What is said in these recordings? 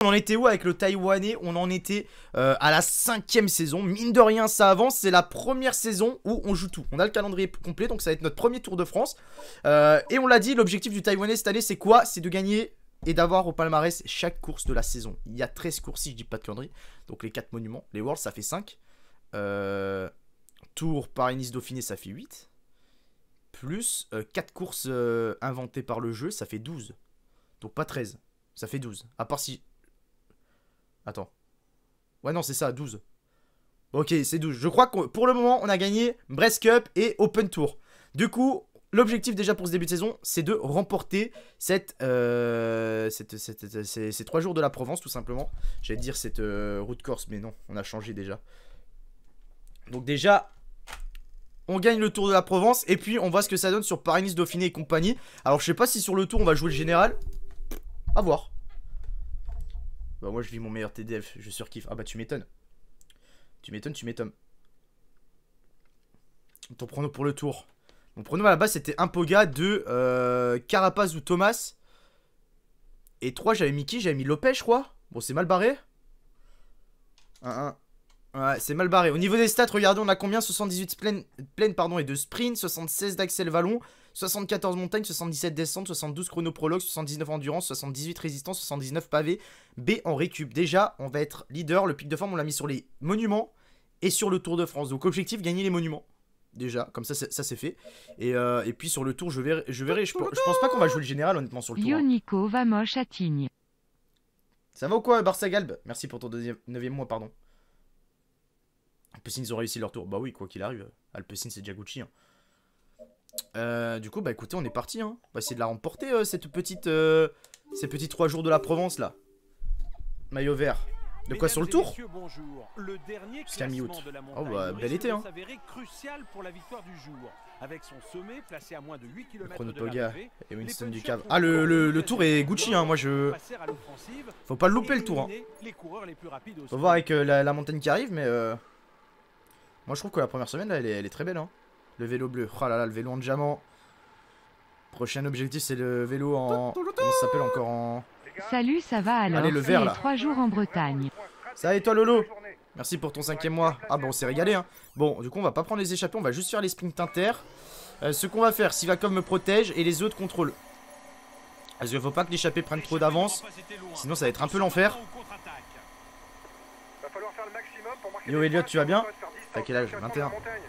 On en était où avec le Taïwanais? On en était à la 5e saison. Mine de rien, ça avance. C'est la première saison où on joue tout. On a le calendrier complet, donc ça va être notre premier Tour de France. Et on l'a dit, l'objectif du Taïwanais cette année, c'est quoi? C'est de gagner et d'avoir au palmarès chaque course de la saison. Il y a 13 courses, si je dis pas de conneries. Donc les 4 monuments. Les Worlds, ça fait 5. Tour Paris-Nice Dauphiné, ça fait 8. Plus 4 courses inventées par le jeu, ça fait 12. Donc pas 13. Ça fait 12. À part si... Attends. Ouais, non, c'est ça, 12. Ok, c'est 12. Je crois que pour le moment, on a gagné Brest Cup et Open Tour. Du coup, l'objectif déjà pour ce début de saison, c'est de remporter ces 3 jours de la Provence, tout simplement. J'allais dire cette route Corse, mais non, on a changé déjà. Donc déjà, on gagne le Tour de la Provence et puis on voit ce que ça donne sur Paris-Nice, Dauphiné et compagnie. Alors, je sais pas si sur le Tour, on va jouer le général. À voir. Bah moi je vis mon meilleur TDF, je surkiffe. Ah bah tu m'étonnes. Tu m'étonnes. Ton prono pour le tour. Mon prono à la base c'était un Poga, 2 Carapaz ou Thomas. Et 3 j'avais mis qui? J'avais mis Lopez je crois. Bon c'est mal barré. 1-1. Ouais c'est mal barré. Au niveau des stats regardez on a combien? 78 pleine pardon, et de sprint, 76 d'axel vallon, 74 montagne, 77 descente, 72 chrono prologue, 79 endurance, 78 résistance, 79 pavé. B en récup. Déjà, on va être leader. Le pic de forme, on l'a mis sur les monuments et sur le Tour de France. Donc, objectif, gagner les monuments. Déjà, comme ça c'est fait. Et puis sur le Tour, je verrai. Je pense pas qu'on va jouer le général, honnêtement, sur le Tour. Nico va moche à Tignes. Ça va ou quoi, Barça Galb? Merci pour ton 9e mois, pardon. Alpecin, ils ont réussi leur tour. Bah oui, quoi qu'il arrive. Alpecin, c'est déjà Gucci. Hein. Du coup, bah écoutez, on est parti. Hein. On va essayer de la remporter, ces petits 3 jours de la Provence, là. Maillot vert. De quoi sur le tour? Jusqu'à mi-août. Oh bah, bel été, hein. Le chrono Poga et Winston du Cave. Ah, le tour est Gucci, hein. Moi, faut pas le louper, le tour. Hein. Faut voir avec la montagne qui arrive, mais... Moi, je trouve que la première semaine, là, elle est très belle, hein. Le vélo bleu. Oh là là, le vélo en diamant. Prochain objectif, c'est le vélo en... Comment ça s'appelle encore en... Salut, ça va alors? Allez, le vert, là. 3 jours en Bretagne. Ça va et toi, Lolo? Merci pour ton 5e mois. Ah bah, on s'est régalé, hein. Bon, du coup, on va pas prendre les échappées. On va juste faire les sprints inter. Ce qu'on va faire, Sivakov me protège et les autres contrôlent. Parce qu'il faut pas que l'échappée prenne trop d'avance. Sinon, ça va être un peu l'enfer. Yo, Elliot, tu vas bien? T'as quel âge? 21.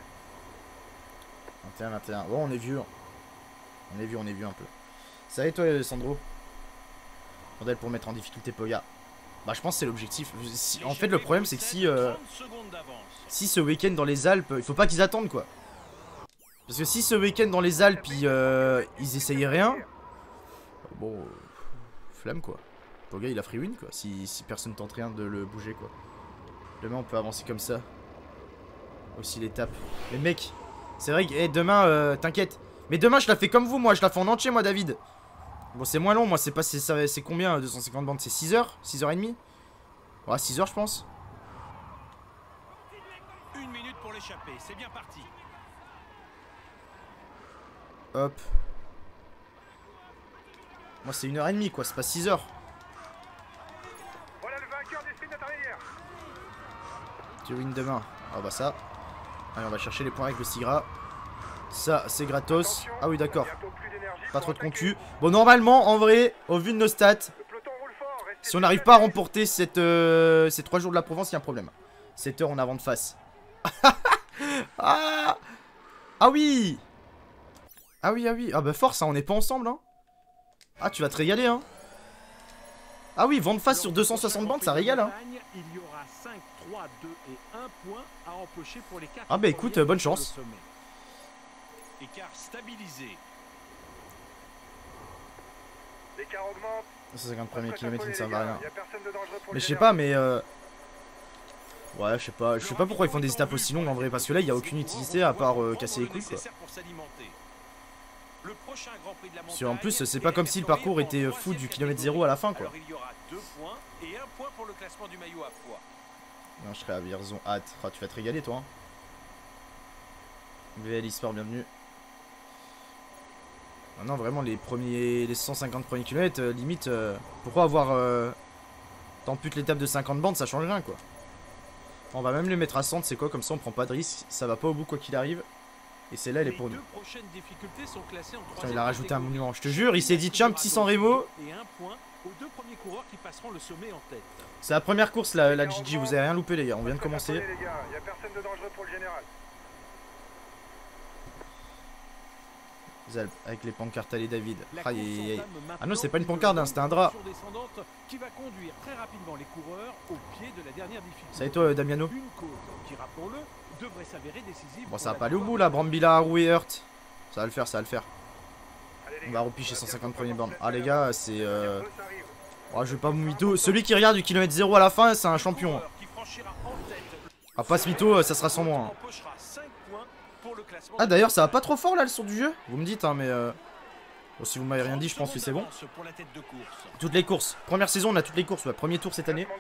21. Bon, on est vieux. On est vieux un peu. Ça va et toi, Sandro? Bordel pour mettre en difficulté Poga. Bah, je pense que c'est l'objectif. En fait, le problème, c'est que si ce week-end dans les Alpes, il faut pas qu'ils attendent, quoi. Parce que si ce week-end dans les Alpes, ils essayent rien. Bon, flamme, quoi. Poga, il a free win, quoi. Si personne tente rien de le bouger, quoi. Demain, on peut avancer comme ça. Aussi l'étape. Mais mec, c'est vrai que demain, t'inquiète. Mais demain, je la fais comme vous, moi. Je la fais en entier, moi, David. Bon, c'est moins long, moi. C'est pas, c'est combien 250 bandes? C'est 6 heures? 6h30? Ouais, 6 heures, je pense. 1 minute pour l'échapper. C'est bien parti. Hop. Moi, c'est 1h30, quoi. C'est pas 6 heures. Voilà le vainqueur des sprints intermédiaires. Tu win demain. Ah, bah ça. Allez, on va chercher les points avec le Sigra. Ça, c'est gratos. Ah oui, d'accord. Pas trop de concu. Bon, normalement, en vrai, au vu de nos stats, si on n'arrive pas à remporter ces 3 jours de la Provence, il y a un problème. 7 heures en avant de face. Ah oui. Ah oui. Ah bah force, hein, on n'est pas ensemble, hein. Ah, tu vas te régaler, hein. Ah oui, vent de face sur 260 bandes, ça régale, hein. Ah bah écoute, bonne chance. Écart stabilisé. L'écart augmente. 150 premiers kilomètres, ça ne sert à rien. Mais je sais pas, mais ouais, je sais pas pourquoi ils font des étapes aussi longues en vrai. Parce que là, il n'y a aucune utilité à part casser les couilles, quoi. Parce qu'en plus, c'est pas comme si le parcours était fou du kilomètre 0 à la fin, quoi. Non, je serai à Vierzon, hâte. Ah, tu vas te régaler, toi. Hein. VL Esport, bienvenue. Maintenant, vraiment, les 150 premiers kilomètres, limite, pourquoi avoir T'amputes l'étape de 50 bandes, ça change rien quoi. On va même le mettre à 100, c'est quoi, comme ça on prend pas de risque. Ça va pas au bout quoi qu'il arrive. Et celle-là elle est pour nous. Putain, il a rajouté un monument, je te jure, il s'est dit tiens, petit San Remo. C'est la première course la GG, vous avez rien loupé les gars, on vient de commencer. Il y a personne de dangereux pour le général. Zalb, avec les pancartes allez David. Aïe aïe aïe. Ah non, c'est pas une pancarde, hein, c'était un drap. Ça et toi Damiano? Bon, ça va pas aller au bout là, Brambilla, Roux et Hurt. Ça va le faire, ça va le faire. On va repicher 150 premiers bornes. Ah les gars, c'est oh, je vais pas vous mytho. Celui qui regarde du kilomètre 0 à la fin, c'est un champion. Ah, pas ce mytho, ça sera sans moi. Hein. Ah d'ailleurs, ça va pas trop fort là le son du jeu. Vous me dites, hein, mais bon, si vous m'avez rien dit, je pense que c'est bon. Toutes les courses. Première saison, on a toutes les courses. Ouais, premier tour cette année.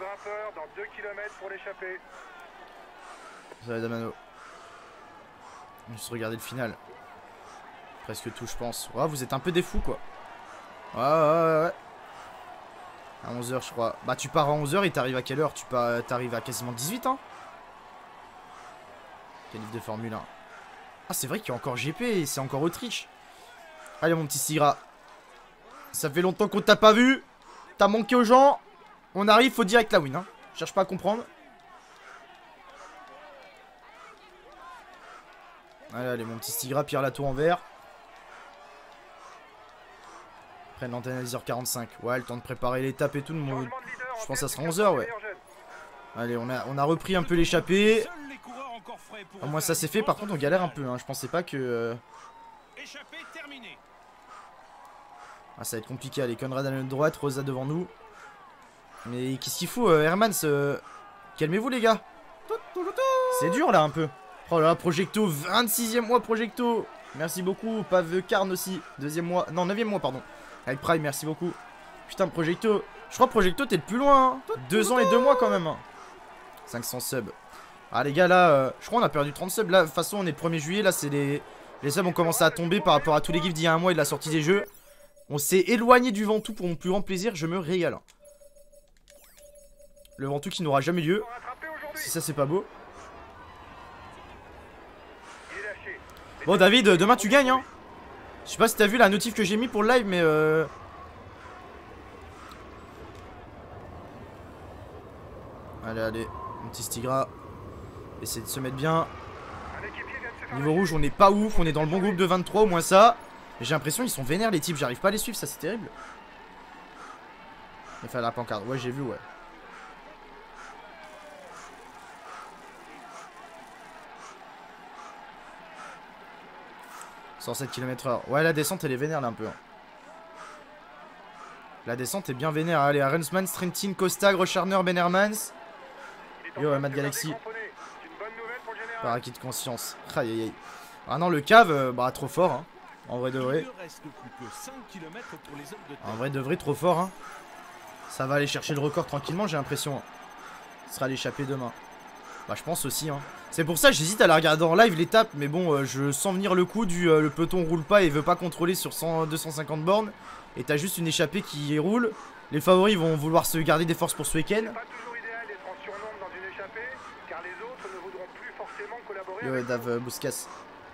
Ça va Damano. Juste regarder le final. Presque tout, je pense. Ouais, vous êtes un peu des fous quoi. Ouais. À 11h, je crois. Bah, tu pars à 11h et t'arrives à quelle heure? T'arrives à quasiment 18 hein. Qualif de Formule 1. Ah, c'est vrai qu'il y a encore GP et c'est encore Autriche. Allez, mon petit Sigra. Ça fait longtemps qu'on t'a pas vu. T'as manqué aux gens. On arrive, faut direct la win. Hein. Cherche pas à comprendre. Allez, mon petit Stigra, Pierre Latour en vert. Prenne l'antenne à 10h45. Ouais, le temps de préparer l'étape et tout. Je pense que ça sera 11h, ouais. Allez, on a repris un peu l'échappée. Au moins, ça c'est fait. Par contre, on galère un peu. Hein. Je pensais pas que. Ah, ça va être compliqué. Allez, Conrad à notre droite, Rosa devant nous. Mais qu'est-ce qu'il faut, Hermans calmez-vous, les gars. C'est dur là un peu. Oh là là, Projecto, 26e mois Projecto. Merci beaucoup, Pave Carn aussi, 2e mois, non 9e mois pardon. Avec Prime, merci beaucoup. Putain, Projecto, je crois Projecto t'es le plus loin hein. 2 ans et 2 mois quand même hein. 500 subs. Ah les gars là, je crois on a perdu 30 subs. Là de toute façon on est le 1er juillet, là c'est les subs ont commencé à tomber par rapport à tous les gifs d'il y a un mois et de la sortie des jeux. On s'est éloigné du Ventoux pour mon plus grand plaisir, je me régale. Le Ventoux qui n'aura jamais lieu. Si ça c'est pas beau. Bon David, demain tu gagnes hein. Je sais pas si t'as vu la notif que j'ai mis pour le live mais Allez, mon petit Stigra. Essaye de se mettre bien. Niveau rouge on est pas ouf, on est dans le bon groupe de 23 au moins ça. J'ai l'impression ils sont vénères les types, j'arrive pas à les suivre, ça c'est terrible. Il fait la pancarte, ouais j'ai vu ouais. « 107 km/h. Ouais, la descente elle est vénère là un peu. Hein. La descente est bien vénère. Allez, Arensman, Strentin, Costa, Groscharner, Ben Hermans. Yo, Mad Galaxy. Parakit de conscience. Aïe aïe aïe. Ah non, le cave, bah trop fort. Hein. En vrai de vrai. En vrai de vrai, trop fort. Hein. Ça va aller chercher le record tranquillement, j'ai l'impression. Ce sera l'échappée demain. Bah, je pense aussi. Hein. C'est pour ça que j'hésite à la regarder en live l'étape, mais bon, je sens venir le coup du le peloton roule pas et veut pas contrôler sur 250 bornes. Et t'as juste une échappée qui roule. Les favoris vont vouloir se garder des forces pour ce week-end. Yo, Dave Bouscas.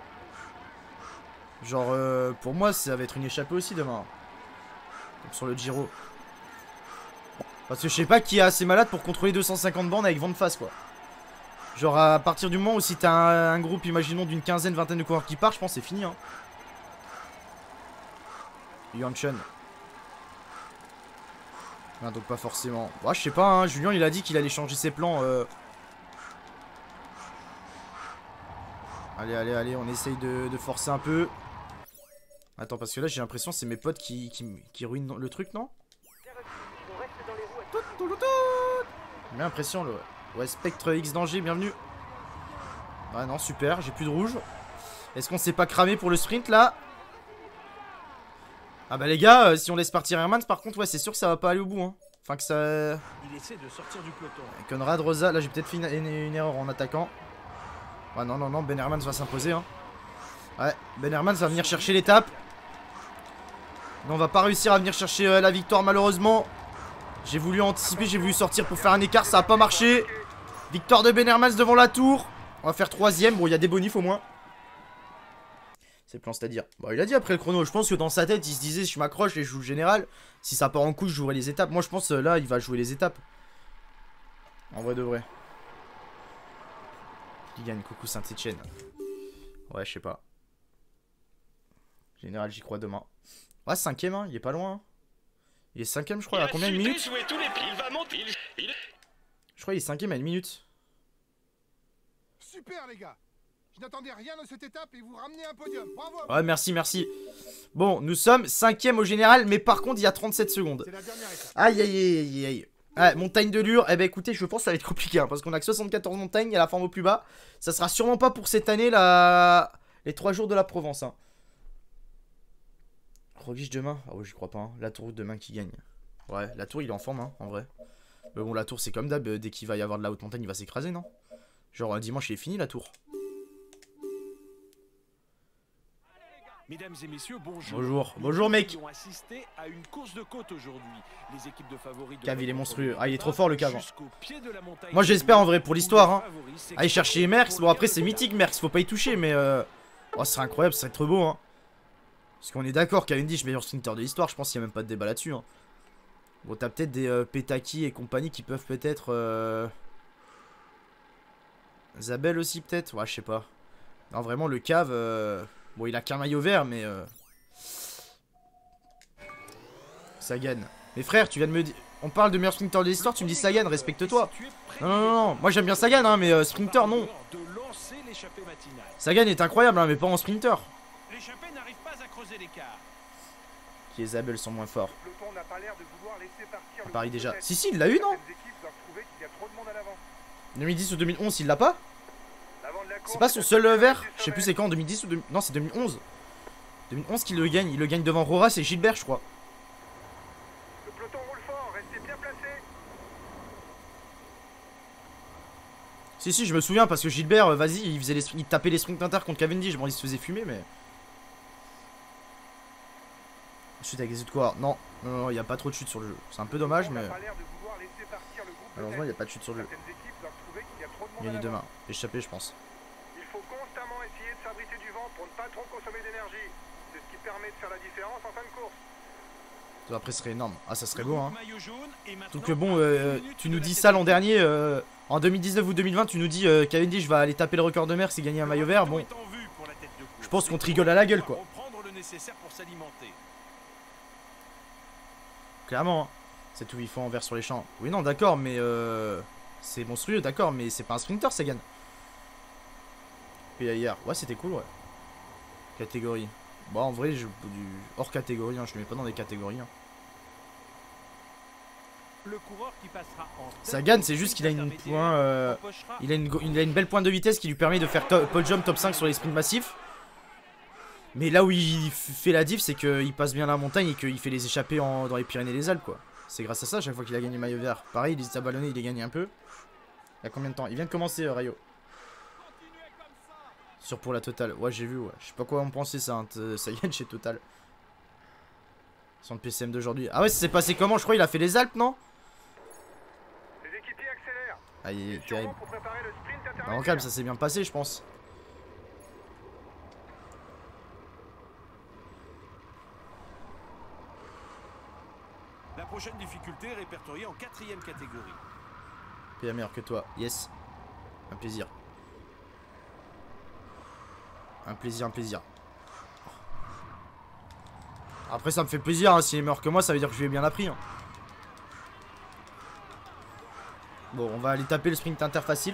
Genre, pour moi, ça va être une échappée aussi demain. Comme sur le Giro. Parce que je sais pas qui est assez malade pour contrôler 250 bornes avec vent de face, quoi. Genre à partir du moment où si t'as un groupe, imaginons d'une quinzaine, vingtaine de coureurs qui partent, je pense que c'est fini hein. Yuan Chen. Ah, donc pas forcément. Ouais, je sais pas hein, Julien il a dit qu'il allait changer ses plans Allez, on essaye de forcer un peu. Attends, parce que là j'ai l'impression c'est mes potes qui ruinent le truc, non? J'ai l'impression le... Ouais, Spectre X Danger, bienvenue. Ouais, non, super, j'ai plus de rouge. Est-ce qu'on s'est pas cramé pour le sprint, là? Ah bah les gars, si on laisse partir Hermans, par contre, ouais, c'est sûr que ça va pas aller au bout, hein. Enfin que ça... Il essaie de sortir du peloton. Conrad, Rosa, là j'ai peut-être fait une erreur en attaquant. Ouais, non, Ben Hermans va s'imposer, hein. Ouais, Ben Hermans va venir chercher l'étape. Non, on va pas réussir à venir chercher la victoire, malheureusement. J'ai voulu anticiper, j'ai voulu sortir pour faire un écart, ça a pas marché. Victoire de Benhermas devant la tour. On va faire 3ème, bon il y a des bonifs au moins. C'est le plan, c'est-à-dire. Bon, il a dit après le chrono, je pense que dans sa tête il se disait si je m'accroche et je joue le général, si ça part en couille je jouerai les étapes. Moi je pense là il va jouer les étapes. En vrai de vrai. Qui gagne? Coucou Saint-Etienne. Ouais, je sais pas. Général, j'y crois demain. Ouais, 5ème, hein, il est pas loin. Hein. Il est 5ème, je crois, à combien de minutes? Je crois qu'il est 5ème à 1 minute. Super les gars. Je n'attendais rien de cette étape et vous ramenez un podium. Bravo. Ouais, merci, merci. Bon, nous sommes 5ème au général, mais par contre, il y a 37 secondes. C'est la dernière étape. Aïe, aïe, aïe, aïe, aïe. Ouais, montagne de Lure, eh ben écoutez, je pense que ça va être compliqué, hein, parce qu'on a que 74 montagnes, il y a la forme au plus bas. Ça sera sûrement pas pour cette année, les 3 jours de la Provence. Hein. Roglic demain? Ah ouais, j'y crois pas. Hein. La tour demain qui gagne. Ouais, la tour il est en forme, hein, en vrai. Mais bon, la tour c'est comme d'hab, dès qu'il va y avoir de la haute montagne, il va s'écraser, non? Genre, dimanche il est fini la tour. Mesdames et messieurs, bonjour. Bonjour, bonjour mec. Ont assisté à une course de côte aujourd'hui. Les équipes de favoris de Cave, il est monstrueux. Ah, il est trop fort le Cave. jusqu'au pied de la montagne. Moi j'espère en vrai pour l'histoire. Hein. Allez chercher Merckx. Bon, après c'est mythique Merckx, faut pas y toucher, mais oh, ce serait incroyable, ce serait trop beau. Hein. Parce qu'on est d'accord, Cavendish, meilleur sprinter de l'histoire, je pense qu'il n'y a même pas de débat là-dessus. Hein. Bon, t'as peut-être des Petaki et compagnie qui peuvent peut-être. Zabel aussi, peut-être. Ouais, je sais pas. Non, vraiment, le Cave. Bon, il a qu'un maillot vert, mais. Sagan. Mais frère, tu viens de me dire. On parle de meilleur sprinter de l'histoire, tu me dis Sagan, respecte-toi. Non, non, non, non. Moi j'aime bien Sagan, hein, mais sprinter, non. Sagan est incroyable, hein, mais pas en sprinter. L'échappée n'arrive pas à creuser l'écart. Qui les Zabel sont moins forts. Le peloton n'a pas l'air de vouloir laisser partir le Paris groupe de déjà. tête. Si, il l'a eu, non? Certaines équipes doivent trouver qu'il y a trop de monde à l'avant. 2010 ou 2011, il l'a pas? L'avant de la course, C'est pas son seul vert? Je sais plus c'est quand, en 2010 ou 2000... Non, c'est 2011. 2011 qu'il le gagne. Il le gagne devant Roras et Gilbert, je crois. Le peloton roule fort, restez bien placés. Si, si, je me souviens parce que Gilbert, vas-y, il tapait les sprints inter contre Cavendish. Bon, il se faisait fumer, mais. Chute avec les autres coureurs. Non, non, non, il n'y a pas trop de chute sur le jeu. C'est un peu dommage, mais. Malheureusement, il n'y a pas de chute sur le jeu. Il gagne demain. Échappé, je pense. Il faut constamment essayer de s'abriter du vent pour ne pas trop consommer d'énergie. C'est ce qui permet de faire la différence en fin de course. Ça, après, ce serait énorme. Ah, ça serait beau, hein. Maillot jaune et maintenant Donc, bon, 1 minute tu de nous la dis tête ça de l'an dernier. En 2019 ou 2020, tu nous dis Cavendish va aller taper le record de Merckx et gagner un maillot vert. Bon, est en vue pour la tête de course. je pense qu'on te rigole à la gueule, quoi. Reprendre le nécessaire pour s'alimenter. Clairement, hein. C'est tout, il faut en vert sur les champs. Oui, non, d'accord, mais c'est monstrueux, d'accord, mais c'est pas un sprinter, Sagan. Puis hier, ouais, c'était cool, ouais. Catégorie. Bon, en vrai, hors catégorie, hein, je le mets pas dans des catégories. Hein. Le coureur qui passera en tête Sagan, du c'est juste qu'il sprint a une intermédiaire point, empochera il a une belle pointe de vitesse qui lui permet de faire pole jump top 5 sur les sprints massifs. Mais là où il fait la diff, c'est qu'il passe bien la montagne et qu'il fait les échappées dans les Pyrénées et les Alpes, quoi. C'est grâce à ça, à chaque fois qu'il a gagné le maillot vert. Pareil, il s'est ballonné, il a gagné un peu. Il y a combien de temps? Il vient de commencer, Rayo. Sur pour la Total. Ouais, j'ai vu, ouais. Je sais pas quoi en penser, ça. Hein. Sagan chez Total. Son PCM d'aujourd'hui. Ah ouais, ça s'est passé comment? Je crois qu'il a fait les Alpes, non? Les équipiers accélèrent. Ah, il est Sûrement terrible. pour préparer le sprint Bah, en intermédiaire. calme, ça s'est bien passé, je pense. La prochaine difficulté est répertoriée en 4ème catégorie. PA meilleur que toi. Yes. Un plaisir. Un plaisir, un plaisir. Après, ça me fait plaisir. Hein. S'il est meilleur que moi, ça veut dire que je lui ai bien appris. Hein. Bon, on va aller taper le sprint inter facile.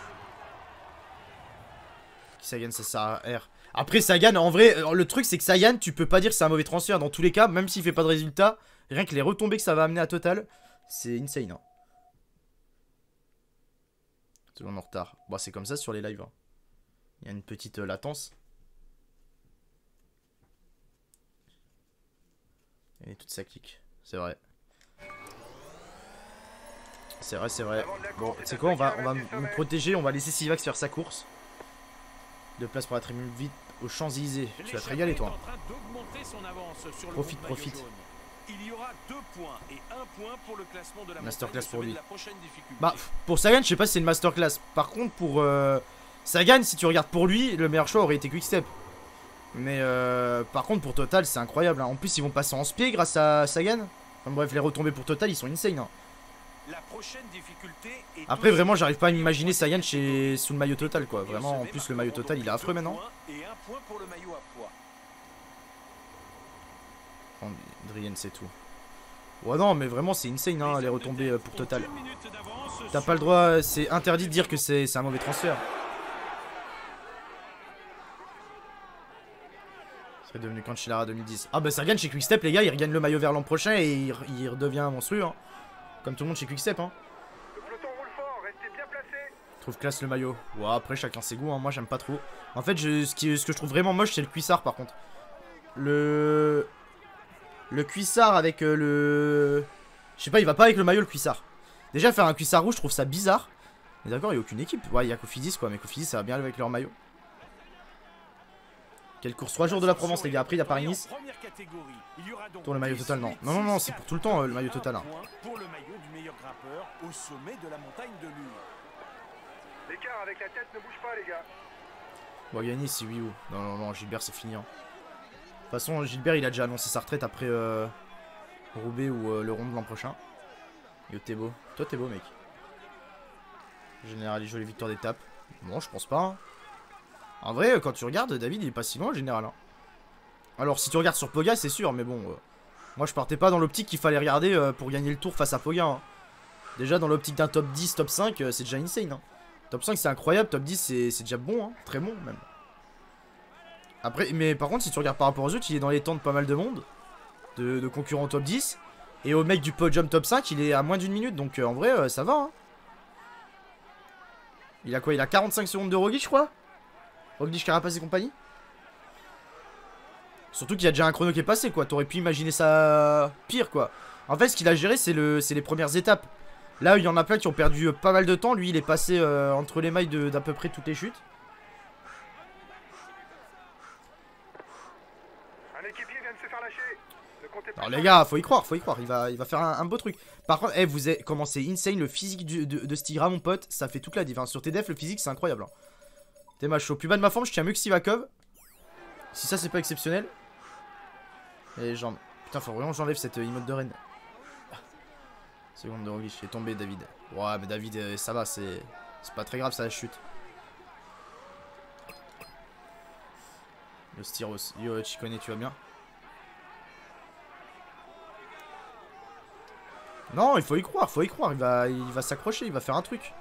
Sagan, ça sert à R. Après, Sagan, en vrai, le truc, c'est que Sagan, tu peux pas dire que c'est un mauvais transfert. Dans tous les cas, même s'il fait pas de résultat, rien que les retombées que ça va amener à Total, c'est insane. Hein. Tout le monde en retard. Bon, c'est comme ça sur les lives. Hein. Il y a une petite latence. Et toute sa clique. C'est vrai. C'est vrai, c'est vrai. Bon, c'est quoi, on va nous protéger. On va laisser Sivax faire sa course. De place pour la tribune vite aux Champs-Élysées. Tu vas te régaler, toi. Profite, profite. il y aura 2 points et 1 point pour le classement de la Masterclass montagne au pour sommet lui. de la prochaine difficulté. Bah, pour Sagan, je sais pas si c'est une masterclass. Par contre, pour Sagan, si tu regardes pour lui, le meilleur choix aurait été Quickstep. Mais par contre, pour Total, c'est incroyable. Hein. En plus, ils vont passer en SPI grâce à Sagan. Enfin, bref, les retombées pour Total, ils sont insane. Hein. La prochaine difficulté est Après, vraiment, j'arrive pas à m'imaginer Sagan sous le maillot Total, quoi. Vraiment, en plus, le maillot Total, il est affreux maintenant. Et 1 point pour le maillot à poids. Drian, c'est tout. Ouais, non, mais vraiment, c'est insane, hein, les retombées pour Total. T'as pas le droit, c'est interdit de dire que c'est un mauvais transfert. C'est devenu Cancellara 2010. Ah bah Sagan chez Quickstep, les gars, il regagne le maillot vert l'an prochain et il redevient monstrueux. Hein. Comme tout le monde chez Quickstep. Hein. Le peloton roule fort, restez bien placés. Je trouve classe le maillot. Ouais, après chacun ses goûts, hein. Moi j'aime pas trop. En fait, ce que je trouve vraiment moche, c'est le cuissard par contre. Le cuissard avec le... Je sais pas, il va pas avec le maillot le cuissard. Déjà faire un cuissard rouge, je trouve ça bizarre. Mais d'accord, il y a aucune équipe. Ouais, il y a Cofidis quoi, mais Cofidis ça va bien avec leur maillot. Quelle course, 3 jours de la Provence les gars, après il y a Paris-Nice. Pour le maillot Total, non. Non, non, non, c'est pour tout le temps le maillot Total. Hein. Pour le maillot du meilleur grimpeur au sommet de la montagne de Lure. L'écart avec la tête ne bouge pas, les gars. Boigany, c'est oui ou. Non, non, non, Gilbert c'est fini. Hein. De toute façon, Gilbert il a déjà annoncé sa retraite après Roubaix ou le Rond de l'an prochain. Yo, t'es beau. Toi, t'es beau, mec. Général, il joue les victoires d'étape. Bon, je pense pas. Hein. En vrai, quand tu regardes, David il est pas si loin en général. Hein. Alors, si tu regardes sur Poga, c'est sûr, mais bon. Moi, je partais pas dans l'optique qu'il fallait regarder pour gagner le tour face à Poga. Hein. Déjà, dans l'optique d'un top 10, top 5, c'est déjà insane. Hein. Top 5, c'est incroyable. Top 10, c'est déjà bon. Hein. Très bon, même. Après, mais par contre, si tu regardes par rapport aux autres, il est dans les temps de pas mal de monde. De concurrents top 10. Et au mec du podium top 5, il est à moins d'une minute. Donc, en vrai, ça va. Hein. Il a quoi? Il a 45 secondes de Roglic, je crois. Roglic, Carapaz et compagnie. Surtout qu'il y a déjà un chrono qui est passé, quoi. T'aurais pu imaginer ça pire, quoi. En fait, ce qu'il a géré, c'est les premières étapes. Là, il y en a plein qui ont perdu pas mal de temps. Lui, il est passé entre les mailles d'à peu près toutes les chutes. Un équipier vient de se faire lâcher. Ne comptez pas. Alors, les gars, faut y croire, faut y croire. Il va faire un beau truc. Par contre, vous avez commencé insane. Le physique de Stigra, mon pote, ça fait toute la diff. Hein. Sur TDF, le physique, c'est incroyable. Hein. T'es ma chaud. Plus bas de ma forme, je tiens mieux que Sivakov. Si ça, c'est pas exceptionnel. Et les jambes. Putain, faut vraiment que j'enlève cette emote de reine. Seconde de Roglic, j'ai tombé, David. Ouais, mais David, ça va, c'est pas très grave, ça la chute. Yo, Styros. Yo, Chicone, tu vas bien? Non, il faut y croire, faut y croire. Il va s'accrocher, il va faire un truc.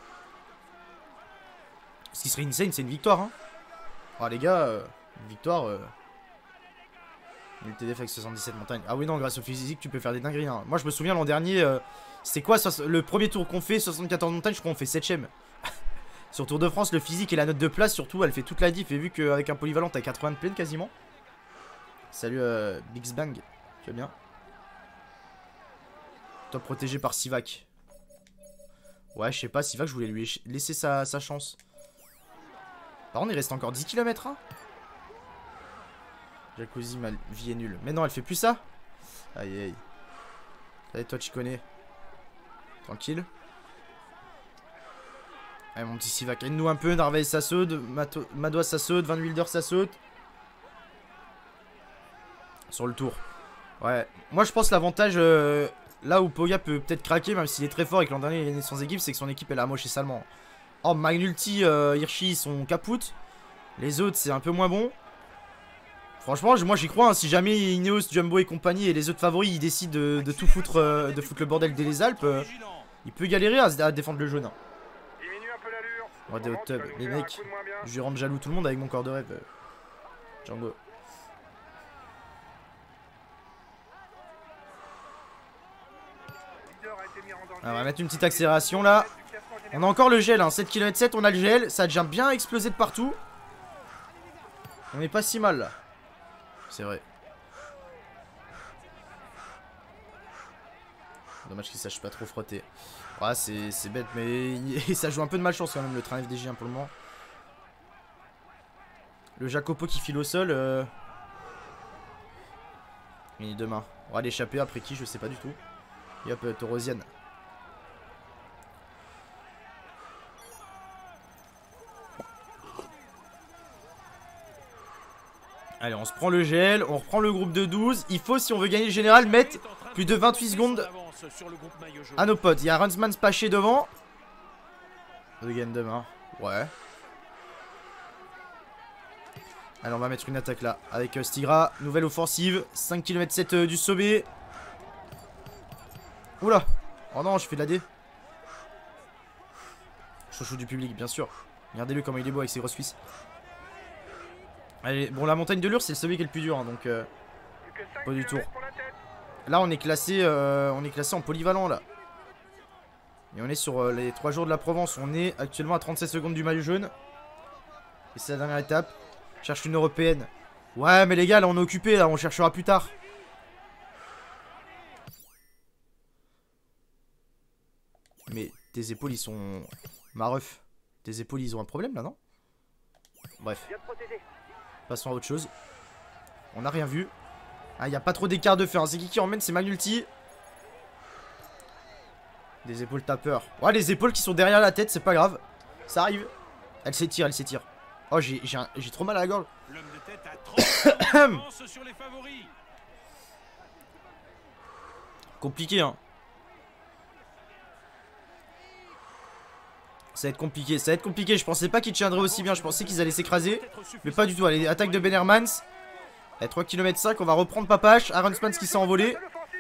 Ce qui serait insane, c'est une victoire. Hein. Ah, les gars, une victoire. Le TDF avec 77 montagnes. Ah oui, non, grâce au physique, tu peux faire des dingueries. Hein. Moi, je me souviens l'an dernier, c'est quoi le premier tour qu'on fait, 74 montagnes, je crois qu'on fait 7ème. Sur Tour de France, le physique et la note de place, surtout, elle fait toute la diff. Et vu qu'avec un polyvalent, t'as 80 de pleine quasiment. Salut, Bix Bang. Tu vas bien? Top protégé par Sivak. Ouais, je sais pas, Sivak, je voulais lui laisser sa chance. Par contre, il reste encore 10 km. Hein. Jacuzzi, ma vie est nulle. Mais non, elle fait plus ça. Aïe, aïe. Allez, toi, tu connais. Tranquille. Allez, mon petit Sivak. Aide-nous un peu. Narvaez, ça saute. Madois, ça saute. Van Wilder, ça saute. Sur le tour. Ouais. Moi, je pense l'avantage... là où Poga peut peut-être craquer, même s'il est très fort et que l'an dernier il est né sans équipe, c'est que son équipe elle a moché salement. Oh, Magnulti, Hirschi, ils sont capoutes. Les autres, c'est un peu moins bon. Franchement, moi j'y crois. Hein, si jamais Ineos, Jumbo et compagnie et les autres favoris ils décident de tout foutre, de foutre le bordel dès les Alpes, il peut galérer à défendre le jaune. Hein. Diminue un peu l'allure. Oh, des hot tubs. Les mecs, je vais rendre jaloux tout le monde avec mon corps de rêve. Django. Alors, on va mettre une petite accélération là. On a encore le gel, hein. 7 km 7, on a le gel. Ça a déjà bien explosé de partout. On est pas si mal là. C'est vrai. Dommage qu'il sache pas trop frotter. Ouais, c'est bête, mais ça joue un peu de malchance quand même le train FDJ hein, pour le moment. Le Jacopo qui file au sol. Il est demain. On va l'échapper après qui, je sais pas du tout. Et hop, Torosian. Allez, on se prend le gel, on reprend le groupe de 12. Il faut, si on veut gagner le général, mettre plus de 28 secondes à nos potes. Il y a Runsman Spaché devant. The game demain. Ouais. Allez, on va mettre une attaque là. Avec Stigra. Nouvelle offensive. 5 km 7 du sommet. Oula. Oh non, je fais de la D. Chouchou du public, bien sûr. Regardez-le comment il est beau avec ses grosses cuisses. Allez, bon, la montagne de Lure, c'est le sommet qui est le plus dur. Hein, donc, pas du tout. Là, on est classé en polyvalent là. Et on est sur les 3 jours de la Provence. On est actuellement à 37 secondes du maillot jaune. Et c'est la dernière étape. Cherche une européenne. Ouais, mais les gars, là on est occupé, là on cherchera plus tard. Mais tes épaules ils sont... Ma ref. Tes épaules ils ont un problème là, non? Bref. Passons à autre chose. On n'a rien vu. Ah, il n'y a pas trop d'écart de fer. Hein. C'est qui emmène? C'est Magnulti. Des épaules tapeurs. Ouais, les épaules qui sont derrière la tête, c'est pas grave. Ça arrive. Elle s'étire, elle s'étire. Oh, j'ai trop mal à la gorge. L'homme de tête a 30 sur les favoris. Compliqué, hein. Ça va être compliqué, ça va être compliqué. Je pensais pas qu'ils tiendraient aussi bien. Je pensais qu'ils allaient s'écraser. Mais pas du tout. Allez, attaque de Benermans. À 3 km 5, on va reprendre Papache. Aronsmans qui s'est envolé.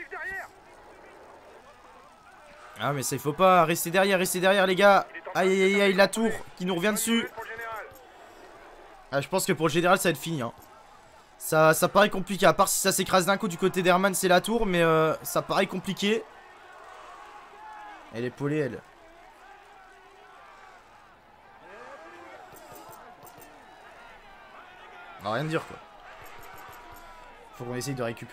Ah, mais ça, il faut pas. Rester derrière, les gars. Aïe, aïe, aïe, aïe, la tour qui nous revient dessus. Ah, je pense que pour le général, ça va être fini. Hein. Ça paraît compliqué. À part si ça s'écrase d'un coup du côté d'Herman, c'est la tour. Mais ça paraît compliqué. Elle est polée, elle. On va rien dire, quoi. Faut qu'on essaye de récup.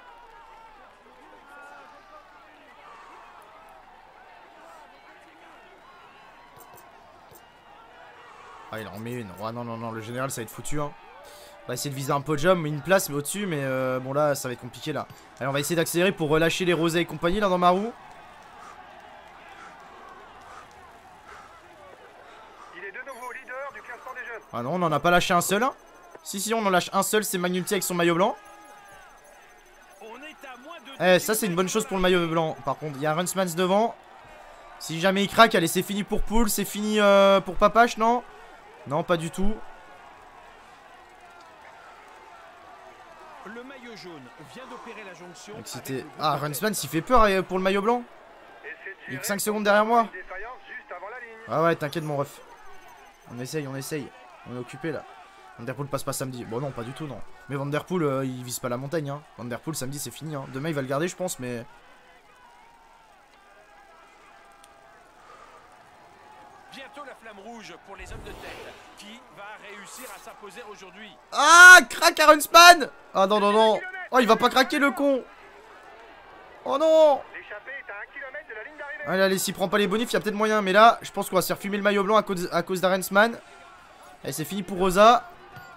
Ah, il en met une. Oh, non, non, non, le général, ça va être foutu. Hein. On va essayer de viser un podium, une place, mais au-dessus. Mais bon, là, ça va être compliqué, là. Allez, on va essayer d'accélérer pour relâcher les rosés et compagnie, là, dans ma roue. Il est de nouveau leader du classement des jeunes. Ah non, on en a pas lâché un seul. Hein. Si, on en lâche un seul, c'est Magnulti avec son maillot blanc. Eh, ça, c'est une bonne chose pour le maillot blanc. Par contre, il y a Runsmans devant. Si jamais il craque, allez, c'est fini pour Poul. C'est fini pour Papache, non? Non, pas du tout. Le maillot jaune vient d'opérer la jonction. Excité. Ah, Runsmans, il fait peur pour le maillot blanc. Il est que 5 secondes derrière moi. Ah ouais, t'inquiète, mon ref. On essaye. On est occupé, là. Vanderpool passe pas samedi. Bon, non, pas du tout, non. Mais Vanderpool, il vise pas la montagne. Hein. Vanderpool, samedi, c'est fini. Hein. Demain, il va le garder, je pense, mais... Bientôt la flamme rouge pour les hommes de tête. Qui va réussir à s'imposer aujourd'hui? Ah, craque à Runspan. Ah, non, non, non. Oh, il va pas craquer, le con. Oh, non. Allez, allez, s'il prend pas les bonifs, il y a peut-être moyen. Mais là, je pense qu'on va se faire fumer le maillot blanc à cause d'Arensman. Allez, c'est fini pour Rosa.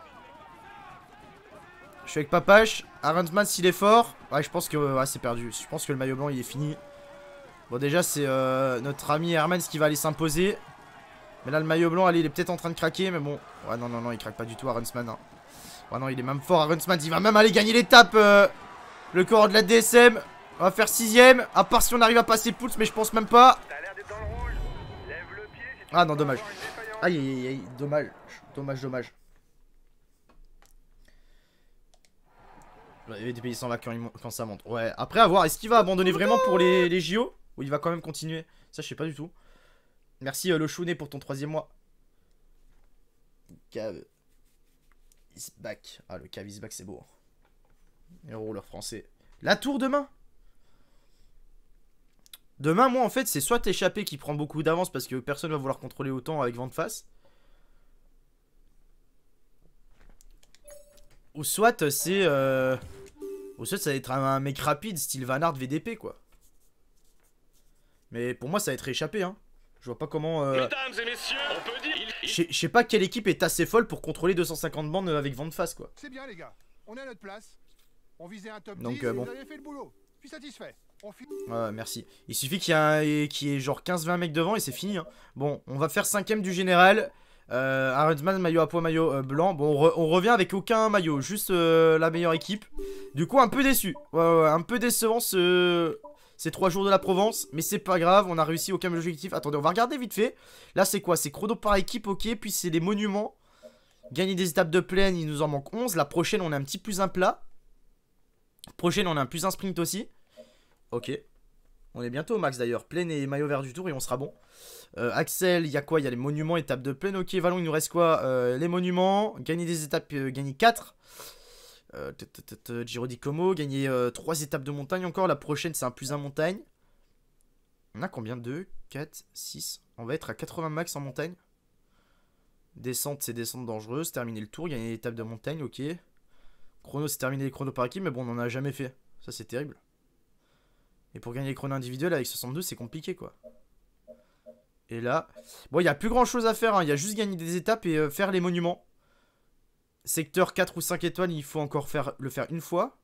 Je suis avec Papache. Arensman, s'il est fort. Ouais, je pense que ouais, c'est perdu. Je pense que le maillot blanc, il est fini. Bon, déjà, c'est notre ami Hermans qui va aller s'imposer. Mais là, le maillot blanc, allez, il est peut-être en train de craquer. Mais bon. Ouais, non, non, non, il craque pas du tout, Arensman. Hein. Ouais, non, il est même fort, Arensman. Il va même aller gagner l'étape. Le corps de la DSM. On va faire 6ème. À part si on arrive à passer Pouls, mais je pense même pas. Ah non, dommage. Aïe, aïe, aïe, dommage. Dommage. Il y avait des pays sans là quand ça monte. Ouais, après à voir, est-ce qu'il va abandonner vraiment pour les JO? Ou il va quand même continuer? Ça, je sais pas du tout. Merci le Chounet pour ton 3ème mois. Cave is back. Ah, le cave is back, c'est beau. Les rouleurs français. La tour demain? Demain, moi, en fait, c'est soit échappé qui prend beaucoup d'avance parce que personne va vouloir contrôler autant avec vent de face. Ou soit c'est... Ou soit ça va être un mec rapide, style Van Aert VDP, quoi. Mais pour moi, ça va être échappé, hein. Je vois pas comment... Mesdames et messieurs, on peut dire... Je sais pas quelle équipe est assez folle pour contrôler 250 bandes avec vent de face, quoi. C'est bien, les gars. On est à notre place. On visait un top Donc, 10 et bon. vous avez fait le boulot. Je suis satisfait. Ouais, merci. Il suffit qu'il y ait genre 15-20 mecs devant et c'est fini. Hein. Bon, on va faire 5ème du général. Ironman, maillot à poids, maillot blanc. Bon, on revient avec aucun maillot, juste la meilleure équipe. Du coup, un peu déçu. Ouais, un peu décevant ces 3 jours de la Provence. Mais c'est pas grave, on a réussi aucun objectif. Attendez, on va regarder vite fait. Là, c'est quoi? C'est chrono par équipe, ok. Puis c'est les monuments. Gagner des étapes de plaine, il nous en manque 11. La prochaine, on est un petit plus un plat. Prochaine, on a un plus un sprint aussi. Ok. On est bientôt au max d'ailleurs. Plaine et maillot vert du tour et on sera bon. Axel, il y a quoi? Il y a les monuments, étapes de plaine. Ok, Vallon, il nous reste quoi? Les monuments. Gagner des étapes, gagner 4. Giro di Como. Gagner 3 étapes de montagne encore. La prochaine, c'est un plus un montagne. On a combien? 2, 4, 6. On va être à 80 max en montagne. Descente, c'est descente dangereuse. Terminer le tour. Gagner l'étape de montagne, ok. Chrono, c'est terminer les chronos par équipe. Mais bon, on en a jamais fait. Ça, c'est terrible. Et pour gagner les chronos individuels avec 62, c'est compliqué quoi. Et là, bon, il n'y a plus grand chose à faire. Hein. Il y a juste gagner des étapes et faire les monuments. Secteur 4 ou 5 étoiles, il faut encore le faire une fois.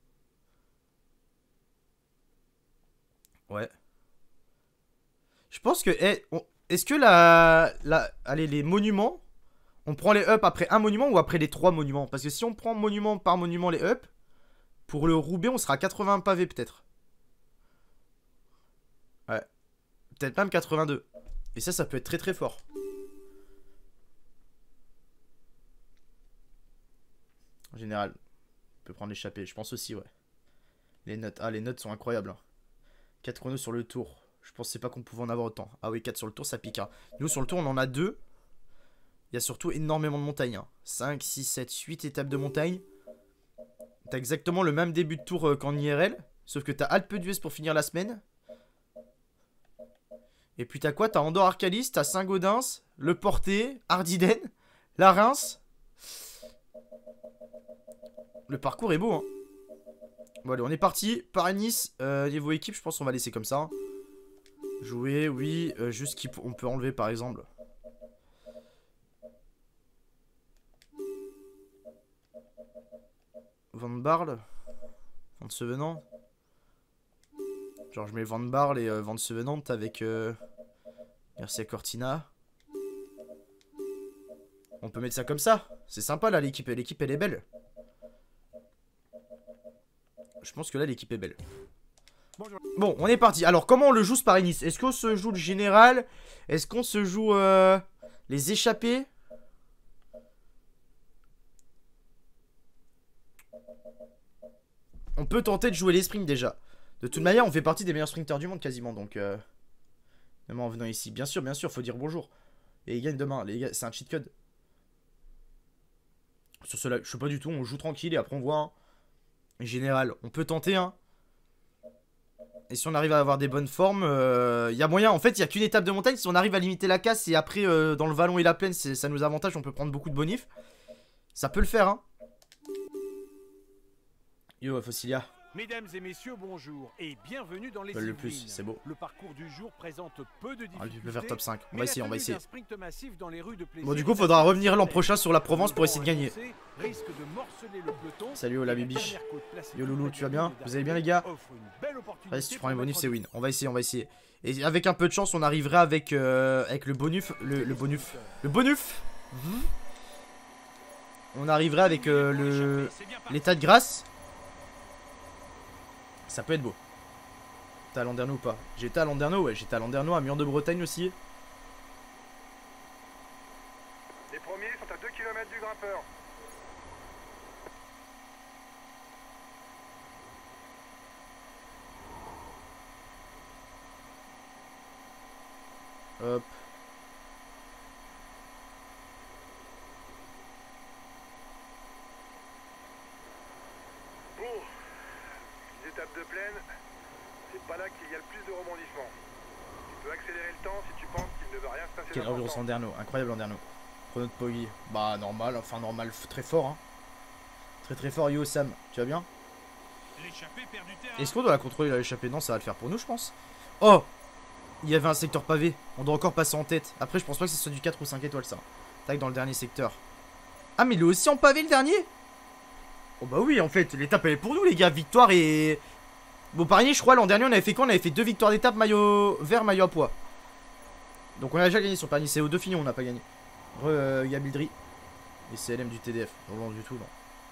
Ouais. Je pense que. Est-ce que allez, les monuments, on prend les up après un monument ou après les 3 monuments? Parce que si on prend monument par monument les up, pour le Roubaix, on sera à 80 pavés peut-être. Ouais. Peut-être même 82. Et ça peut être très très fort. En général, on peut prendre l'échappée. Je pense aussi, ouais. Les notes. Ah, les notes sont incroyables. Hein. 4 chronos sur le tour. Je pensais pas qu'on pouvait en avoir autant. Ah oui, 4 sur le tour, ça pique. Hein. Nous, sur le tour, on en a 2. Il y a surtout énormément de montagnes. Hein. 5, 6, 7, 8 étapes de montagne. T'as exactement le même début de tour qu'en IRL. Sauf que t'as Alpe d'Huez pour finir la semaine. Et puis t'as quoi? T'as Andorre Arcalis, t'as Saint-Gaudens, Le Portet, Ardiden, la Reims. Le parcours est beau, hein. Bon, allez, on est parti. Paris-Nice, niveau équipe, je pense qu'on va laisser comme ça. Hein. Jouer, oui. Juste qu'on peut enlever, par exemple. Van Barle. Van de Sevenant. Genre, je mets Van Barle et Van de Sevenant avec Garcia Cortina. On peut mettre ça comme ça. C'est sympa, là, l'équipe. L'équipe, elle est belle. Je pense que là, l'équipe est belle. Bon, on est parti. Alors, comment on le joue ce Paris-Nice? Est-ce qu'on se joue le général? Est-ce qu'on se joue les échappés? On peut tenter de jouer les sprints déjà. De toute manière, on fait partie des meilleurs sprinters du monde quasiment. Donc, même en venant ici. Bien sûr, faut dire bonjour. Et ils gagnent demain. Les gars, c'est un cheat code. Sur cela, je sais pas du tout. On joue tranquille et après on voit. Hein. Général, on peut tenter. Hein. Et si on arrive à avoir des bonnes formes, il y a moyen. En fait, il n'y a qu'une étape de montagne. Si on arrive à limiter la casse et après, dans le vallon et la plaine, ça nous avantage. On peut prendre beaucoup de bonifs. Ça peut le faire. Hein. Yo, Fossilia. Mesdames et messieurs, bonjour et bienvenue dans les Le plus, c'est beau. Le parcours du jour présente peu de difficultés. On peut faire top 5. On va essayer, on va essayer. Bon, du coup, faudra revenir l'an prochain sur la Provence pour essayer de gagner. Salut, Ola Bibiche. Yo, Loulou, tu vas bien? Vous allez bien, les gars? Vas-y, si tu prends les bonus, c'est win. On va essayer, on va essayer. Et avec un peu de chance, on arriverait avec le bonus. Le bonus. On arriverait avec l'état de grâce. Ça peut être beau. T'es à Landerneau ou pas? J'étais à Landerneau, ouais, j'étais à Landerneau, à Mur de Bretagne aussi. Les premiers sont à 2 km du grimpeur. Hop. Bon. Les étapes de plaine, c'est pas là qu'il y a le plus de rebondissements. Tu peux accélérer le temps si tu penses qu'il ne va rien se passer. Quelle endurance Landerneau, incroyable Landerneau. Chrono de Poggi, bah normal, enfin normal, très fort hein. Très fort. Yo Sam, tu vas bien? Est-ce qu'on doit la contrôler là, l'échappée? Non, ça va le faire pour nous je pense. Oh, il y avait un secteur pavé, on doit encore passer en tête. Après je pense pas que ce soit du 4 ou 5 étoiles ça. Tac dans le dernier secteur. Ah mais il est aussi en pavé le dernier? Oh bah oui, en fait, l'étape elle est pour nous, les gars. Victoire et... Bon, Paris, je crois, l'an dernier, on avait fait quoi? On avait fait 2 victoires d'étape, maillot vert, maillot à poids. Donc on a déjà gagné sur Paris. C'est au Dauphiné, on n'a pas gagné. Gabildry. Et c'est LM du TDF. Non, du tout, non.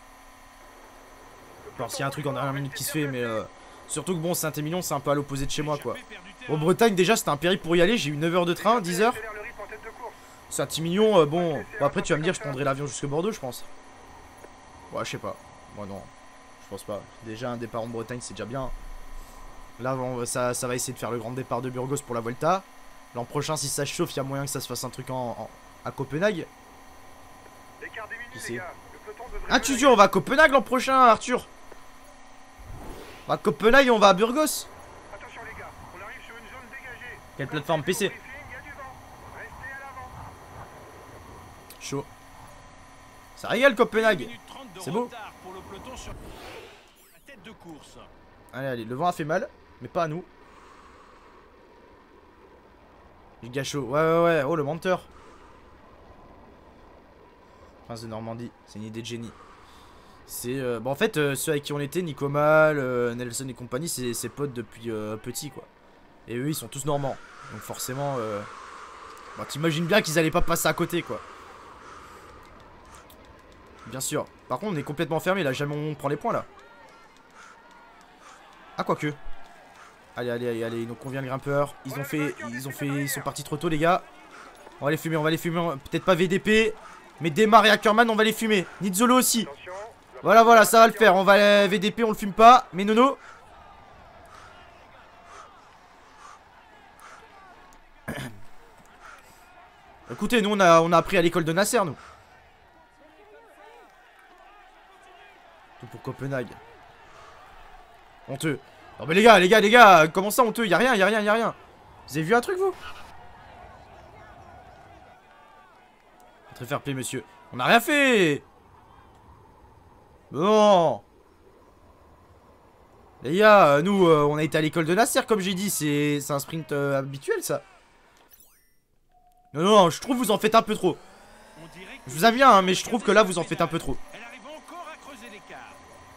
Alors s'il y a un truc en dernière minute qui se fait, mais surtout que bon, Saint-Émilion, c'est un peu à l'opposé de chez moi, quoi. Au Bretagne, déjà, c'était un périple pour y aller. J'ai eu 9 heures de train, 10 heures. Saint-Émilion, bon, après tu vas me dire, je prendrai l'avion jusque Bordeaux, je pense. Ouais, je sais pas. Moi, non. Je pense pas. Déjà, un départ en Bretagne, c'est déjà bien. Là, ça va essayer de faire le grand départ de Burgos pour la Volta. L'an prochain, si ça chauffe, il y a moyen que ça se fasse un truc à Copenhague. Qui c'est? Ah, tu dis, on va à Copenhague l'an prochain, Arthur? On va à Copenhague et on va à Burgos. Attention les gars, on arrive sur une zone dégagée. Quelle plateforme PC? Il y a du vent. Restez à l'avant. Chaud. Ça régale Copenhague. C'est beau. Pour le peloton sur la tête de course. Allez, allez, le vent a fait mal, mais pas à nous. Giga chaud. Ouais. Oh, le menteur. Prince de Normandie. C'est une idée de génie. C'est... Bon, en fait, ceux avec qui on était, Nico Mal, Nelson et compagnie, c'est ses potes depuis petit, quoi. Et eux, ils sont tous normands. Donc forcément... Bon, t'imagines bien qu'ils allaient pas passer à côté, quoi. Bien sûr. Par contre, on est complètement fermé, là. Jamais on prend les points, là. Ah, quoique. Allez, donc on vient le grimpeur. Ils sont partis trop tôt, les gars. On va les fumer. Peut-être pas VDP, mais Demar et Ackerman, on va les fumer. Nizzolo aussi. Voilà, ça va le faire. On va VDP, on le fume pas. Mais Nono. Écoutez, nous on a appris à l'école de Nasser, nous. Tout pour Copenhague. Honteux. Non mais les gars, comment ça honteux? Y'a rien. Vous avez vu un truc, vous? Très fair play, monsieur. On n'a rien fait. Non. Les gars, nous, on a été à l'école de Nasser, comme j'ai dit. C'est un sprint habituel, ça. Non, je trouve que vous en faites un peu trop. Je vous aime bien, hein, mais je trouve que là, vous en faites un peu trop. Elle arrive encore à creuser l'écart.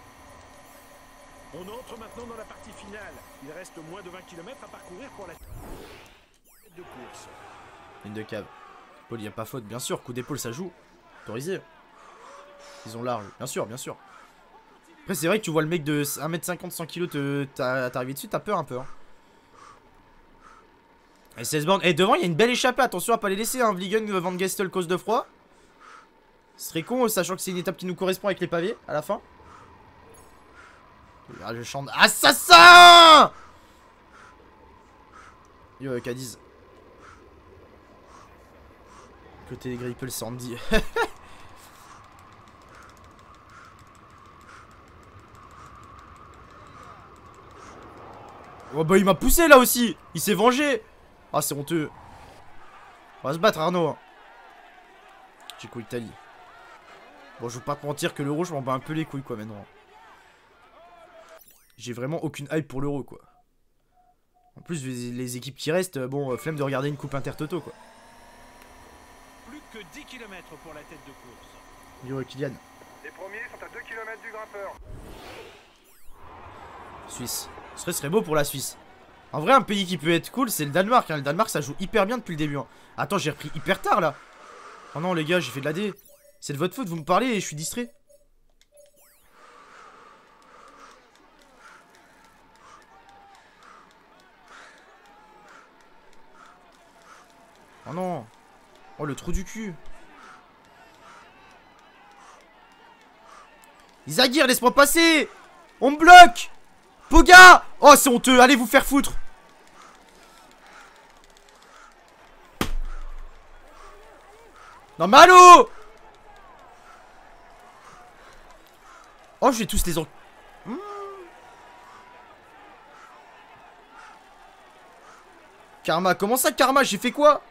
On entre maintenant dans la partie finale. Il reste moins de 20 km à parcourir pour la tête de course. Ligne de cave. Paul, il n'y a pas faute, bien sûr. Coup d'épaule, ça joue. Autorisé. Ils ont large, bien sûr. Après, c'est vrai que tu vois le mec de 1m50, 100 kg t'arriver dessus, t'as peur un peu. Hein. Et 16 bornes. Et devant, il y a une belle échappée. Attention à pas les laisser. Hein. Vliegen, Van Gestel, cause de froid. Ce serait con, sachant que c'est une étape qui nous correspond avec les pavés à la fin. Ah, je chante. Assassin! Yo, Cadiz. Côté des Grippel, Sandy. Oh bah il m'a poussé là aussi. Il s'est vengé. Ah c'est honteux. On va se battre Arnaud. Chico Italie. Bon je veux pas te mentir que l'euro je m'en bats un peu les couilles quoi maintenant. J'ai vraiment aucune hype pour l'euro quoi. En plus les équipes qui restent, bon flemme de regarder une coupe Intertoto quoi. Plus que 10 km pour la tête de course. Yo Kylian. Les premiers sont à 2 km du grimpeur. Suisse. Ce serait beau pour la Suisse. En vrai, un pays qui peut être cool, c'est le Danemark. Hein. Le Danemark, ça joue hyper bien depuis le début. Hein. Attends, j'ai repris hyper tard là. Oh non, les gars, j'ai fait de la D. C'est de votre faute, vous me parlez et je suis distrait. Oh non. Oh, le trou du cul. Izagir, laisse-moi passer. On me bloque. Poga! Oh, c'est honteux, allez vous faire foutre! Non, mais allô! Oh, je vais tous les Karma, comment ça, Karma? J'ai fait quoi?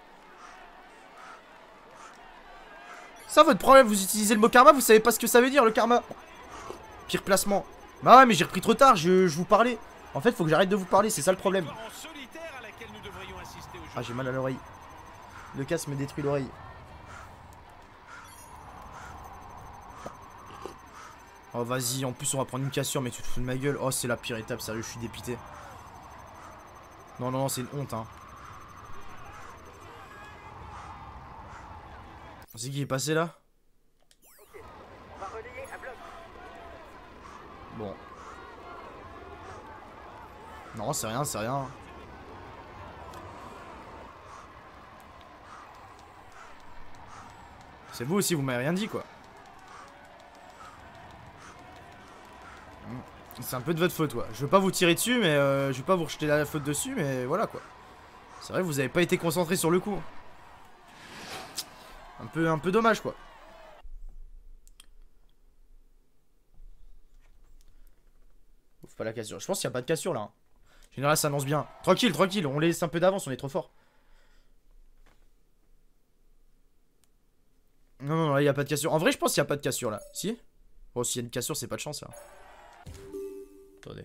Ça, votre problème, vous utilisez le mot karma, vous savez pas ce que ça veut dire, le karma. Pire placement. Bah ouais mais j'ai repris trop tard, je vous parlais. En fait faut que j'arrête de vous parler, c'est ça le problème. Ah j'ai mal à l'oreille. Le casque me détruit l'oreille. Oh vas-y, en plus on va prendre une cassure, mais tu te fous de ma gueule. Oh c'est la pire étape, sérieux, je suis dépité. Non, non, non, c'est une honte, hein. C'est qui est passé là? Bon. Non, c'est rien, c'est rien. C'est vous aussi, vous m'avez rien dit quoi. C'est un peu de votre faute, ouais. Je veux pas vous tirer dessus, mais je veux pas vous rejeter la faute dessus, mais voilà quoi. C'est vrai, vous avez pas été concentré sur le coup. Un peu dommage quoi. Ouf, pas la cassure. Je pense qu'il n'y a pas de cassure là. Hein. En général, ça annonce bien. Tranquille, tranquille, on laisse un peu d'avance, on est trop fort. Non, non, non, là, il n'y a pas de cassure. En vrai, je pense qu'il n'y a pas de cassure là. Si? Bon, s'il y a une cassure, c'est pas de chance là. Attendez.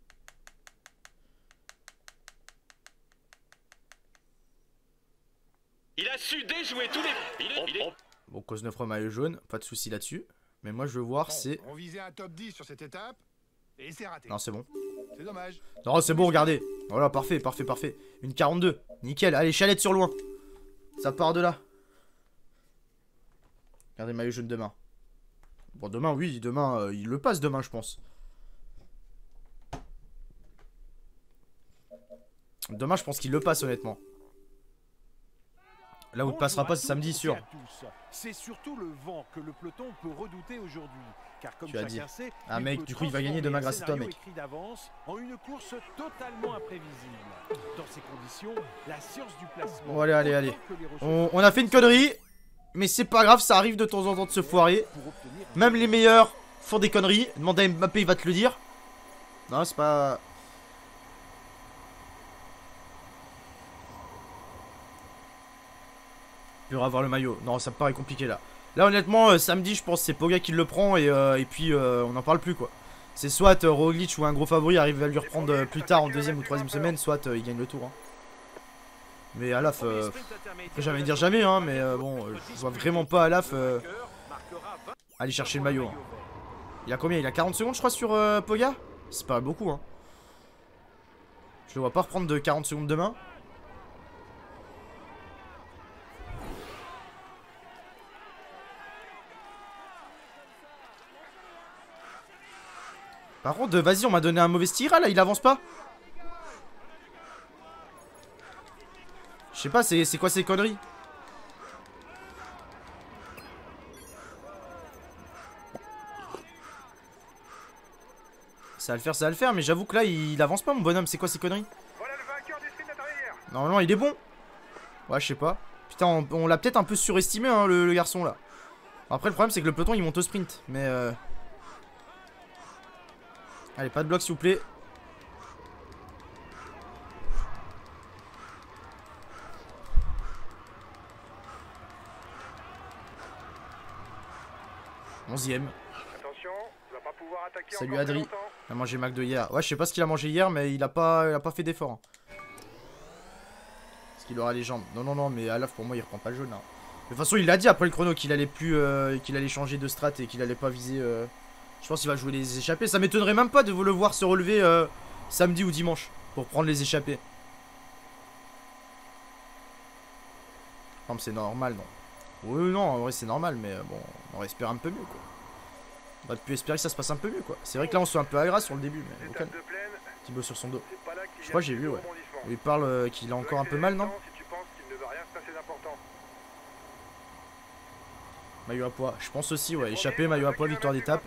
Il a su déjouer tous les... Bon, cause 9 maillot jaune, pas de soucis là-dessus. Mais moi, je veux voir, c'est... On visait un top 10 sur cette étape, et c'est raté. Non, c'est bon. C'est dommage. Non, c'est bon, regardez. Voilà, parfait, parfait, parfait. Une 42. Nickel. Allez, chalette sur loin. Ça part de là. Regardez, maillot jaune demain. Bon, demain, oui, demain, il le passe demain, je pense. Demain, je pense qu'il le passe, honnêtement. Là où il ne passera pas, c'est samedi, sûr. C'est surtout le vent que le peloton peut redouter aujourd'hui. Car comme Tu as dit. chacun sait, Ah, il mec, peut du coup, il va gagner demain grâce à toi, transformer un mec. scénario écrit d'avance en une course totalement imprévisible. Dans ces conditions, la science du placement... Bon, allez, allez, allez. autant que les ressources On a fait une connerie. Mais c'est pas grave, ça arrive de temps en temps de se foirer. pour obtenir un- Même les meilleurs font des conneries. Demande à Mbappé, il va te le dire. Non, c'est pas... Il va avoir le maillot. Non, ça me paraît compliqué là. Là, honnêtement, samedi, je pense que c'est Poga qui le prend et puis on n'en parle plus quoi. C'est soit Roglic ou un gros favori arrive à lui reprendre plus tard en deuxième ou troisième semaine, soit il gagne le tour. Hein. Mais Alaf, jamais dire jamais, hein, mais bon, je vois vraiment pas Alaf aller chercher le maillot. Hein. Il a combien? Il a 40 secondes, je crois, sur Poga. C'est pas beaucoup, hein. Je le vois pas reprendre de 40 secondes demain. Par contre, vas-y, on m'a donné un mauvais styra là, il avance pas. Je sais pas, c'est quoi ces conneries? Ça va le faire, mais j'avoue que là, il avance pas, mon bonhomme. C'est quoi ces conneries? Voilà le vainqueur du sprint intermédiaire. Normalement, il est bon. Ouais, je sais pas. Putain, on l'a peut-être un peu surestimé, hein, le garçon là. Après, le problème, c'est que le peloton, il monte au sprint. Mais allez, pas de bloc, s'il vous plaît. Onzième. Attention, tu vas pas pouvoir attaquer Salut, encore très Adri. longtemps. Il a mangé McDo hier. Ouais, je sais pas ce qu'il a mangé hier, mais il a pas fait d'effort. Hein. Parce qu'il aura les jambes. Non, non, non, mais Alaf, pour moi, il reprend pas le jaune. Hein. De toute façon, il l'a dit après le chrono qu'il allait plus, qu'il allait changer de strat et qu'il allait pas viser. Je pense qu'il va jouer les échappées. Ça m'étonnerait même pas de le voir se relever samedi ou dimanche pour prendre les échappées. Non, mais c'est normal, non. Oui, non, en vrai, c'est normal, mais bon, on va espérer un peu mieux, quoi. On va plus espérer que ça se passe un peu mieux, quoi. C'est vrai que là, on se fait un peu agrat sur le début, mais Étape ok. de plaine, Thibaut sur son dos. c'est pas là qu'il y a Je crois que j'ai le vu, ouais. rebondissement. Il parle qu'il a encore un peu mal, non? Si tu penses qu'il ne va rien se passer d'important. Maillot à poids. Je pense aussi, ouais. Échappé, maillot à poids, victoire d'étape.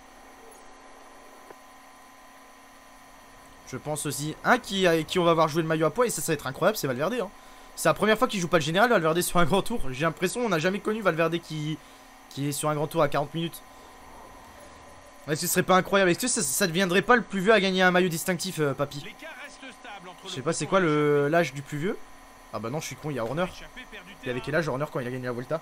Je pense aussi. Un qui on va voir jouer le maillot à poids, et ça va être incroyable, c'est Valverde. Hein. C'est la première fois qu'il joue pas le général, Valverde sur un grand tour. J'ai l'impression on n'a jamais connu Valverde qui est sur un grand tour à 40 minutes. Est-ce que ce serait pas incroyable? Est-ce que ça deviendrait pas le plus vieux à gagner un maillot distinctif, papy? L'écart reste stable entre Je le sais pas c'est peloton quoi et le l'âge du plus vieux. Ah bah non, je suis con, il y a Horner. échappé, perd du Il avait terrain. quel âge Horner quand il a gagné la Volta?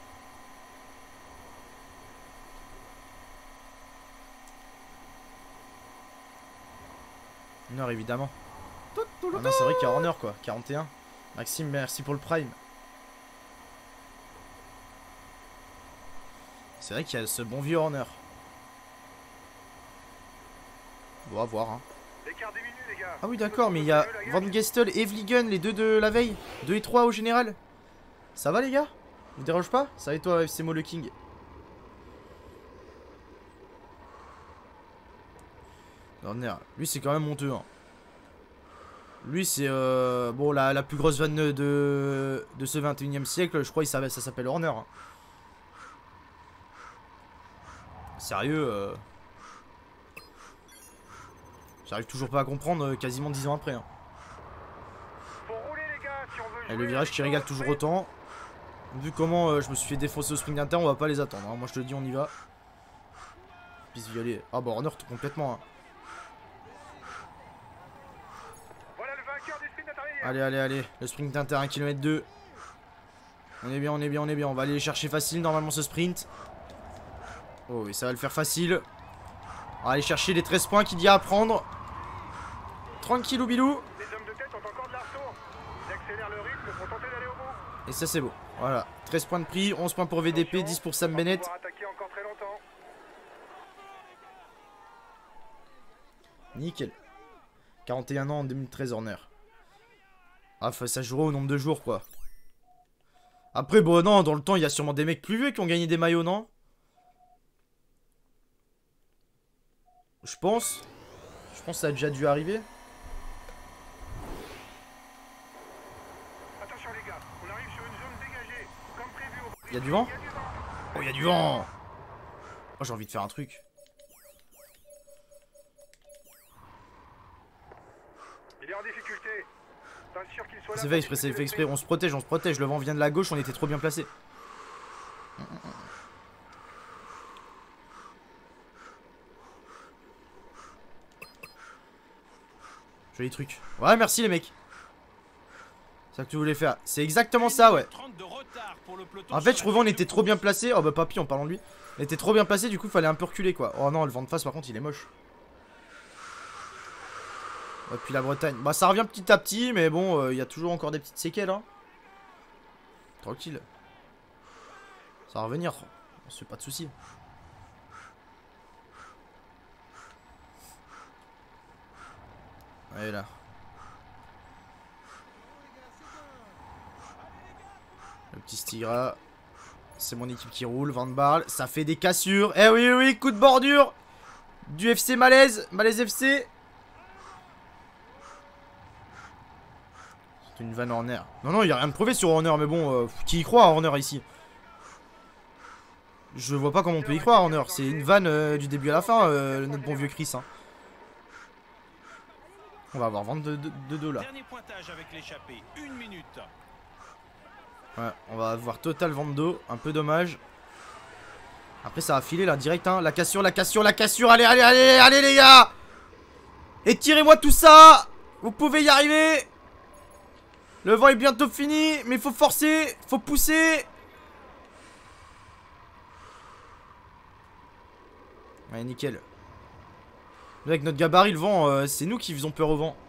Horner évidemment. Ah non, c'est vrai qu'il y a Horner quoi, 41. Maxime, merci pour le prime. C'est vrai qu'il y a ce bon vieux Horner. On va voir, hein. L'écart diminue, les gars. Ah oui, d'accord, mais il y a Van Gestel et Vliegen, les deux de la veille. 2 et 3 au général. Ça va, les gars? Vous dérange pas? Ça va et toi, FC Mo le King? Horner, lui, c'est quand même honteux, hein. Lui, c'est bon, la plus grosse vanne de ce 21e siècle. Je crois que ça s'appelle Horner, hein. Sérieux, j'arrive toujours pas à comprendre quasiment 10 ans après, hein. Faut rouler, les gars, si on veut Et jouer le virage qui régale toujours autant. Vu comment je me suis fait défoncer au sprint inter, on va pas les attendre, hein. Moi je te le dis, on y va. Piste violet. Ah bah Horner complètement, hein. Voilà le vainqueur du sprint intermédiaire. Allez, allez, allez. Le sprint inter 1 km 2. On est bien, on est bien, on est bien. On va aller les chercher facile normalement ce sprint. Oh oui, ça va le faire facile. On va aller chercher les 13 points qu'il y a à prendre. Tranquillou bilou. Les hommes de tête ont encore de l'arceau. Ils accélèrent le rythme pour tenter d'aller au bout. Et ça c'est beau. Voilà. 13 points de prix, 11 points pour VDP, 10 pour Sam On va Bennett. pouvoir attaquer encore très longtemps. Nickel. 41 ans en 2013 Horner. Ah, ça jouera au nombre de jours quoi. Après, bon, non, dans le temps, il y a sûrement des mecs plus vieux qui ont gagné des maillots, non? Je pense. Je pense que ça a déjà dû arriver. Attention, les gars, on arrive sur une zone dégagée. Comme prévu au Il y a du vent? Il y a du vent. Oh, il y a du vent! Oh, j'ai envie de faire un truc. Il est en difficulté. Pas sûr qu'il soit là. C'est fait exprès, c'est fait exprès. On se protège, on se protège. Le vent vient de la gauche, on était trop bien placé. Joli truc. Ouais, merci les mecs. C'est ça que tu voulais faire. C'est exactement ça, ouais. 30 de retard pour le peloton En fait, je sur trouvais la on ligne était de trop bien course. placé. Oh bah papy, en parlant de lui. On était trop bien placé, du coup, il fallait un peu reculer quoi. Oh non, le vent de face, par contre, il est moche. Et puis la Bretagne. Bah, ça revient petit à petit, mais bon, il y a toujours encore des petites séquelles, hein. Tranquille. Ça va revenir. C'est pas de soucis. Allez là. Le petit Styra. C'est mon équipe qui roule. Van Barle. Ça fait des cassures. Eh oui, oui, coup de bordure. Du FC Malaise. Malaise FC. C'est une vanne Horner. Non, non, il n'y a rien de prouvé sur Horner. Mais bon, qui y croit à Horner ici? Je vois pas comment on peut y croire à Horner. C'est une vanne du début à la fin, notre bon vieux Chris. Hein. On va avoir 22 là. Dernier pointage avec l'échappée, 1 minute. Ouais, on va avoir total vente d'eau. Un peu dommage. Après, ça va filer là, direct. Hein. La cassure, la cassure, la cassure. Allez, allez, allez, allez, les gars. Étirez-moi tout ça. Vous pouvez y arriver. Le vent est bientôt fini. Mais il faut forcer. Faut pousser. Ouais, nickel. Avec notre gabarit, le vent, c'est nous qui faisons peur au vent.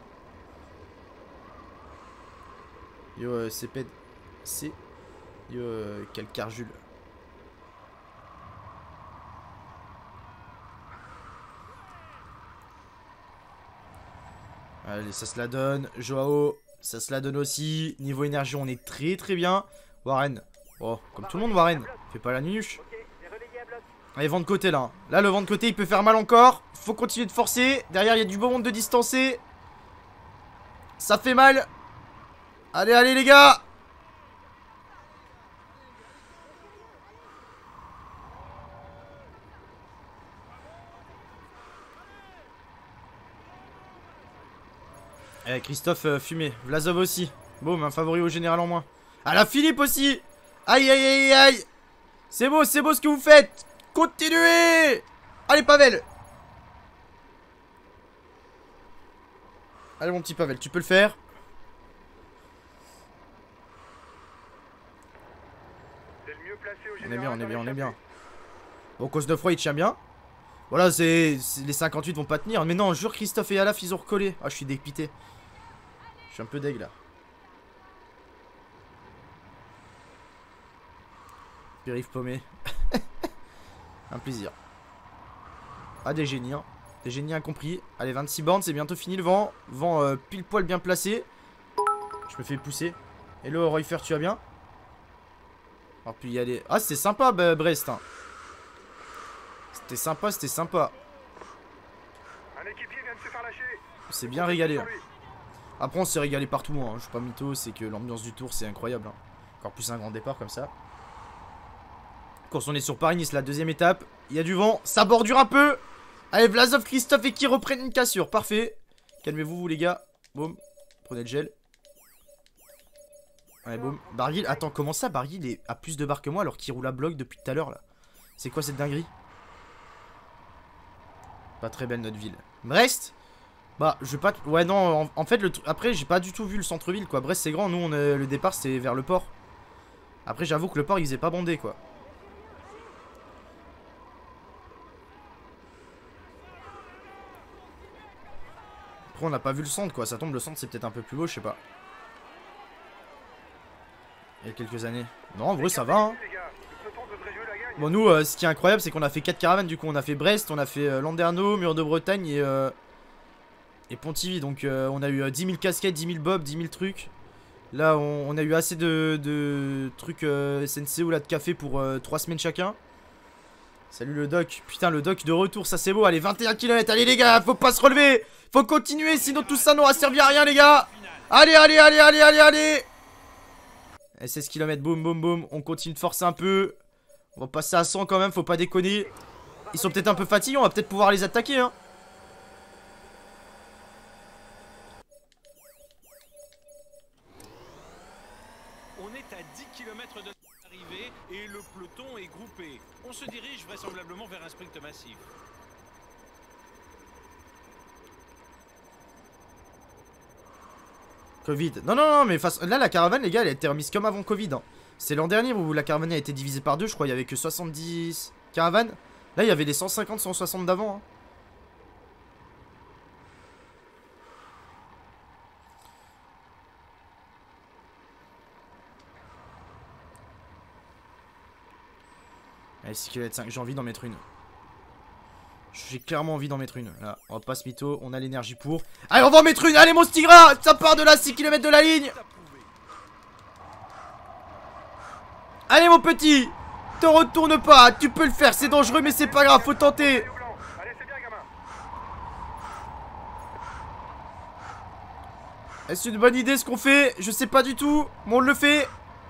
Yo, CP. C. Yo, Calcar Jules. Allez, ça se la donne. Joao, ça se la donne aussi. Niveau énergie, on est très très bien. Warren. Oh, comme tout le monde, Warren. Fais pas la nunuche. Allez, vent de côté là. Là, le vent de côté, il peut faire mal encore. Faut continuer de forcer. Derrière, il y a du beau monde de distancer. Ça fait mal. Allez, allez, les gars. Eh, Christophe fumé. Vlasov aussi. Boum, un favori au général en moins. Ah, la Philippe aussi. Aïe, aïe, aïe, aïe. C'est beau ce que vous faites. Continuez. Allez, Pavel. Allez, mon petit Pavel, tu peux le faire. C'est le mieux placé au On est général bien, on est dans bien, on est l'échappée. bien. Bon, Cosnefroy, il tient bien. Voilà, les 58 vont pas tenir. Mais non, jure, Christophe et Alaf, ils ont recollé. Ah, je suis dépité. Je suis un peu deg, là. Périph' paumé. Un plaisir. Ah, des génies, hein. Des génies incompris. Allez, 26 bornes, c'est bientôt fini le vent. Vent pile poil bien placé. Je me fais pousser. Hello, Royfer, tu vas bien? Alors, puis y aller. Ah, c'était sympa, Brest. Hein. C'était sympa, c'était sympa. Un équipier vient de se faire lâcher. On s'est bien régalé. Hein. Après, on s'est régalé partout. Hein. Je suis pas mytho, c'est que l'ambiance du tour, c'est incroyable. Hein. Encore plus un grand départ comme ça. Course, on est sur Paris-Nice, la deuxième étape. Il y a du vent, ça bordure un peu. Allez, Vlasov, Christophe et qui reprennent une cassure. Parfait. Calmez-vous, vous les gars. Boum. Prenez le gel. Allez, boum. Barguil, attends, comment ça, Barguil est à plus de barres que moi alors qu'il roule à bloc depuis tout à l'heure là? C'est quoi cette dinguerie? Pas très belle notre ville. Brest? Bah, je vais pas. Ouais, non, en fait, après, j'ai pas du tout vu le centre-ville quoi. Brest, c'est grand. Nous, le départ, c'est vers le port. Après, j'avoue que le port, il faisait pas bandé quoi. Après, on n'a pas vu le centre quoi. Ça tombe, le centre, c'est peut-être un peu plus beau, je sais pas. Il y a quelques années. Non, en vrai, ça va. Hein. Bon, nous, ce qui est incroyable, c'est qu'on a fait 4 caravanes. Du coup, on a fait Brest, on a fait Landerneau, Mur de Bretagne et Pontivy. Donc, on a eu 10 000 casquettes, 10 000 bobs, 10 000 trucs. Là, on a eu assez de trucs SNCO là de café pour 3 semaines chacun. Salut le doc. Putain, le doc de retour, ça c'est beau. Allez, 21 km. Allez, les gars, faut pas se relever. Faut continuer, sinon tout ça n'aura servi à rien, les gars. Allez, allez, allez, allez, allez, allez. 16 km, boum, boum, boum. On continue de forcer un peu. On va passer à 100 quand même, faut pas déconner. Ils sont peut-être un peu fatigués, on va peut-être pouvoir les attaquer, hein. On est à 10 km de l'arrivée et le peloton est groupé. On se dirige vraisemblablement vers un sprint massif. Covid. Non, non, non, mais là, la caravane, les gars, elle a été remise comme avant Covid. Hein. C'est l'an dernier où la caravane a été divisée par deux. Je crois il y avait que 70 caravanes. Là, il y avait les 150, 160 d'avant. Hein. Allez, 6 km 5. J'ai envie d'en mettre une. J'ai clairement envie d'en mettre une. Là, on va pas se mytho. On a l'énergie pour. Allez, on va en mettre une. Allez, mon Stigra. Ça part de là, 6 km de la ligne. Allez, mon petit. Te retourne pas. Tu peux le faire. C'est dangereux, mais c'est pas grave. Faut tenter. Est-ce une bonne idée ce qu'on fait? Je sais pas du tout. Mais on le fait.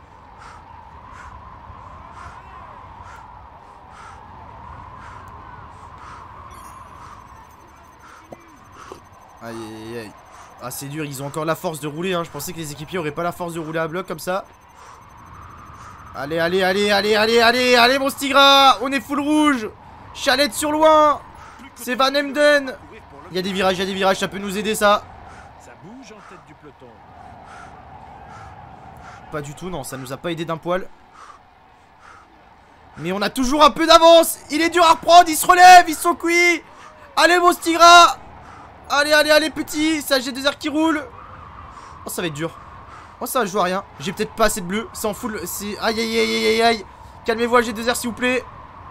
Aïe aïe aïe. Ah c'est dur, ils ont encore la force de rouler hein. Je pensais que les équipiers auraient pas la force de rouler à bloc comme ça. Allez allez allez allez allez allez. Allez mon Stigra. On est full rouge. Chalette sur loin. C'est Van Emden. Il y a des virages, ça peut nous aider ça. Ça bouge en tête du peloton. Pas du tout, non, ça nous a pas aidé d'un poil. Mais on a toujours un peu d'avance. Il est dur à reprendre, ils se relèvent, ils sont cuits. Allez mon Stigra. Allez, allez, allez, petit. C'est G2R qui roule. Oh, ça va être dur. Oh, ça, je vois rien. J'ai peut-être pas assez de bleu. C'est en full. C'est. Aïe, aïe, aïe, aïe, aïe, aïe. Calmez-vous, G2R, s'il vous plaît.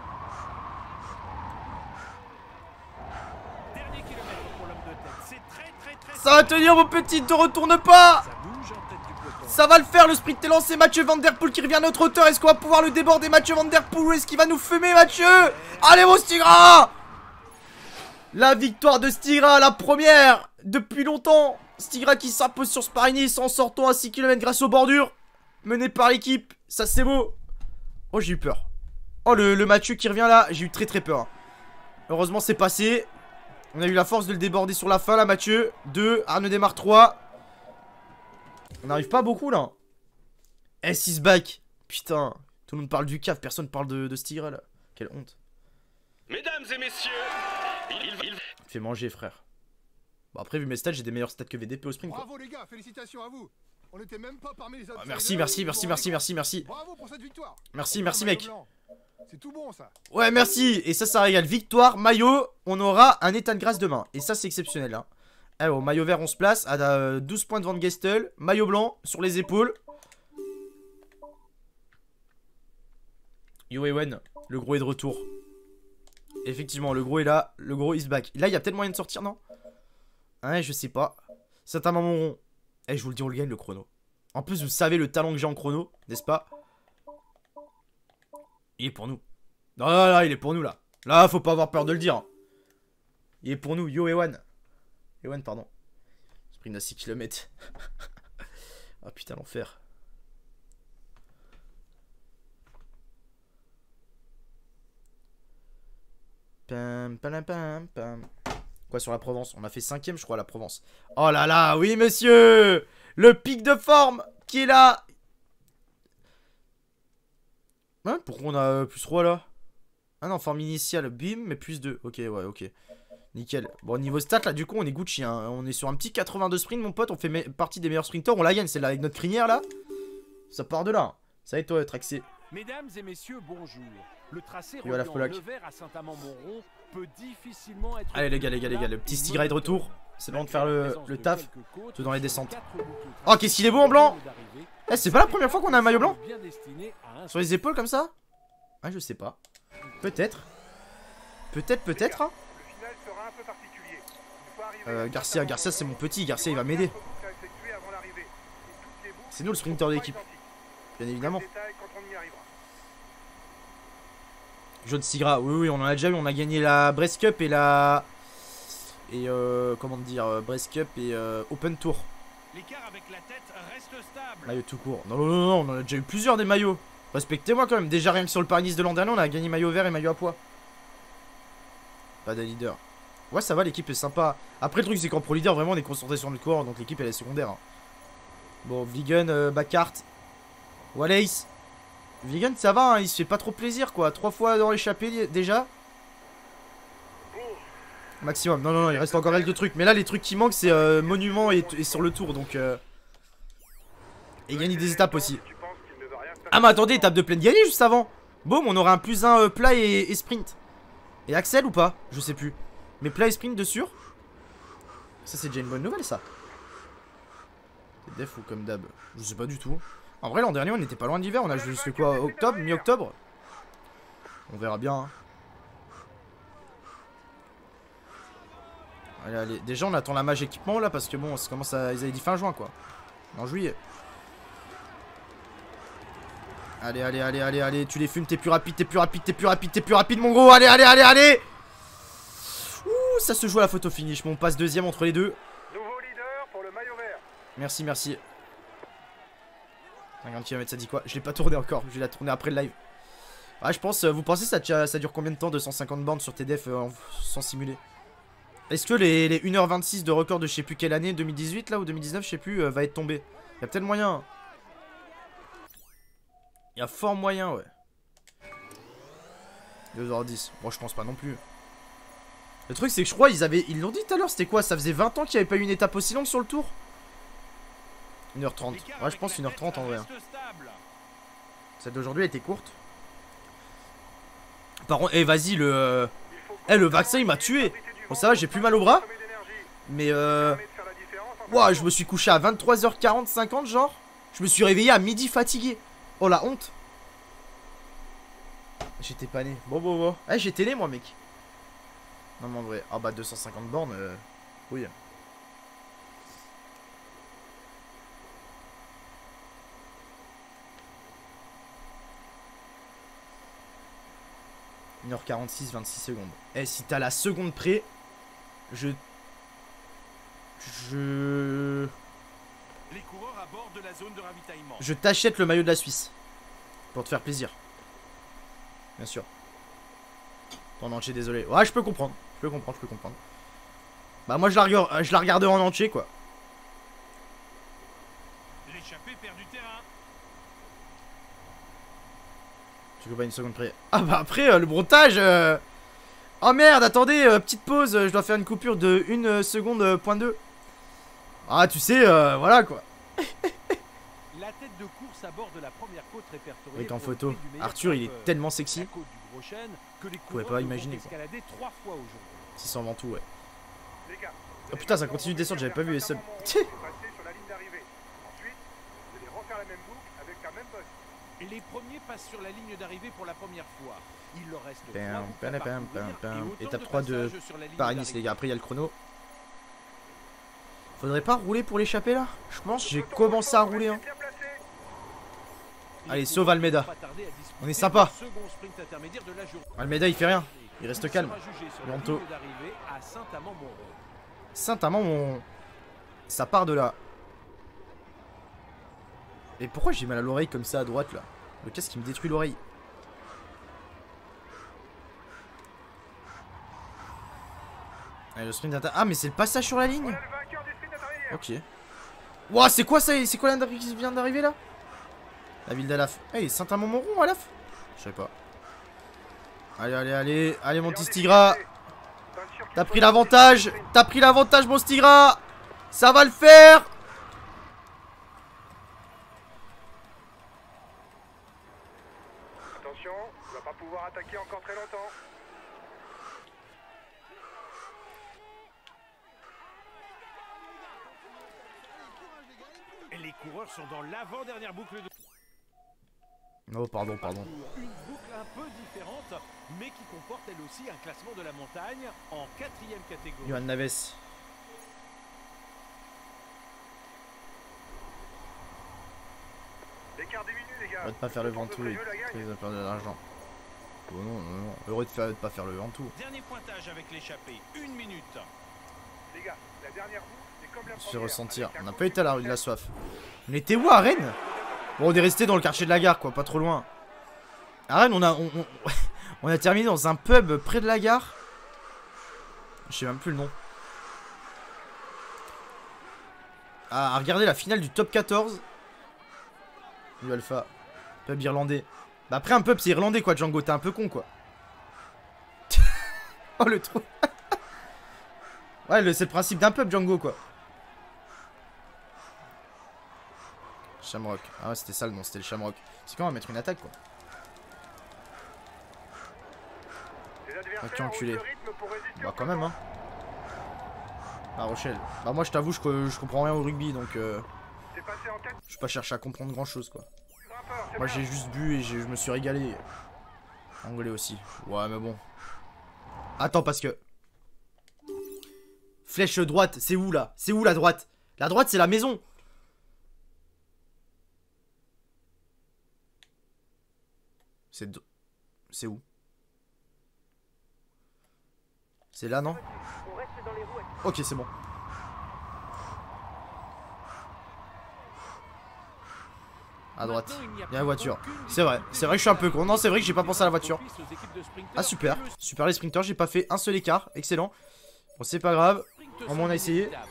Dernier kilomètre pour l'homme de tête. C'est très. Ça va tenir, mon petit. Ne retourne pas. Ça bouge en tête du peloton. Ça va le faire, le sprint est lancé. Mathieu Van Der Poel qui revient à notre hauteur. Est-ce qu'on va pouvoir le déborder, Mathieu Van Der Poel? Ou est-ce qu'il va nous fumer, Mathieu? Allez, mon Stigra. La victoire de Stigra, la première depuis longtemps. Stigra qui s'impose sur Paris-Nice en sortant à 6 km grâce aux bordures. Mené par l'équipe, ça c'est beau. Oh, j'ai eu peur. Oh, le Mathieu qui revient là, j'ai eu très très peur. Hein. Heureusement c'est passé. On a eu la force de le déborder sur la fin là, Mathieu. 2, Arnaud démarre 3. On n'arrive pas beaucoup là. S6 back. Putain, tout le monde parle du CAF, personne parle de Stigra là. Quelle honte. Mesdames et messieurs, il Fais manger, frère. Bon, après, vu mes stats, j'ai des meilleurs stats que VDP au sprint. Quoi. Bravo les gars, félicitations à vous. On était même pas parmi les autres. Merci, merci, merci, merci, merci, merci. Bravo pour cette victoire. Merci, merci, mec. C'est tout bon ça. Ouais, merci. Et ça régale. Victoire, maillot. On aura un état de grâce demain. Et ça, c'est exceptionnel. Hein. Alors, maillot vert, on se place à 12 points de Van Gestel. Maillot blanc sur les épaules. Yo Ewen, le gros est de retour. Effectivement, le gros est là. Le gros is back. Là, il y a peut-être moyen de sortir, non? Ouais, je sais pas. C'est un moment rond. Eh, je vous le dis, on le gagne le chrono. En plus, vous savez le talent que j'ai en chrono, n'est-ce pas? Il est pour nous. Non, non, non, il est pour nous là. Là, faut pas avoir peur de le dire. Il est pour nous. Yo, Ewan. Ewan, pardon. Sprint à 6 km. Ah putain, l'enfer. Pam, pam, pam, pam. Quoi sur la Provence? On a fait 5ème, je crois, à la Provence. Oh là là, oui, monsieur! Le pic de forme qui est là! Hein, pourquoi on a plus 3 là? Ah non, forme initiale, bim, mais plus 2. Ok, ouais, ok. Nickel. Bon, niveau stats, là, du coup, on est Gucci. Hein. On est sur un petit 82 sprint, mon pote. On fait partie des meilleurs sprinters. On la gagne, celle-là, avec notre crinière, là. Ça part de là. Hein. Ça va être toi, Traxé. Mesdames et messieurs, bonjour. Le tracé Yo, la reliant Folac. Nevers à Saint-Amand-Montrond peut difficilement être... Allez, les gars, le petit Stigra est de retour. C'est le moment de faire le taf. Tout dans les descentes. Oh, qu'est-ce qu'il est beau en blanc! Eh, c'est pas la première fois qu'on a un maillot blanc? Sur les épaules, comme ça? Ah, je sais pas. Peut-être. Peut-être, hein. Le final sera un peu particulier. Il faut arriver Garcia, c'est mon petit. Garcia, il va m'aider. C'est nous le sprinter de l'équipe. Bien évidemment. Jaune Stigra, oui, on en a déjà eu. On a gagné la Brest Cup et la... Et comment dire, Brest Cup et Open Tour. L'écart avec la tête reste stable. Maillot tout court. Non, on en a déjà eu plusieurs des maillots. Respectez-moi quand même. Déjà rien que sur le Paris-Nice de l'an dernier, on a gagné maillot vert et maillot à pois. Pas de leader. Ouais, ça va, l'équipe est sympa. Après, le truc, c'est qu'en pro leader, vraiment, on est concentré sur notre coureur, donc l'équipe, elle est secondaire. Hein. Bon, Vegan, Backart, Wallace. Vegan, ça va, hein, il se fait pas trop plaisir, quoi. 3 fois dans l'échappée, déjà. Maximum. Non, il reste encore quelques trucs. Mais là, les trucs qui manquent, c'est Monument et sur le tour, donc... Et gagner des étapes aussi. Ah, mais attendez, étape de pleine gagnée juste avant. Boum, on aura un +1 plat et sprint. Et Axel ou pas? Je sais plus. Mais plat et sprint de sûr. Ça, c'est déjà une bonne nouvelle, ça. C'est def ou comme d'hab? Je sais pas du tout. En vrai, l'an dernier, on n'était pas loin d'hiver. On a jusque quoi? Octobre? Mi-octobre? On verra bien. Hein. Allez. Déjà, on attend la mage équipement là parce que bon, ça commence à. Ils avaient dit fin juin quoi. En juillet. Allez. Tu les fumes, t'es plus rapide, mon gros. Allez. Ouh, ça se joue à la photo finish. Bon, on passe deuxième entre les deux. Nouveau leader pour le maillot vert. Merci. 50 km, ça dit quoi? Je l'ai pas tourné encore. Je vais la tourner après le live. Ah, je pense. Vous pensez ça dure combien de temps? 250 bornes sur TDF sans simuler? Est-ce que les 1h26 de record de je sais plus quelle année, 2018 là ou 2019, je sais plus, va être tombé? Il y a peut-être moyen. Il y a fort moyen, ouais. 2h10. Bon, je pense pas non plus. Le truc, c'est que je crois, ils l'ont dit tout à l'heure, c'était quoi? Ça faisait 20 ans qu'il n'y avait pas eu une étape aussi longue sur le tour? 1h30. Ouais, je pense 1h30 en vrai. Celle d'aujourd'hui, elle était courte. Par contre, vas-y, le vaccin, il m'a tué. Bon, ça va, j'ai plus mal au bras. Mais ouah, je me suis couché à 23h40, 50 genre. Je me suis réveillé à midi fatigué. Oh la honte. J'étais pas né. Bon. Eh, j'étais né moi, mec. Non, mais en vrai. Ah bah 250 bornes. Oui. « 1h46, 26 secondes. Eh, si t'as la seconde près, Les coureurs à bord de la zone de ravitaillement. Je t'achète le maillot de la Suisse. Pour te faire plaisir. Bien sûr. En entier, désolé. Ouais, je peux comprendre. Je peux comprendre. Bah, moi, je la regardais en entier, quoi. L'échappée perd du terrain. Je peux pas une seconde près. Ah, bah, après, le brontage. Oh merde, attendez, petite pause. Je dois faire une coupure de 1 seconde, point 2. Ah, tu sais, voilà, quoi. La tête de course à bord de la première côte répertoriée. Avec en photo. Arthur, il est tellement sexy. Vous pouvez pas imaginer, quoi. 600 Ventoux, ouais. Oh putain, ça continue de descendre, j'avais pas vu les subs. Les premiers passent sur la ligne d'arrivée pour la première fois. Il leur reste Pam, 3 pam, boucles à pam, parcourir pam, pam. et autant Étape 3 de passages sur la ligne Paris-Nice, d'arrivée. les gars. Après, il y a le chrono. Faudrait pas rouler pour l'échapper là? Je pense que j'ai commencé à rouler. Hein. Bien placé. Allez, sauve Almeida. On est sympa. Second sprint intermédiaire de la journée. Almeida, il fait rien. Il reste calme. Sera jugé sur la Bientôt. ligne d'arrivée à Saint-Amand-Montrond. Saint-Amand, mon... ça part de là. Et pourquoi j'ai mal à l'oreille comme ça à droite là? Le casque qui me détruit l'oreille. Allez, le sprint d'inter... Ah, mais c'est le passage sur la ligne. Voilà le vainqueur du sprint intermédiaire. Ok. Ouah, c'est quoi ça? C'est quoi l'indri qui vient d'arriver là? La ville d'Alaf. Hey, Saint-Amand-Montrond, Alaf? Je sais pas. Allez, allez, allez. Allez, mon petit Stigra. T'as pris l'avantage. T'as pris l'avantage, mon Stigra. Ça va le faire. Attention, tu vas pas pouvoir attaquer encore très longtemps. Et les coureurs sont dans l'avant-dernière boucle de Oh, pardon, pardon. une boucle un peu différente, mais qui comporte elle aussi un classement de la montagne en 4e catégorie. Johan Naves. L'écart diminue, les gars. Heureux de pas faire le Le temps de Ventoux. prévu la gagne. Ils ont perdu de l'argent. Oh non, non, non. Heureux de pas faire le Ventoux. Dernier pointage avec l'échappée, 1 minute. Les gars, la dernière boucle, c'est comme la Je fais première. ressentir. Avec un On n'a coup pas été à la rue de la de soif. On était où à Rennes? Bon, on est resté dans le quartier de la gare, quoi, pas trop loin. À Rennes, on a terminé dans un pub près de la gare. Je sais même plus le nom. À regarder la finale du top 14. Du Alpha. Pub irlandais. Bah après un pub c'est irlandais quoi, Django, t'es un peu con quoi. Oh le trou. Ouais, c'est le principe d'un pub, Django quoi. Shamrock. Ah ouais, c'était ça le nom, c'était le Shamrock. C'est quand on va mettre une attaque quoi. Les adversaires Ok, enculé. haussent le rythme pour résister Bah au quand même peloton. hein. La Rochelle. Bah moi je t'avoue, je comprends rien au rugby donc T'es passé en tête je vais pas chercher à comprendre grand chose quoi. du grimpeur, c'est Moi bien. j'ai juste bu et je me suis régalé. Anglais aussi. Ouais mais bon. Attends parce que... Flèche droite, c'est où là? C'est où la droite? La droite c'est la maison. C'est où? C'est là non? On reste dans les roues. Ok c'est bon. À droite. Maintenant, il n'y Il y a plus la voiture. aucune C'est vrai que je suis un peu con. Non, c'est vrai que j'ai pas pensé à la voiture. propice aux équipes de sprinteurs. Ah super, Et le super les sprinters, j'ai pas fait un seul écart, excellent. Bon c'est pas grave, sprint au moins on a essayé. inévitable.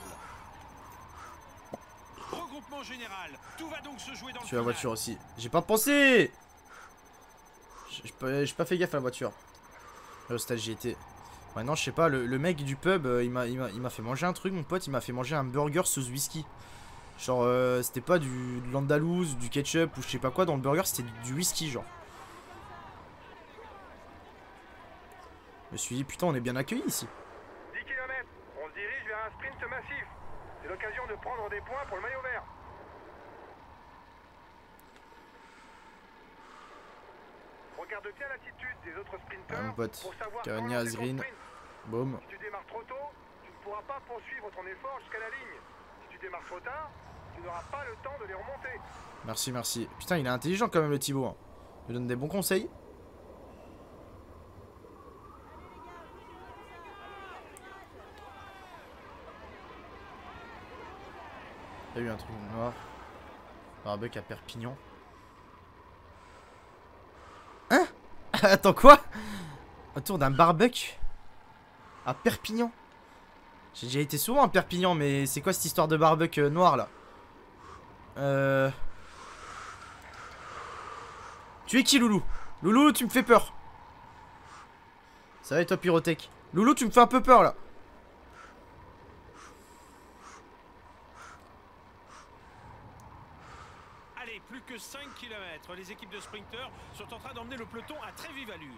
Regroupement général, tout va donc se jouer dans le Je suis la final. voiture aussi. J'ai pas pensé. J'ai pas fait gaffe à la voiture. Là, au stade j'y étais. Maintenant je sais pas, le mec du pub il m'a fait manger un truc mon pote, il m'a fait manger un burger sauce whisky. Genre c'était pas de l'andalouse, du ketchup ou je sais pas quoi dans le burger, c'était du whisky genre. Je me suis dit putain on est bien accueillis ici. 10 km. On se dirige vers un sprint massif. C'est l'occasion de prendre des points pour le maillot vert. Regarde bien l'attitude des autres sprinteurs Ah, mon pote. pour savoir Carigna, quand lancer ton Azrine. sprint. Boum. Si tu démarres trop tôt, tu ne pourras pas poursuivre ton effort jusqu'à la ligne. Si tu démarres trop tard, tu n'auras pas le temps de les remonter. Merci, merci. Putain, il est intelligent quand même le Thibaut. Hein. Il me donne des bons conseils. Il y a eu un truc noir. Barbecue à Perpignan. Hein? Attends, quoi? Autour d'un barbecue à Perpignan. J'ai déjà été souvent à Perpignan, mais c'est quoi cette histoire de barbecue noir là? Tu es qui, Loulou? Loulou, tu me fais peur. Ça va et toi, Pyrotech? Loulou, tu me fais un peu peur là. Allez, plus que 5 km. Les équipes de sprinteurs sont en train d'emmener le peloton à très vive allure.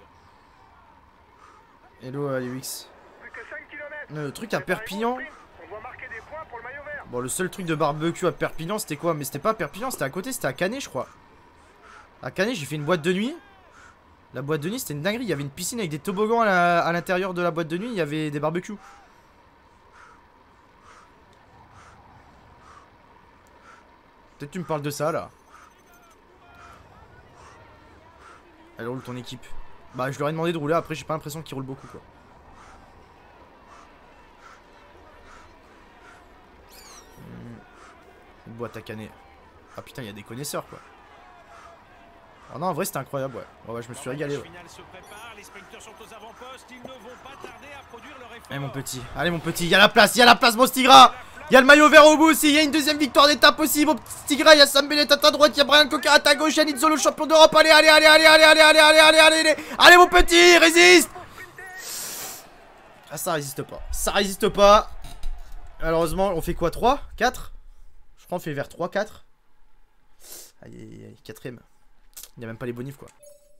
Hello, Alix. Plus que 5 km. Le truc à Perpignan. On doit marquer des points pour le maillot vert. Bon, le seul truc de barbecue à Perpignan, c'était quoi? Mais c'était pas à Perpignan, c'était à côté, c'était à Canet, je crois. À Canet, j'ai fait une boîte de nuit. La boîte de nuit, c'était une dinguerie. Il y avait une piscine avec des toboggans à l'intérieur de la boîte de nuit. Il y avait des barbecues. Peut-être tu me parles de ça, là. Elle roule ton équipe. Bah, je leur ai demandé de rouler. Après, j'ai pas l'impression qu'ils roulent beaucoup, quoi. Une boîte à Canet. Ah putain, il y a des connaisseurs, quoi. Oh non, en vrai, c'était incroyable, ouais. Ouais, je me suis régalé, ouais. Allez, mon petit. Allez, mon petit. Il y a la place, mon Stigra. Il y a le maillot vert au bout aussi. Il y a une deuxième victoire d'étape aussi, mon petit Stigra. Il y a Sam Bennett à ta droite. Il y a Brian Cocker à ta gauche. Il y a Nizzolo, champion d'Europe. Allez, allez, allez, allez, allez, allez, allez, allez, allez, allez, allez. Allez, mon petit, résiste. Ah, ça résiste pas. Ça résiste pas. Malheureusement, on fait quoi, 3 4? Je crois qu'on fait vers 3 4. Aïe, aïe, aïe, 4ème. Il n'y a même pas les bonifs, quoi.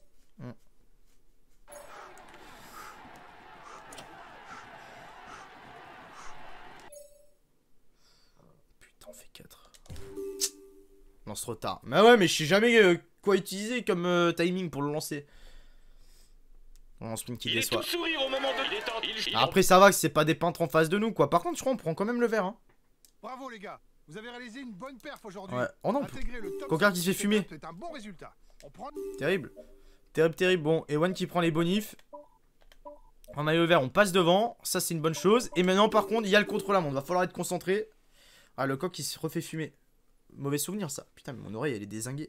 Putain, on fait 4. Lance trop tard. Mais ouais, mais je sais jamais quoi utiliser comme timing pour le lancer. On lance une qui déçoit. Après, ça va que c'est pas des peintres en face de nous, quoi. Par contre, je crois qu'on prend quand même le vert, hein. Bravo les gars, vous avez réalisé une bonne perf aujourd'hui. Ouais. Oh non, Intégrer le top Coquin qui se fait 50 fumer. C'est un bon résultat. On prend... Terrible. Terrible, terrible. Bon, Ewan qui prend les bonifs. En maillot vert, on passe devant. Ça, c'est une bonne chose. Et maintenant, par contre, il y a le contre-la-montre. Va falloir être concentré. Ah, le coq qui se refait fumer. Mauvais souvenir, ça. Putain, mais mon oreille, elle est dézinguée.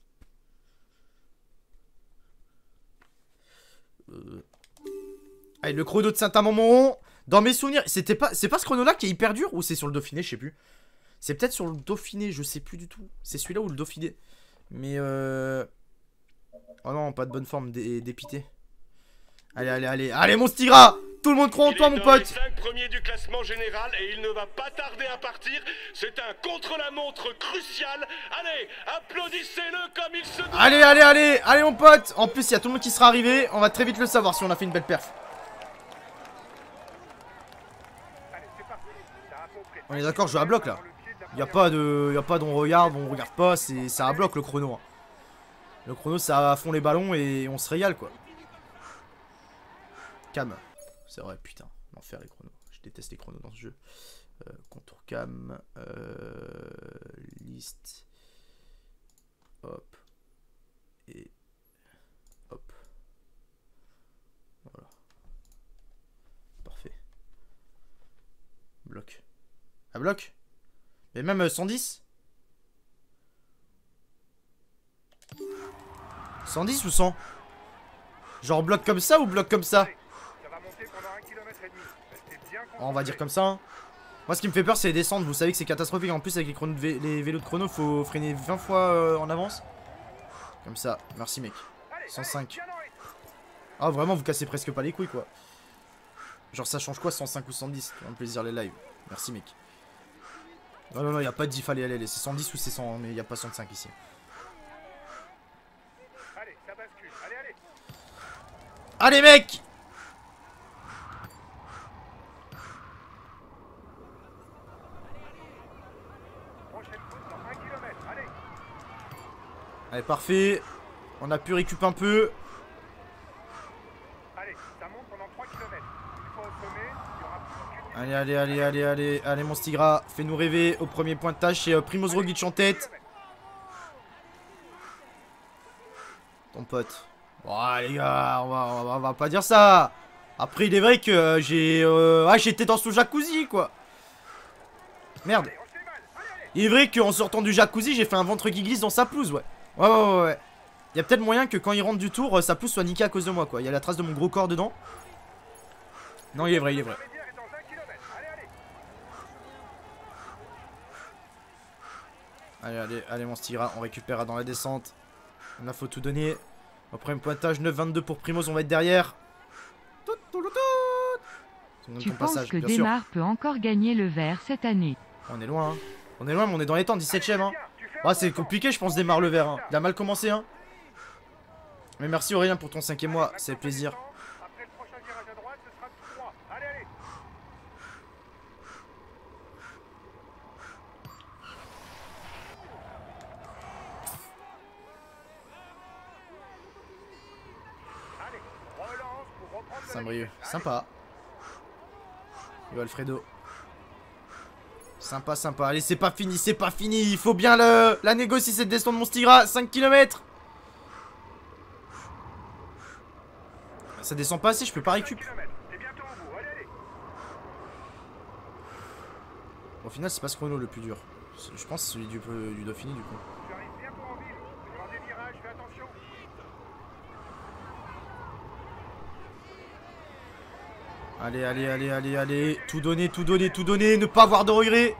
Allez, le chrono de Saint-Amand-Montrond. Dans mes souvenirs, c'est pas ce chrono-là qui est hyper dur ou c'est sur le Dauphiné, je sais plus. C'est peut-être sur le Dauphiné, je sais plus du tout. C'est celui-là ou le Dauphiné. Mais oh non, pas de bonne forme, dépité. Allez, allez, allez. Allez, mon Stigra. Tout le monde croit en toi, mon pote. Il est dans les 5 premiers du classement général et il ne va pas tarder à partir. C'est un contre-la-montre crucial. Allez, applaudissez-le comme il se doit. Allez, allez, allez. Allez, mon pote. En plus, il y a tout le monde qui sera arrivé. On va très vite le savoir si on a fait une belle perf. On est d'accord, je joue à bloc là. Y a pas d'on regarde, on regarde pas, c'est à bloc le chrono. Hein. Le chrono, ça va à fond les ballons et on se régale quoi. Cam, c'est vrai, putain, l'enfer les chronos. Je déteste les chronos dans ce jeu. Contour cam, liste, hop, et hop. Voilà. Parfait. Bloc. À bloc. Mais même 110. 110 ou 100? Genre bloc comme ça ou bloc comme ça? On va dire comme ça hein. Moi ce qui me fait peur c'est les descentes. Vous savez que c'est catastrophique. En plus avec les vélos de chrono faut freiner 20 fois en avance. Comme ça. Merci mec. 105. Ah vraiment vous cassez presque pas les couilles quoi. Genre ça change quoi 105 ou 110? Ça fait un plaisir les lives. Merci mec. Non, non, non, y a pas de diff, allez, c'est 110 ou c'est 100, mais y a pas 105 ici. Allez, ça bascule, allez, allez. Allez, mec! Prochaine côte dans 1 km, allez. Allez, parfait. On a pu récupérer un peu. Allez, ça monte pendant 3 km. Une fois au sommet, il y aura plus aucune... Allez, allez, allez, allez, allez, allez, mon Stigra, fais-nous rêver au premier pointage, c'est Primoz Roglic en tête. Ton pote. Oh, les gars, on va pas dire ça. Après, il est vrai que j'étais dans son jacuzzi, quoi. Merde. Il est vrai qu'en sortant du jacuzzi, j'ai fait un ventre qui glisse dans sa pelouse, ouais. Ouais. Il y a peut-être moyen que quand il rentre du tour, sa pelouse soit niquée à cause de moi, quoi. Il y a la trace de mon gros corps dedans. Non, il est vrai, il est vrai. Allez, allez, allez mon Stigra, on récupérera dans la descente. On a faut tout donner. Au premier pointage, 9,22 pour Primoz, on va être derrière. Tu penses que Démarre peut encore gagner le vert cette année? On est loin, hein. On est loin, mais on est dans les temps, 17ème. Hein. Ouais, c'est compliqué, je pense, Démarre le vert. Hein. Il a mal commencé. Hein. Mais merci Aurélien pour ton 5e mois, c'est plaisir. Après le prochain virage à droite, ce sera tout droit. Allez, allez. Saint-Brieuc. Sympa. Yo Alfredo. Sympa, sympa. Allez, c'est pas fini, c'est pas fini. Il faut bien la négocier cette descente de mon Stigra. 5 km. Ça descend pas assez, je peux pas récup. Au final, c'est pas ce chrono le plus dur. Je pense que c'est celui du Dauphiné du coup. Allez, allez, allez, allez, allez. Tout donner, tout donner, tout donner. Ne pas avoir de regrets.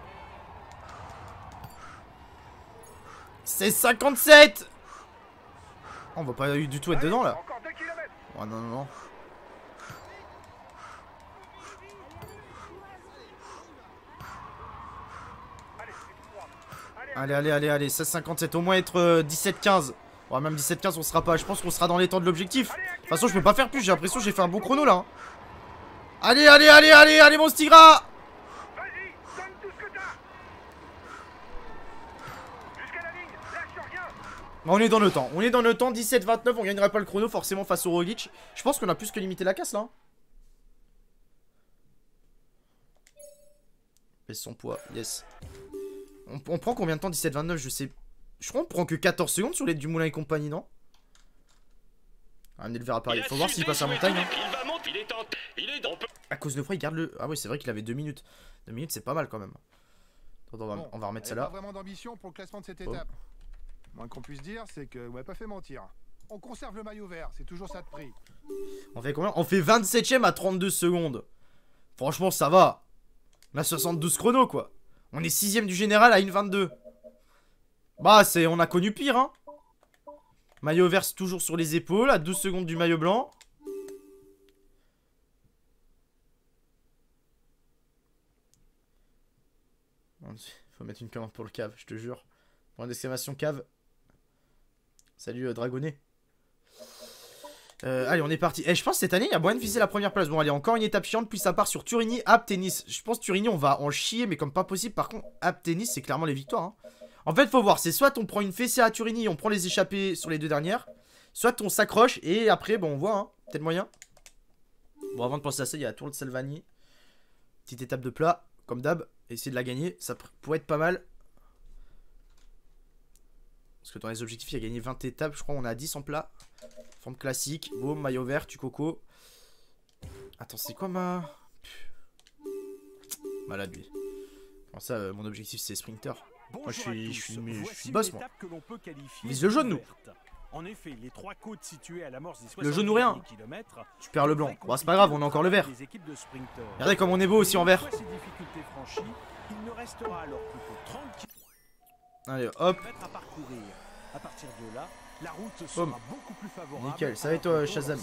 C'est 57. On va pas du tout être dedans là. Oh non, non, non. Allez, allez, allez, allez. 16,57. Au moins être 17,15. Ouais, même 17,15, on sera pas. Je pense qu'on sera dans les temps de l'objectif. De toute façon, je peux pas faire plus. J'ai l'impression que j'ai fait un bon chrono là. Hein. Allez, allez, allez, allez, allez, mon Stigra. Vas-y, donne tout ce que t'as. Jusqu'à la ligne, lâche rien. On est dans le temps. On est dans le temps. 17,29. On gagnera pas le chrono forcément face au Roglic. Je pense qu'on a plus que limité la casse là. Hein. Baisse son poids. Yes. On prend combien de temps? 17,29, je sais. Je crois qu'on prend que 14 secondes sur l'aide du Moulin et compagnie, non? Amener le verre à Paris. Faut voir s'il passe à montagne. Hein. Il va monter, il est dans... À cause de froid, il garde le. Ah oui, c'est vrai qu'il avait 2 minutes. 2 minutes, c'est pas mal quand même. Attends, on va remettre ça là. Pas vraiment d'ambition pour le classement de cette étape. Moins qu'on puisse dire, c'est que vous m'avez pas fait mentir. On conserve le maillot vert, c'est toujours ça de prix. On fait combien? On fait 27ème à 32 secondes. Franchement, ça va. On a 72 chronos, quoi. On est 6ème du général à 1,22. Bah, on a connu pire, hein. Maillot vert toujours sur les épaules, à 12 secondes du maillot blanc. Faut mettre une commande pour le cave, je te jure. Point d'exclamation cave. Salut Dragonnet. Allez, on est parti. Je pense que cette année, il y a moyen de viser la première place. Bon, allez, encore une étape chiante. Puis ça part sur Turini, Apt, Nice. Je pense que Turini, on va en chier, mais comme pas possible. Par contre, Apt, Nice, c'est clairement les victoires. Hein. En fait, faut voir. C'est soit on prend une fessée à Turini, on prend les échappées sur les 2 dernières. Soit on s'accroche et après, bon, on voit. Hein, peut-être moyen. Bon, avant de penser à ça, il y a la Tour de Salvani. Petite étape de plat, comme d'hab. Essayer de la gagner. Ça pourrait être pas mal. Parce que dans les objectifs, il y a gagné 20 étapes. Je crois qu'on a 10 en plat. Forme classique. Boum, maillot vert, tu coco. Attends, c'est quoi ma... Malade lui. Comment ça, mon objectif c'est sprinter. Moi je suis boss moi. Vise le jaune nous. En effet, les 3 côtes situées à l'amorce des 60 le jaune ou rien. Tu perds le blanc. Bon, c'est pas grave, on a encore le vert. Regardez comme on est beau aussi en vert. Allez, hop. À partir de là, la route sera beaucoup plus favorable. Nickel, ça va et toi Shazam?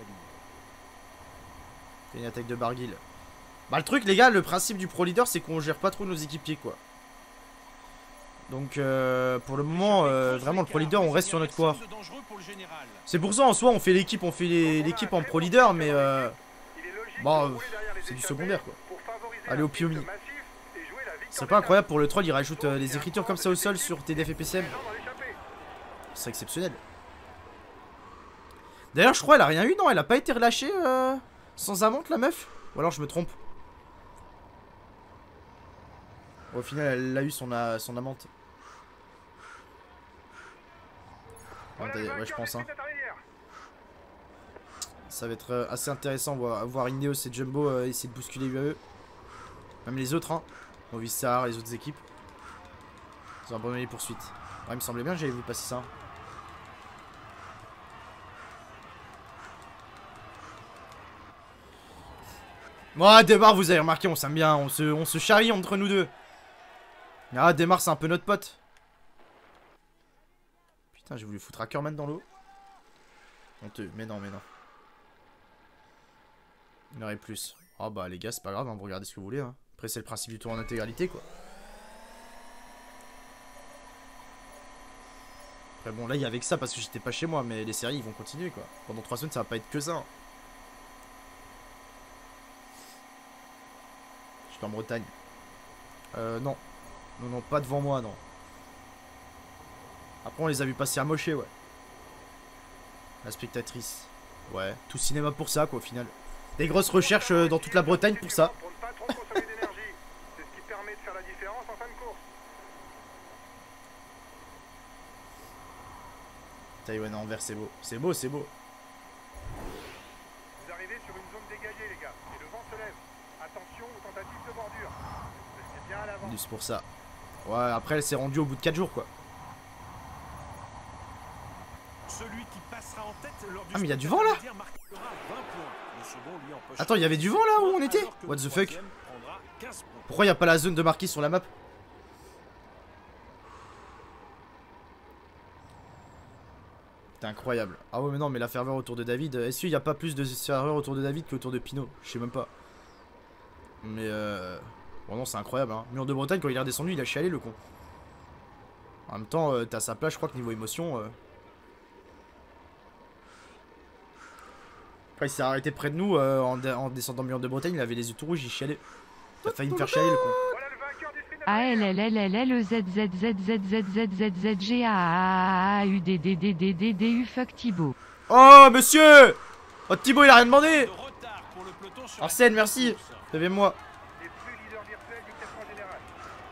Une attaque de Barguil. Bah le truc les gars, le principe du Pro Leader c'est qu'on gère pas trop nos équipiers quoi. Donc pour le moment vraiment le Pro Leader on reste sur notre coureur. C'est pour ça en soi on fait l'équipe en Pro Leader mais bon c'est du secondaire quoi. Allez au Piomi. C'est pas incroyable pour le troll il rajoute les écritures comme ça au sol sur TDF et PCM. C'est exceptionnel. D'ailleurs je crois elle a rien eu non, elle a pas été relâchée sans amante la meuf. Ou alors je me trompe. Au final elle a eu son amante. Ouais je pense hein. Ça va être assez intéressant voir Ineos et Jumbo essayer de bousculer UAE. Même les autres hein. Movistar, les autres équipes. Ils ont abandonné les poursuites. Ouais, il me semblait bien que j'avais vu passer ça. Ouais, Démarre, vous avez remarqué, on s'aime bien, on se charrie entre nous deux. Ah, Démarre, c'est un peu notre pote. Putain, j'ai voulu foutre Ackerman dans l'eau. Honteux, mais non, mais non. Il y en aurait plus. Ah bah les gars, c'est pas grave, hein, vous regardez ce que vous voulez. Hein. Après, c'est le principe du tour en intégralité, quoi. Après, bon, là, il y avait que ça parce que j'étais pas chez moi, mais les séries, ils vont continuer, quoi. Pendant 3 semaines, ça va pas être que ça. Hein. Je suis en Bretagne. Non. Non, non, pas devant moi, non. Après, on les a vus passer à Moché, ouais. La spectatrice. Ouais, tout cinéma pour ça, quoi, au final. Des grosses recherches dans toute la Bretagne pour ça. Pour ne pas trop consommer d'énergie. C'est ce qui permet de faire la différence en fin de course. Taïwan Anvers, c'est beau. C'est beau, c'est beau. Vous arrivez sur une zone dégagée, les gars, et le vent se lève. Attention aux tentatives de bordure. Restez bien à l'avant. Juste pour ça. Ouais, après elle s'est rendue au bout de 4 jours quoi. Celui qui passera en tête lors du Ah mais il y a du vent là. marquera 20 points. Le second, lui, empochera Attends, il y avait du vent là où on était? alors que What le the fuck? troisième prendra 15 points. Pourquoi il n'y a pas la zone de marquis sur la map? C'est incroyable. Ah ouais mais non mais la ferveur autour de David. Est-ce qu'il n'y a pas plus de ferveur autour de David qu'autour de Pinot? Je sais même pas. Mais bon non c'est incroyable hein. Mur de Bretagne quand il est redescendu il a chialé le con. En même temps t'as sa place je crois que niveau émotion. Après il s'est arrêté près de nous en descendant Mur de Bretagne, il avait les yeux tout rouges, il chialait. Il a failli me faire chialer le con. Voilà le vainqueur du sprint. ALLLLEZZZZZZZZZGAAAUDDDDDDU fuck Thibaut. Oh monsieur! Oh Thibaut il a rien demandé! De retard pour le peloton sur Arsène la merci! course. Préviens-moi. Les plus leaders virtuels du classement général.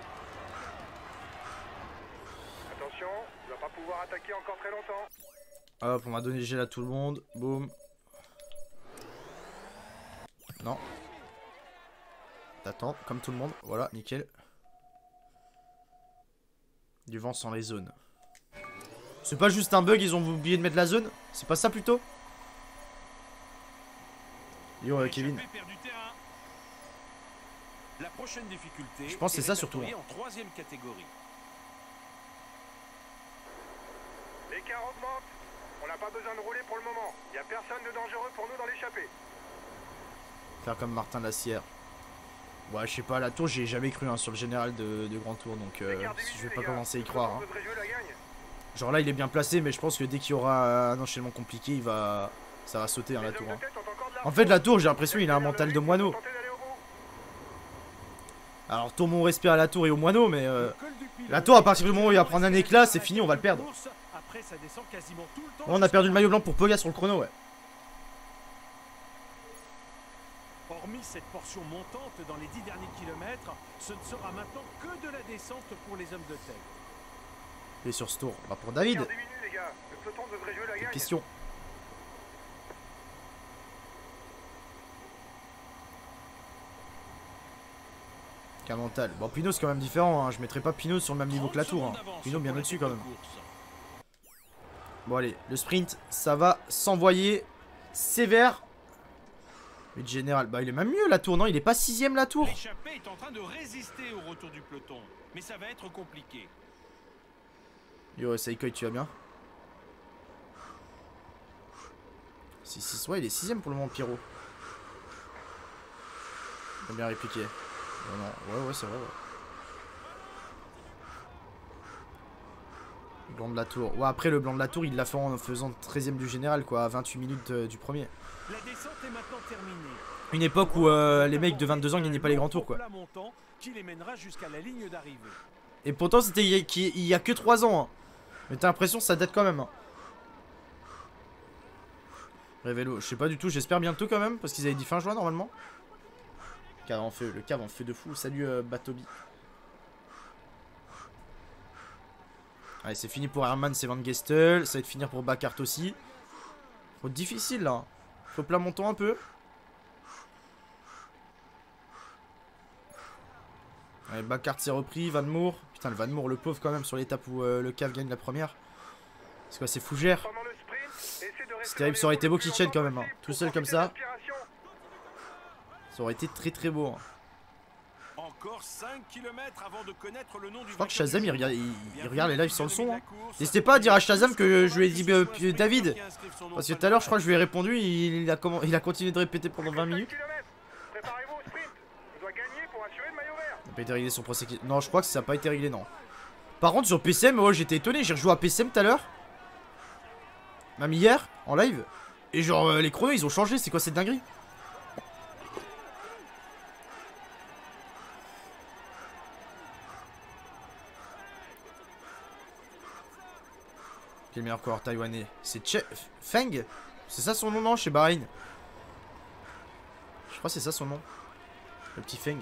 Attention, il va pas pouvoir attaquer encore très longtemps. Hop on va donner gel à tout le monde. Boum. Non. T'attends, comme tout le monde. Voilà, nickel. Du vent sans les zones. C'est pas juste un bug, ils ont oublié de mettre la zone? C'est pas ça plutôt? Yo Kevin. Échappé, perd du terrain. La prochaine difficulté. Je pense que c'est est ça surtout. répertoriée en troisième catégorie. L'écart augmente. On n'a pas besoin de rouler pour le moment. Il n'y a personne de dangereux pour nous dans l'échappée. Faire comme Martin Lassière. Ouais je sais pas, la tour j'y ai jamais cru hein, sur le général de Grand Tour. Donc L'écart je diminue, vais les pas gars. commencer à y Le croire peloton hein. devrait jouer la gagne. Genre là il est bien placé mais je pense que dès qu'il y aura un enchaînement compliqué il va... ça va sauter hein, la Les tour hommes hein. de tête ont encore de la En fait la tour j'ai force. l'impression il a un mental de moineau. Tentez d'aller au bout. Alors tout le monde respire à la tour et au moineau mais Le col du Pilat la tour à partir du moment où il va prendre un éclat c'est fini on va le perdre. Après, ça descend quasiment tout le temps. On a perdu le maillot blanc pour Poga sur le chrono ouais. Hormis cette portion montante dans les 10 derniers kilomètres, ce ne sera maintenant que de la descente pour les hommes de tête. Et sur ce tour, bah pour David, L'écart diminue, les gars. Le peloton devrait jouer la gagne. question. Qu'un mental. Bon Pinot c'est quand même différent hein. Je mettrai pas Pinot sur le même niveau que la tour hein. Pinot bien au-dessus quand même. Bon allez, le sprint, ça va s'envoyer sévère. Mais le général, bah il est même mieux la tour, non? Il est pas 6ème la tour. L'échappée est en train de résister au retour du peloton. Mais ça va être compliqué. Yo, Saïkoy, tu vas bien? 6-6, ouais il est 6ème pour le moment Pierrot. Il a bien répliqué. Ouais, c'est vrai ouais. Blanc de la tour. Ouais après le blanc de la tour il l'a fait en faisant 13ème du général quoi, à 28 minutes du premier. La descente est maintenant terminée. Une époque où les mecs de 22 ans gagnaient pas les grands tours quoi. Plat montant qui les mènera jusqu'à la ligne d'arrivée. Et pourtant c'était il y a que 3 ans hein. Mais t'as l'impression que ça date quand même hein. Révélo, je sais pas du tout, j'espère bientôt quand même parce qu'ils avaient dit fin juin normalement. Cave en feu, le cave en feu de fou. Salut Batobi. Allez c'est fini pour Herman, c'est Van Gestel. Ça va être finir pour Bakart aussi. Trop difficile là. Faut plat montant un peu. Allez Bakart s'est repris, Van Moor. Putain le Van Moor le pauvre quand même sur l'étape où le cave gagne la première. C'est quoi c'est Fougère. Pendant le sprint, essaie de rester C'est terrible, ça aurait été beau qu'il tienne quand même hein. Tout seul comme ça. Respiration. Ça aurait été très beau hein. Encore 5 km avant de connaître le nom du Je crois que vainqueur Shazam du il regarde, jour. il regarde les lives sur le son hein. Course. N'hésitez pas à dire à Shazam que je lui ai dit David. Qui inscrivent son nom Parce que sur tout à l'heure le je crois que je lui ai répondu, il a continué de répéter pendant 20 minutes. Préparez-vous au sprint. On doit gagner pour assurer le maillot vert. Ça n'a pas été réglé son procès. Non je crois que ça n'a pas été réglé non. Par contre sur PCM, oh, j'étais étonné, j'ai rejoué à PCM tout à l'heure. Même hier, en live. Et genre les chronos ils ont changé, c'est quoi cette dinguerie? Quel meilleur coureur taïwanais? C'est Feng? C'est ça son nom non chez Bahreïn? Je crois que c'est ça son nom. Le petit Feng.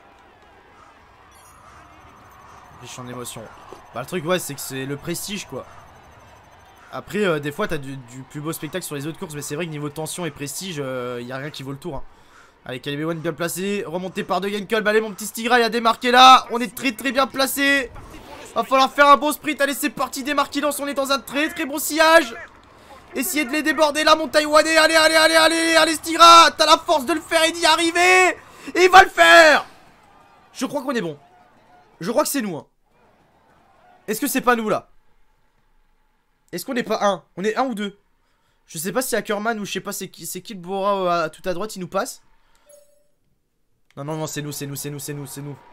Riche en émotion. Bah le truc ouais c'est que c'est le prestige quoi. Après des fois t'as du plus beau spectacle sur les autres courses. Mais c'est vrai que niveau tension et prestige y a rien qui vaut le tour hein. Allez KLB1 bien placé. Remonté par De Genkolb. Allez mon petit Stigra il a démarqué là. On est très très bien placé. Va falloir faire un bon sprint. Allez c'est parti démarqué lance. On est dans un très très bon sillage. Essayez de les déborder là mon Taïwanais. Allez allez allez allez allez Stigra. T'as la force de le faire et d'y arriver. Et il va le faire. Je crois qu'on est bon. Je crois que c'est nous hein. Est-ce que c'est pas nous là? Est-ce qu'on n'est pas un? On est un ou deux? Je sais pas si Ackerman ou je sais pas c'est qui le Bora tout à droite il nous passe. Non non non c'est nous, c'est nous, c'est nous, c'est nous, c'est nous.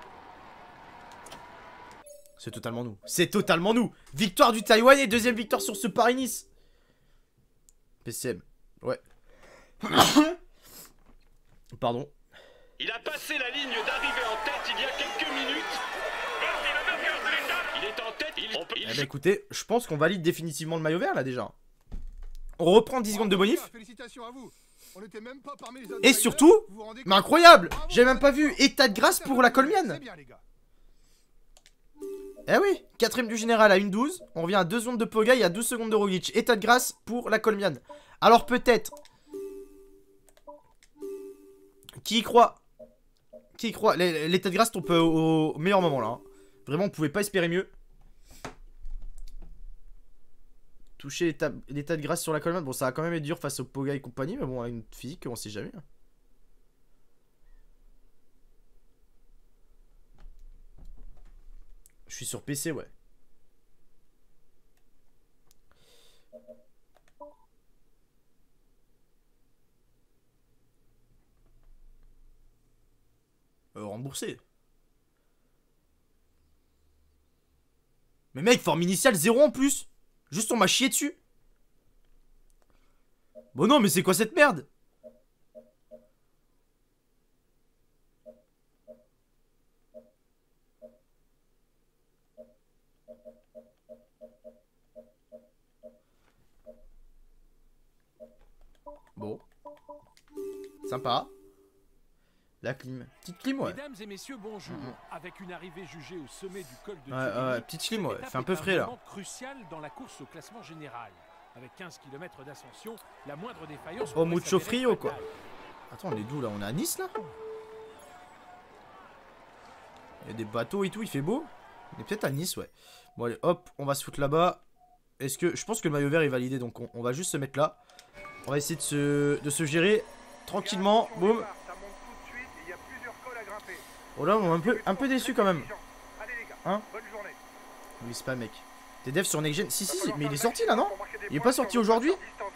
C'est totalement nous. C'est totalement nous. Victoire du Taïwan et deuxième victoire sur ce Paris-Nice. PCM. Ouais. Pardon. Il a passé la ligne d'arrivée en tête il y a quelques minutes. Il est en tête. Eh bah écoutez, je pense qu'on valide définitivement le maillot vert là déjà. On reprend 10 secondes de bonif. Félicitations à vous. On était même pas parmi les autres Et surtout, mais incroyable, j'ai même pas vu état de grâce pour la Colmiane. Eh oui, 4ème du général à 1,12. On revient à 2 secondes de Poga et à 12 secondes de Roglic. État de grâce pour la Colmiane. Alors peut-être. Qui y croit? Qui y croit? L'état de grâce tombe au meilleur moment là hein. Vraiment on pouvait pas espérer mieux. Toucher l'état de grâce sur la Colmiane. Bon ça va quand même être dur face au Poga et compagnie. Mais bon avec une physique on sait jamais. Je suis sur PC ouais. Remboursé. Mais mec forme initiale 0 en plus. Juste on m'a chié dessus. Bon non mais c'est quoi cette merde? Bon. Sympa. La clim. Petite clim ouais. Mesdames et messieurs, bonjour. Avec une arrivée jugée au sommet du col de ouais, petite clim ouais. Fait un peu frais là. Crucial dans la course au classement général. Avec 15 km d'ascension, la moindre défaillance. Oh mucho frio quoi. Attends, on est d'où là? On est à Nice là? Il y a des bateaux et tout, il fait beau. On est peut-être à Nice ouais. Bon allez hop, on va se foutre là-bas. Est-ce que je pense que le maillot vert est validé donc on va juste se mettre là. On va essayer de se gérer tranquillement. Boum. Oh là on est un peu déçu quand même. Hein? Oui c'est pas mec. T'es dev sur Next Gen. Si mais il est sorti là non? Il est pas sorti aujourd'hui?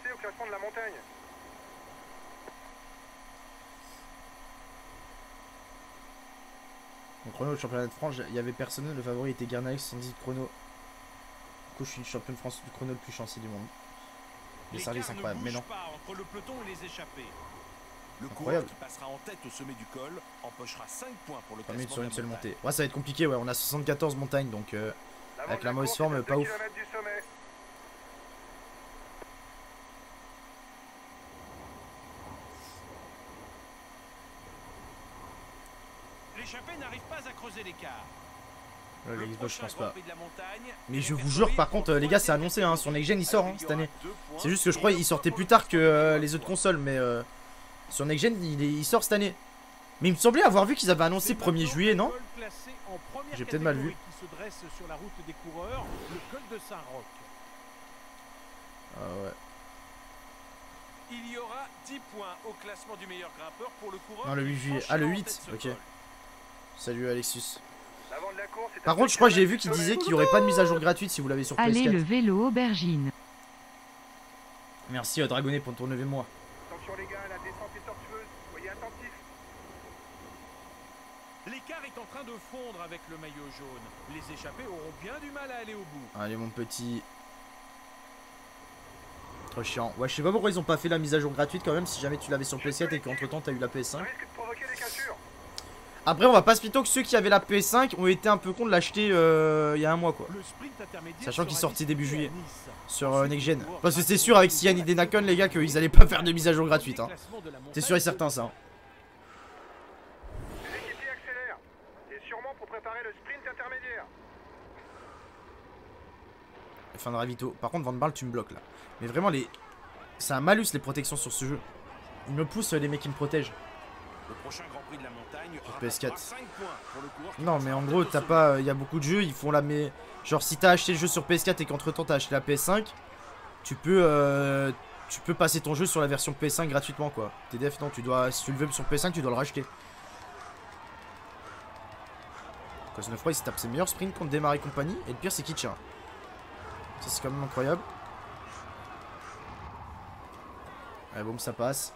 Mon chrono au championnat de France, il y avait personne, le favori était Guernalec 70 chrono. Du coup je suis le champion de France du chrono le plus chanceux du monde. Le service incroyable, mais non. Entre le peloton et les échappés. Le coureur qui passera en tête au sommet du col empochera 5 points pour le classement sur une seule montée. Ouais, ça va être compliqué, ouais. On a 74 montagnes donc avec la mauvaise forme, pas ouf. L'échappée n'arrive pas à creuser l'écart. Les Xbox, je pense pas. Mais je vous jure, par contre, les gars, c'est annoncé hein, sur Next Gen, il sort hein, cette année. C'est juste que je crois qu'il sortait plus tard que les autres consoles, mais sur Next Gen, il sort cette année. Mais il me semblait avoir vu qu'ils avaient annoncé 1er juillet, non? J'ai peut-être mal vu. Ah ouais. Il y aura 10 points au classement du meilleur grimpeur pour le coureur. Non, le 8 juillet. Ah, le 8, ok. Salut Alexis. Par contre, je crois que j'ai vu qu'il disait qu'il n'y aurait pas de mise à jour gratuite si vous l'avez sur PS4. Allez, le vélo aubergine. Merci Dragonnet pour ton 9e mois. Attention les gars, la descente est tortueuse, soyez attentifs. L'écart est en train de fondre avec le maillot jaune. Les échappés auront bien du mal à aller au bout. Allez mon petit. Trop chiant. Ouais, je sais pas pourquoi ils ont pas fait la mise à jour gratuite quand même si jamais tu l'avais sur PS4 et qu'entre temps t'as eu la PS5. Après on va pas se plutôt que ceux qui avaient la PS5 ont été un peu cons de l'acheter il y a un mois quoi. Sachant qu'il sortait début juillet sur Next Gen. Parce que c'est sûr avec Cyan et Denakon les gars qu'ils allaient pas faire de mise à jour gratuite hein. C'est sûr et certain ça. Fin de ravito. Par contre, Van Barle, tu me bloques là. Mais vraiment, c'est un malus les protections sur ce jeu. Ils me poussent les mecs qui me protègent. Le prochain Grand Prix de la montagne Sur PS4. 5 points pour le coureur qui Non, mais en gros, t'as pas. Il y a beaucoup de jeux, ils font la. Mais genre, si t'as acheté le jeu sur PS4 et qu'entre temps t'as acheté la PS5, tu peux passer ton jeu sur la version PS5 gratuitement quoi. TDF, non, tu dois. Si tu le veux sur PS5, tu dois le racheter. Cosnefroy, il se tape ses meilleurs sprints contre Démarre et compagnie. Et le pire, c'est qu'il tient. Ça, c'est quand même incroyable. Allez, boum, ça passe.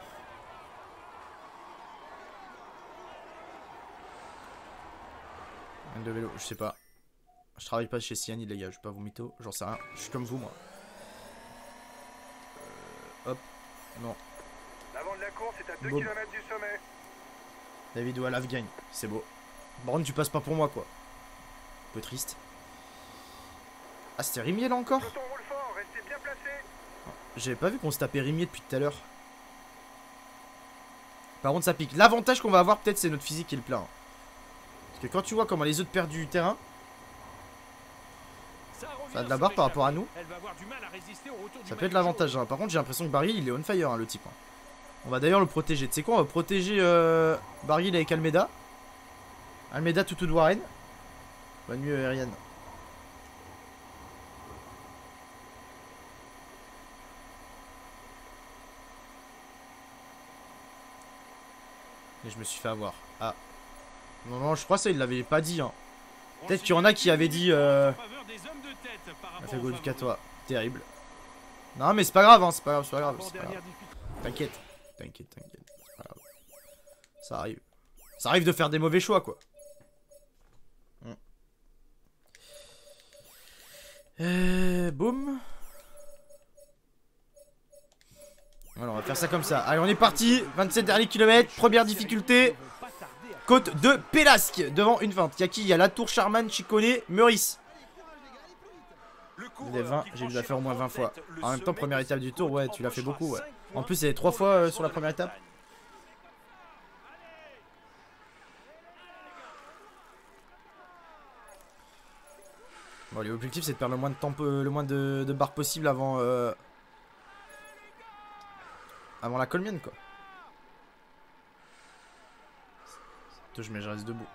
De vélo, je sais pas. Je travaille pas chez Cyanide les gars, je vais pas vous mytho, j'en sais rien. Je suis comme vous moi. Hop, non. L'avant de la course est à 2 Boum. km du sommet. David Wallaf gagne, c'est beau. Par contre tu passes pas pour moi quoi. Un peu triste. Ah c'était Rimier là encore? Peloton roule fort, restez bien placés. J'avais pas vu qu'on se tapait Rimier depuis tout à l'heure. Par contre ça pique. L'avantage qu'on va avoir peut-être c'est notre physique qui est le plein. Parce que quand tu vois comment les autres perdent du terrain, ça a de la barre par rapport à nous. Ça peut être l'avantage. Hein. Par contre j'ai l'impression que Barry il est on fire hein, le type. Hein. On va d'ailleurs le protéger. Tu sais quoi, on va protéger Barry avec Almeida. Almeida Toutou de Warren. Bonne nuit Ariane. Et je me suis fait avoir. Ah. Non, non, je crois que ça, il l'avait pas dit. Hein. Peut-être qu'il y en a qui avaient dit. A fait go du toi. Terrible. Non, mais c'est pas grave, hein. C'est pas grave, c'est pas grave. T'inquiète. T'inquiète, t'inquiète. C'est pas grave. Ça arrive. Ça arrive de faire des mauvais choix, quoi. Boum. Alors on va faire ça comme ça. Allez on est parti. 27 derniers kilomètres. Première difficulté. Côte de Pélasque. Devant une feinte. Il y a qui? Il y a La Tour, Charman, Chicone, Meurice. Des 20. J'ai dû la faire au moins 20 fois. En même temps première étape du tour. Ouais tu l'as fait beaucoup ouais. En plus c'est 3 fois sur la première étape. Bon l'objectif c'est de perdre le moins de temps, le moins de barres possible avant avant la colmienne quoi. Touche mais je reste debout.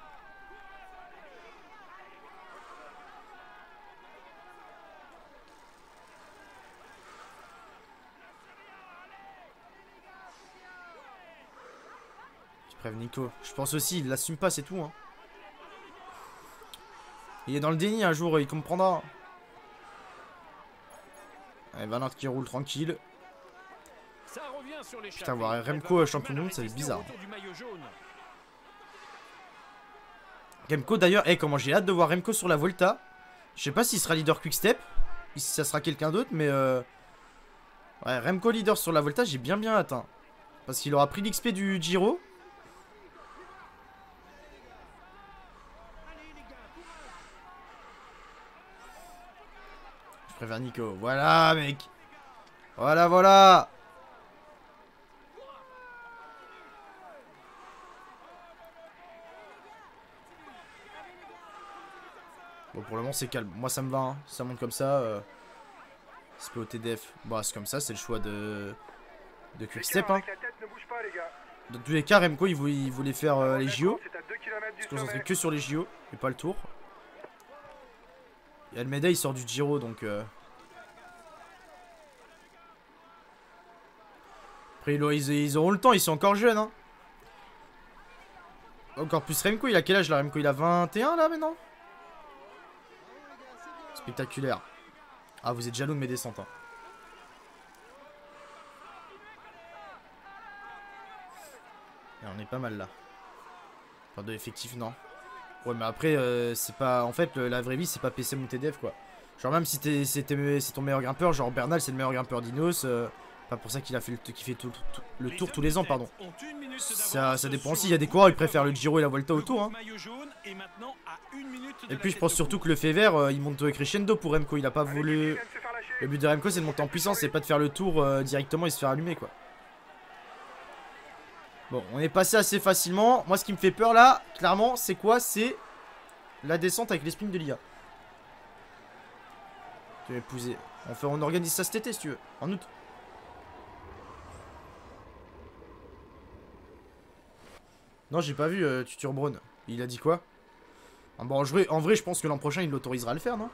Je préviens Nico. Je pense aussi il l'assume pas c'est tout hein. Il est dans le déni un jour, il comprendra. Allez, Van Aert qui roule tranquille. Putain, voir Remco champion du monde, ça va être bizarre. Remco d'ailleurs, comment j'ai hâte de voir Remco sur la Volta. Je sais pas s'il sera leader Quick-Step, si ça sera quelqu'un d'autre, mais ouais, Remco leader sur la Volta, j'ai bien hâte. Hein. Parce qu'il aura pris l'XP du Giro. Je préfère Nico. Voilà, mec. Voilà, voilà. Bon, pour le moment, c'est calme. Moi, ça me va. Hein. Ça monte comme ça. C'est pas au TDF. Bon, c'est comme ça. C'est le choix de Quick-Step. Hein. Dans tous les cas, Remco, il voulait faire les JO. Il se concentrait que sur les JO et pas le tour. Et Almeida il sort du Giro donc après ils auront le temps, ils sont encore jeunes hein. Encore plus Remco, il a quel âge là? Remco il a 21 là maintenant. Spectaculaire. Ah vous êtes jaloux de mes descentes hein. Et on est pas mal là. Pas de effectif non. Ouais mais après c'est pas. En fait la vraie vie c'est pas PC ou TDF quoi. Genre même si c'est ton meilleur grimpeur, genre Bernal c'est le meilleur grimpeur d'Ineos, pas pour ça qu'il a fait le tour tous les ans pardon. Ça dépend aussi, il y a des coureurs ils préfèrent le Giro et la Volta au tour hein. Et puis je pense surtout que le fait vert il monte crescendo pour Remco, il a pas voulu. Le but de Remco c'est de monter en puissance et pas de faire le tour directement et se faire allumer quoi. Bon, on est passé assez facilement. Moi, ce qui me fait peur là, clairement, c'est quoi? C'est la descente avec les sprints de l'IA. Tu vas épouser. On organise ça cet été si tu veux. En août. Non, j'ai pas vu Tutur Brown. Il a dit quoi? Ah, bon, en vrai, je pense que l'an prochain, il l'autorisera à le faire, non?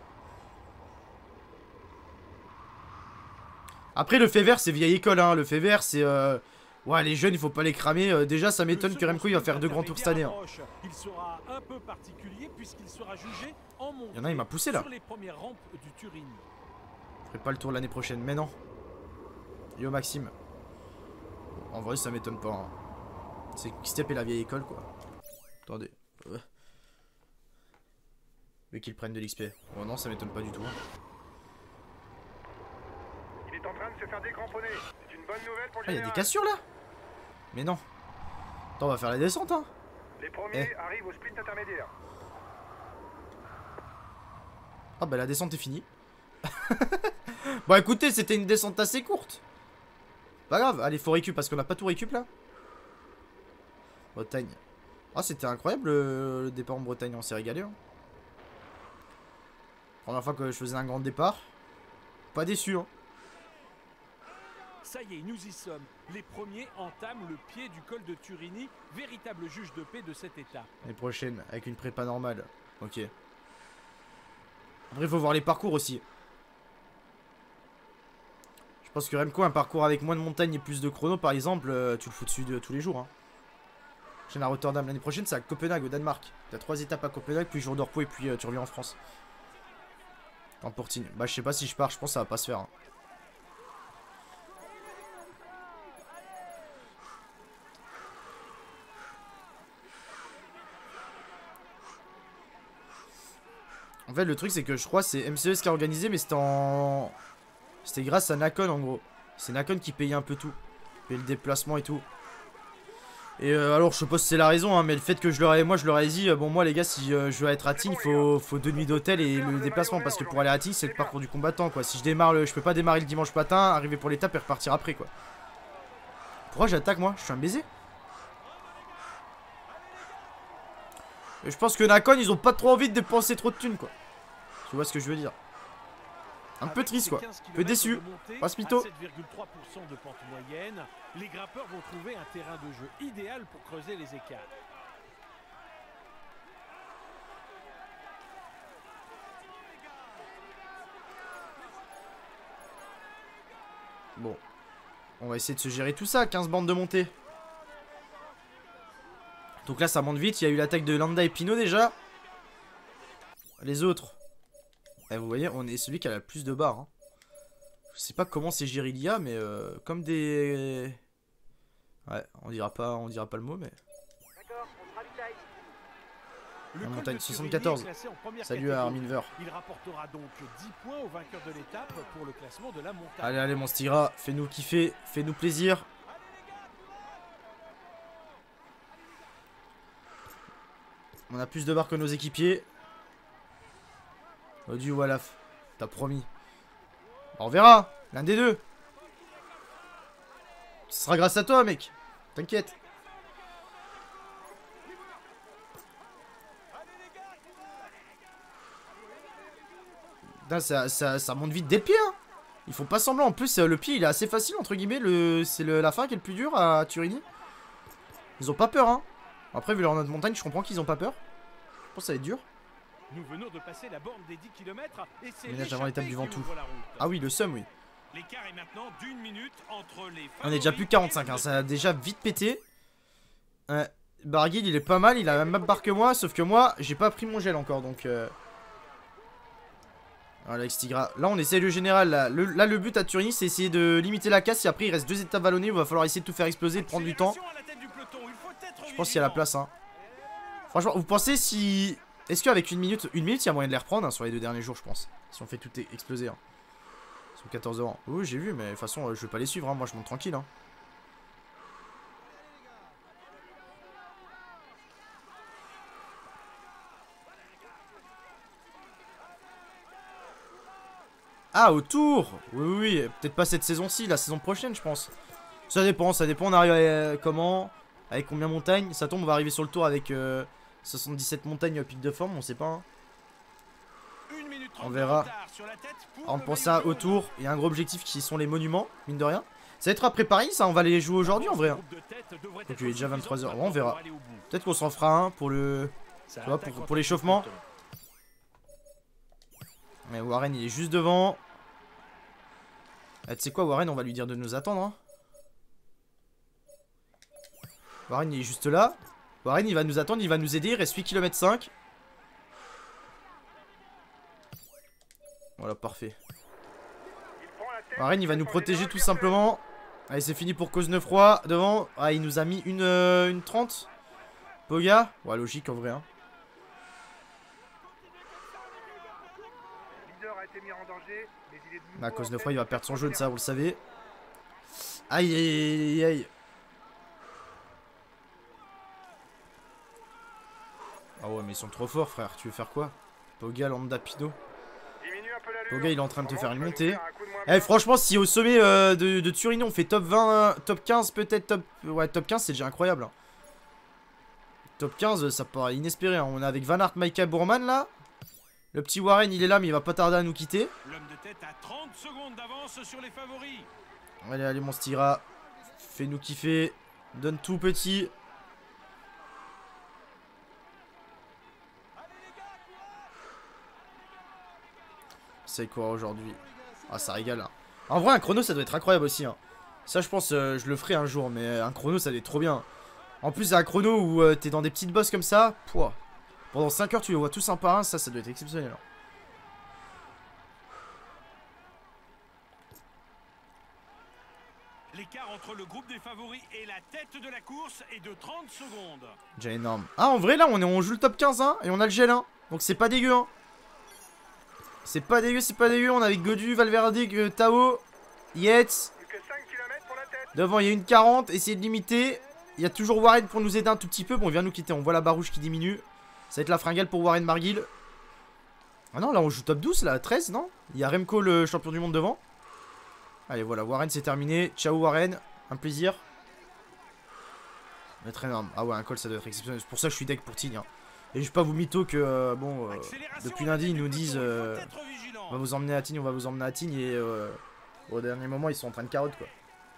Après, le fait vert, c'est vieille école, hein. Le fait vert, c'est... Ouais, les jeunes, il faut pas les cramer. Déjà, ça m'étonne que Remco, il va faire 2 grands tours cette année. Hein. Il sera un peu particulier puisqu'il sera jugé en montée. Il y en a, il m'a poussé, là. Sur les premières rampes du Turini. Je ferai pas le tour l'année prochaine, mais non. Yo, Maxime. En vrai, ça m'étonne pas. Hein. C'est Step et la vieille école, quoi. Attendez. Mais qu'ils prennent de l'XP. Oh non, ça m'étonne pas du tout. Hein. Il est en train de se faire décramponner. C'est une bonne nouvelle pour le Ah, il y a général. des cassures là? Mais non. Attends, on va faire la descente, hein. Les premiers arrivent au sprint intermédiaire. Ah bah la descente est finie. Bon écoutez, c'était une descente assez courte. Pas grave, allez, faut récup parce qu'on a pas tout récup là. Bretagne. Ah, c'était incroyable le départ en Bretagne, on s'est régalé. Hein. Première fois que je faisais un grand départ. Pas déçu, hein. Ça y est, nous y sommes. Les premiers entament le pied du col de Turini, véritable juge de paix de cette étape. L'année prochaine, avec une prépa normale. Ok. Après, il faut voir les parcours aussi. Je pense que Remco, un parcours avec moins de montagne et plus de chrono, par exemple, tu le fous dessus de tous les jours. Hein. Prochaine à Rotterdam. L'année prochaine, c'est à Copenhague, au Danemark. T'as 3 étapes à Copenhague, puis jour de repos, et puis tu reviens en France. En Portine. Bah, je sais pas si je pars, je pense que ça va pas se faire. Hein. En fait, le truc, c'est que je crois que c'est MCES qui a organisé, mais c'était en... C'était grâce à Nakon, en gros. C'est Nakon qui payait un peu tout. Payait le déplacement et tout. Et alors, je sais pas si c'est la raison, hein, mais le fait que moi, je leur ai dit, bon, moi, les gars, si je veux être à Tignes, faut 2 nuits d'hôtel et le déplacement. Parce que pour aller à Tignes, c'est le parcours du combattant, quoi. Si je démarre, je peux pas démarrer le dimanche matin, arriver pour l'étape et repartir après, quoi. Pourquoi j'attaque, moi? Je suis un baiser? Et je pense que Nakon, ils ont pas trop envie de dépenser trop de thunes, quoi. Tu vois ce que je veux dire? Un peu triste, quoi. Un peu déçu. Passe mytho. 7,3% de pente moyenne, les grimpeurs vont trouver un terrain de jeu idéal pour creuser les écarts. Bon. On va essayer de se gérer tout ça. 15 bandes de montée. Donc là, ça monte vite. Il y a eu l'attaque de Landa et Pinot déjà. Les autres. Eh, vous voyez, on est celui qui a la plus de barres. Hein. Je sais pas comment c'est géré l'IA, mais comme des... Ouais, on dira pas le mot, mais... D'accord, on se ravitaille. La montagne 74. Salut à Armin Ver. Il rapportera donc 10 points au vainqueur de l'étape pour le classement de la montagne. Allez, allez, mon Styra, fais-nous kiffer, fais-nous plaisir. On a plus de barres que nos équipiers. Odieux Walaf, t'as promis. On verra, l'un des deux. Ce sera grâce à toi, mec. T'inquiète. Ça monte vite dès le pied. Hein. Ils font pas semblant. En plus, le pied, il est assez facile, entre guillemets. C'est la fin qui est le plus dur à Turini. Ils ont pas peur, hein. Après, vu leur note montagne, je comprends qu'ils ont pas peur. Je pense que ça va être dur. Nous venons de passer la borne des 10 km et c'est Ménage avant l'étape du Ventoux. la route. Ah oui, le Somme, oui. L'écart est maintenant d'1 minute entre les On est déjà plus 45, hein. Ça a déjà vite pété. Barguil, il est pas mal. Il a la même barre que moi. Sauf que moi, j'ai pas pris mon gel encore. Donc... Voilà, Xtigra. Là, on essaie le général. Là, le but à Turini, c'est essayer de limiter la casse. Et après, il reste 2 étapes vallonnées. Il va falloir essayer de tout faire exploser, de prendre du temps. Je pense qu'il y a la place, hein. Franchement, vous pensez si... Est-ce qu'avec une minute, il y a moyen de les reprendre hein, sur les 2 derniers jours, je pense. Si on fait tout exploser. Hein. Ils sont 14 ans. Oui, j'ai vu, mais de toute façon, je vais pas les suivre. Hein. Moi, je monte tranquille. Hein. Ah, au tour. Oui, oui. Peut-être pas cette saison-ci, la saison prochaine, je pense. Ça dépend. On arrive comment? Avec combien de montagnes? Ça tombe, on va arriver sur le tour avec 77 montagnes pic de forme, on sait pas. Hein. On verra. On pense à autour. Il y a un gros objectif qui sont les monuments, mine de rien. Ça va être à préparer, ça, on va les jouer aujourd'hui en vrai. Donc il est déjà 23h, bon, on verra. Peut-être qu'on s'en fera un pour le... Tu vois, pour l'échauffement. Mais Warren il est juste devant. Ah, tu sais quoi Warren, on va lui dire de nous attendre hein. Warren il est juste là. Warren il va nous attendre, il va nous aider, il reste 8 km 5. Voilà, parfait. Warren il va nous protéger tout simplement. Allez, c'est fini pour Cosnefroy devant. Ah, il nous a mis une 30. Poga. Ouais, logique en vrai hein. Bah, Cosnefroy il va perdre son jaune, ça vous le savez. Aïe aïe aïe aïe. Ah ouais mais ils sont trop forts frère, tu veux faire quoi? Poga, Lambda, Pino. Poga il est en train de te faire une montée. Eh franchement si au sommet de Turini on fait top 20, top 15 peut-être top... Ouais top 15 c'est déjà incroyable hein. Top 15 ça paraît inespéré hein. On est avec Van Aert, Maika, Bourman là. Le petit Warren il est là mais il va pas tarder à nous quitter. L'homme de tête a 30 secondes d'avance sur les favoris. Allez allez mon Styra. Fais-nous kiffer. Donne tout petit. C'est quoi aujourd'hui? Ah ça régale hein. En vrai un chrono ça doit être incroyable aussi hein. Ça je pense je le ferai un jour. Mais un chrono ça doit être trop bien. En plus un chrono où t'es dans des petites bosses comme ça. Pouah. Pendant 5 heures tu les vois tous un par un. Ça doit être exceptionnel hein. L'écart entre le groupe des favoris et la tête de la course est de 30 secondes. Déjà énorme. Ah en vrai là on joue le top 15 hein. Et on a le gel hein. Donc c'est pas dégueu hein. C'est pas dégueu, c'est pas dégueu. On a avec Godu, Valverde, Tao, Yates. Devant il y a une 40. Essayez de limiter. Il y a toujours Warren pour nous aider un tout petit peu. Bon il vient nous quitter. On voit la barre rouge qui diminue. Ça va être la fringale pour Warren Marguil. Ah non là on joue top 12 là, 13 non? Il y a Remco le champion du monde devant. Allez voilà, Warren c'est terminé. Ciao Warren, un plaisir. Ça va être énorme. Ah ouais un col ça doit être exceptionnel. C'est pour ça que je suis deck pour Tignes hein. Et je vais pas vous mytho que bon depuis lundi ils nous disent on va vous emmener à Tignes, on va vous emmener à Tignes. Et au dernier moment ils sont en train de carotte quoi.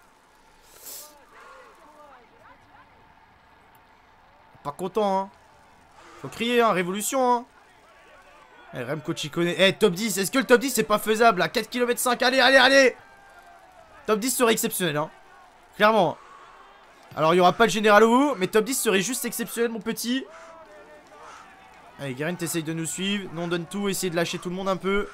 Pas content hein. Faut crier hein, révolution hein. Eh Remco Ciccone. Eh top 10, est-ce que le top 10 c'est pas faisable à 4 km 5? Allez allez allez. Top 10 serait exceptionnel hein. Clairement. Alors il y aura pas le général au bout. Mais top 10 serait juste exceptionnel mon petit. Allez Guerin t'essayes de nous suivre. Nous on donne tout, essayer de lâcher tout le monde un peu.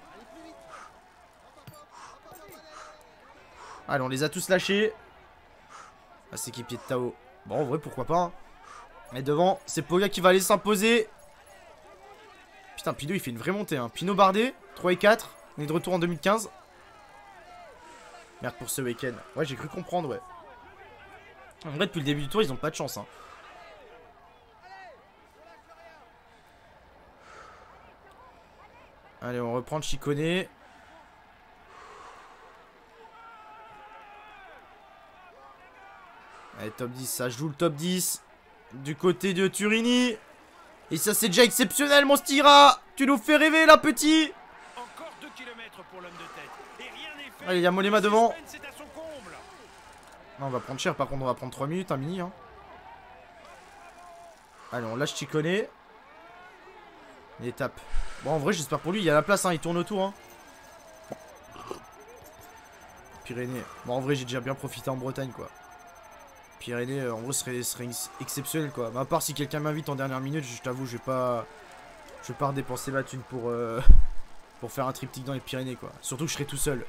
Allez on les a tous lâchés. Ah c'est équipier de Tao. Bon en vrai pourquoi pas hein. Et devant c'est Poga qui va aller s'imposer. Putain Pinot il fait une vraie montée hein. Pinot Bardet 3 et 4. On est de retour en 2015. Merde pour ce week-end. Ouais j'ai cru comprendre ouais. En vrai depuis le début du tour ils ont pas de chance hein. Allez on reprend le Ciccone. Allez top 10, ça joue le top 10. Du côté de Turini. Et ça c'est déjà exceptionnel mon Styra. Tu nous fais rêver là petit. Encore 2 km pour l'homme de tête. Et rien n'est fait. Allez il y a Mollema devant. C'est à son comble. Non, on va prendre cher par contre on va prendre 3 minutes, un mini hein. Allez on lâche Ciccone. Il étape. Bon en vrai j'espère pour lui il y a la place hein. Il tourne autour hein. Pyrénées. Bon en vrai j'ai déjà bien profité en Bretagne quoi. Pyrénées en vrai serait exceptionnel quoi. Mais à part si quelqu'un m'invite en dernière minute, je t'avoue je vais pas redépenser ma thune pour faire un triptyque dans les Pyrénées quoi. Surtout que je serai tout seul.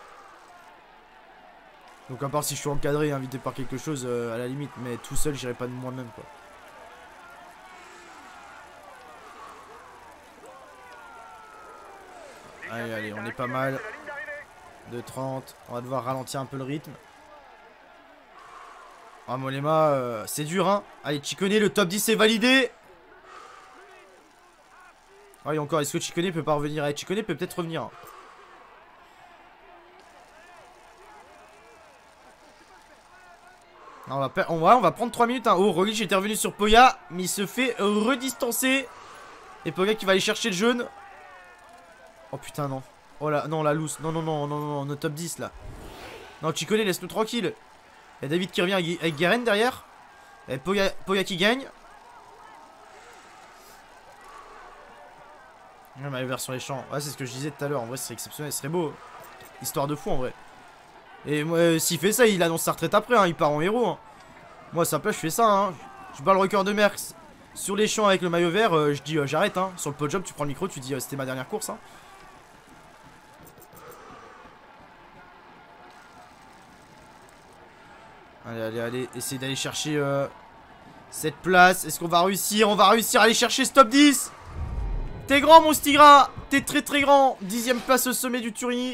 Donc à part si je suis encadré et invité par quelque chose à la limite. Mais tout seul j'irai pas de moi-même quoi. Allez allez on est pas mal. 2,30. On va devoir ralentir un peu le rythme. Ah Mollema c'est dur hein. Allez Ciccone le top 10 est validé. Ah et encore est-ce que Ciccone peut pas revenir? Allez Ciccone peut peut-être revenir hein. Non, on va prendre 3 minutes hein. Oh Roglic était revenu sur Poga. Mais il se fait redistancer. Et Poga qui va aller chercher le jaune. Oh putain, non. Oh là, non, la loose. Non, non, non, non, non, non, top 10 là. Non, tu connais, laisse-nous tranquille. Il y a David qui revient avec Garen derrière. Et Poya qui gagne. Ouais, mais vers sur les champs. Ouais, c'est ce que je disais tout à l'heure. En vrai, c'est exceptionnel. Ce serait beau. Histoire de fou en vrai. Et moi, s'il fait ça, il annonce sa retraite après. Hein. Il part en héros. Hein. Moi, ça peut, je fais ça. Hein. Je bats le record de Merckx sur les champs avec le maillot vert. Je dis j'arrête. Hein. Sur le podium, tu prends le micro. Tu dis c'était ma dernière course. Hein. Allez, allez, allez. Essayez d'aller chercher cette place. Est-ce qu'on va réussir? On va réussir à aller chercher ce top 10. T'es grand, mon Stigra. T'es très très grand. 10ème place au sommet du Turini.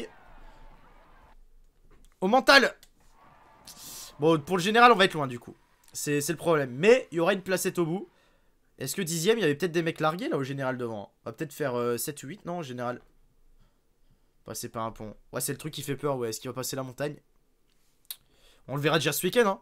Au mental. Bon, pour le général, on va être loin du coup. C'est le problème. Mais il y aura une placette au bout. Est-ce que 10ème, il y avait peut-être des mecs largués là au général devant? On va peut-être faire 7 ou 8, non, au général. Passer par un pont. Ouais, c'est le truc qui fait peur, ouais. Est-ce qu'il va passer la montagne? On le verra déjà ce week-end, hein.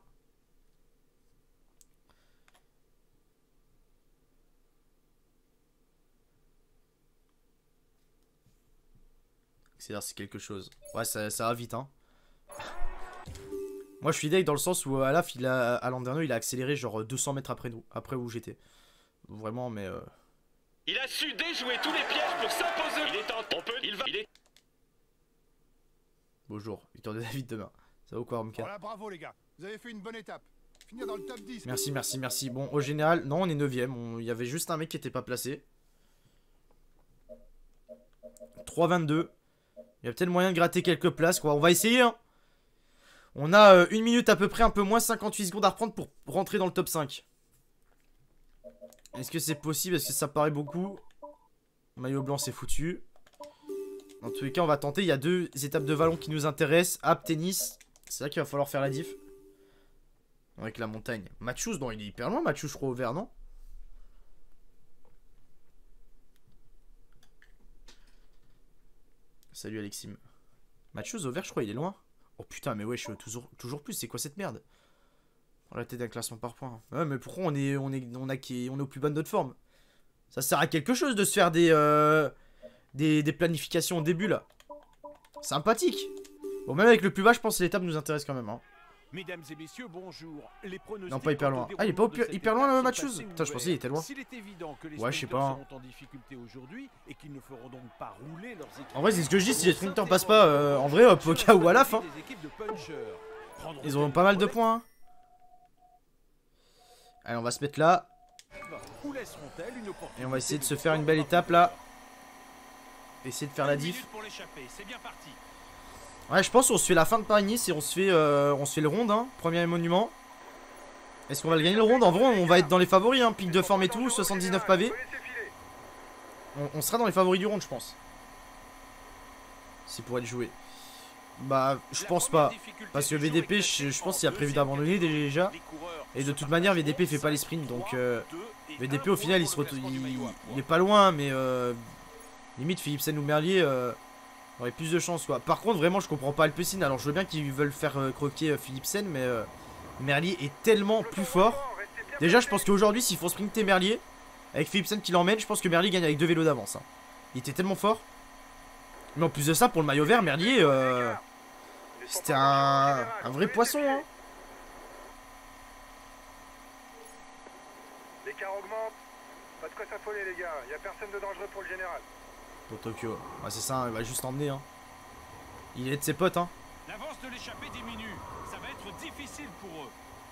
C'est quelque chose. Ouais, ça va vite, hein. Moi, je suis deg dans le sens où Alaf, à Landerneau, il a accéléré genre 200 mètres après nous, après où j'étais. Vraiment, mais. Il a su déjouer tous les pièges pour s'imposer. Il est en. On peut. Il va. Il est. Bonjour, victoire de David demain. Ça va ou quoi, Romka? Voilà, bravo les gars. Vous avez fait une bonne étape. Finir dans le top 10. Merci, merci, merci. Bon, au général, non, on est 9ème. Il y avait juste un mec qui était pas placé. 3,22. Il y a peut-être moyen de gratter quelques places, quoi. On va essayer, hein. On a 1 minute à peu près, un peu moins, 58 secondes à reprendre pour rentrer dans le top 5. Est-ce que c'est possible? Est-ce que ça paraît beaucoup? Maillot blanc, c'est foutu. Dans tous les cas, on va tenter. Il y a 2 étapes de vallon qui nous intéressent. App, tennis. C'est là qu'il va falloir faire la diff. Avec la montagne. Matchouz, non, il est hyper loin, Matchouz, je crois, au vert, non? Salut Alexim. Matchouz au vert, je crois, il est loin. Oh putain, mais ouais, je suis toujours plus. C'est quoi cette merde? On a la tête d'un classement par points. Ouais, mais pourquoi on est au plus bas de notre forme? Ça sert à quelque chose de se faire des planifications au début là. Sympathique. Bon, même avec le plus bas, je pense que l'étape nous intéresse quand même. Hein. Mesdames et messieurs, bonjour. Les pronostics non, pas hyper loin. Ah, il est pas hyper loin le Matchouz? Putain, je pensais qu'il était loin. Ouais, je sais pas. En vrai, c'est ce que je dis, si les sprinters passent pas, en vrai, Poka ou Alaf, hein. Ils auront pas mal de points. Hein. Allez, on va se mettre là. Et on va essayer de se faire une belle étape là. Essayer de faire la diff. Ouais, je pense qu'on se fait la fin de Paris-Nice et on se fait le ronde, hein, premier monument. Est-ce qu'on va le gagner le ronde? En vrai, on va être dans les favoris, hein, pic de forme et tout, 79 pavés. On sera dans les favoris du ronde, je pense. C'est pour être joué. Bah, je pense pas. Parce que VDP, je pense qu'il a prévu d'abandonner déjà. Et de toute manière, VDP fait pas les sprints. Donc, VDP au final, il est pas loin, mais limite, Philipsen ou Merlier. Aurait plus de chance quoi. Par contre vraiment je comprends pas Alpecin. Alors je veux bien qu'ils veulent faire croquer Philipsen. Mais Merlier est tellement plus fort. Déjà je pense qu'aujourd'hui s'il faut sprinter Merlier avec Philipsen qui l'emmène, je pense que Merlier gagne avec 2 vélos d'avance. Hein. Il était tellement fort. Mais en plus de ça pour le maillot vert Merlier c'était un vrai poisson hein. L'écart augmente. Pas de quoi s'affoler les gars. Y a personne de dangereux pour le général. Pour Tokyo. Ouais, c'est ça, il va juste emmener. Hein. Il est de ses potes. Hein. L'avance de l'échappée diminue. Ça va être difficile pour eux.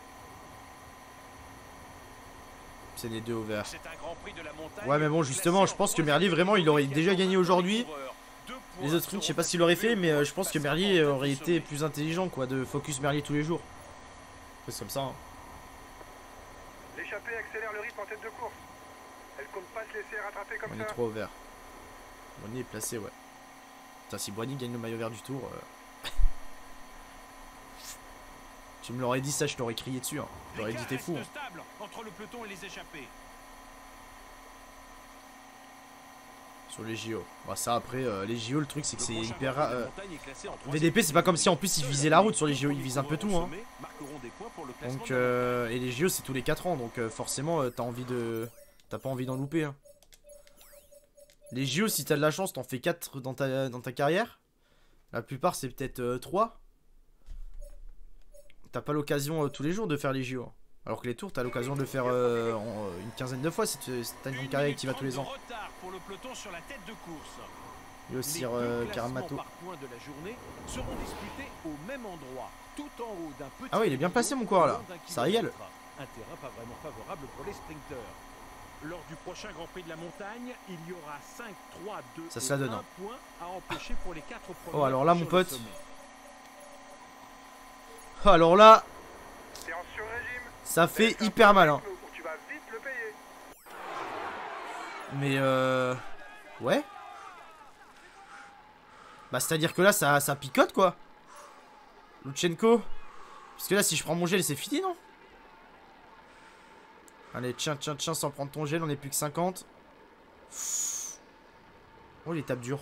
C'est les 2 au vert. Ouais, mais bon, justement, je pense que Merlier, vraiment, il aurait déjà gagné aujourd'hui. Les autres sprints, je sais pas s'il l'aurait fait, mais je pense que Merlier aurait été plus intelligent, quoi, de focus Merlier tous les jours. C'est comme ça. Hein. L'échappée accélère le rythme en tête de course. Elle compte pas se laisser rattraper comme ça. On est 3 au vert. Boigny est placé, ouais. Putain, si Boigny gagne le maillot vert du tour. Tu me l'aurais dit, ça, je t'aurais crié dessus. Hein. J'aurais dit, t'es fou. Hein. Entre le peloton et les échappés. Sur les JO. Bah, ça, après, les JO, le truc, c'est que c'est hyper rare. VDP, c'est pas comme si en plus il visait la route sur les JO. Il vise un peu tout. Hein. Donc, et les JO, c'est tous les 4 ans. Donc, forcément, t'as pas envie d'en louper. Hein. Les JO, si t'as de la chance, t'en fais 4 dans ta carrière. La plupart, c'est peut-être 3. T'as pas l'occasion tous les jours de faire les JO. Alors que les tours, t'as l'occasion de le faire une quinzaine de fois si t'as une carrière et que tu vas tous les ans. Il y a aussi Karamato. Ah ouais, il est bien placé mon coureur là. Ça régale. Un terrain pas vraiment favorable pour les sprinteurs. Lors du prochain Grand Prix de la montagne, il y aura 5, 3, 2 ça se la donne. 1 point à empêcher pour les 4 premiers. Oh alors là mon pote. Oh, alors là. Ça fait hyper mal hein. Mais ouais. Bah c'est à dire que là ça picote quoi. Lutsenko. Parce que là si je prends mon gel c'est fini non? Allez tiens sans prendre ton gel on est plus que 50. Oh les tapes dures.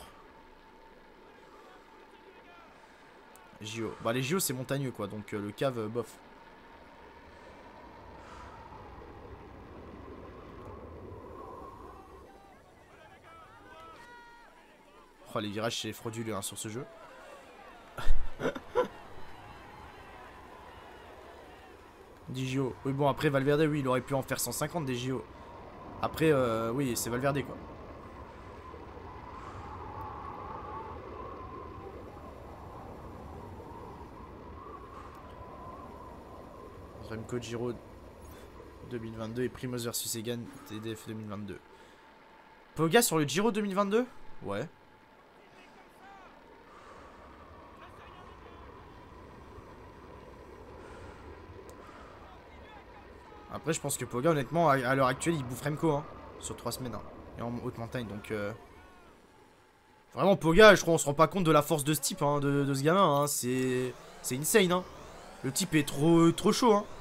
JO. Bah les JO c'est montagneux quoi donc le cave bof. Oh les virages c'est frauduleux hein, sur ce jeu. Des JO. Oui bon après Valverde oui il aurait pu en faire 150 des JO. Après oui c'est Valverde quoi. Remco Giro 2022 et Primoz versus Egan TDF 2022. Poga sur le Giro 2022? Ouais. Après je pense que Poga honnêtement à l'heure actuelle il bouffe Remco hein, sur 3 semaines hein, et en haute montagne donc vraiment Poga je crois on se rend pas compte de la force de ce type hein, de ce gamin hein. C'est insane hein. Le type est trop chaud hein.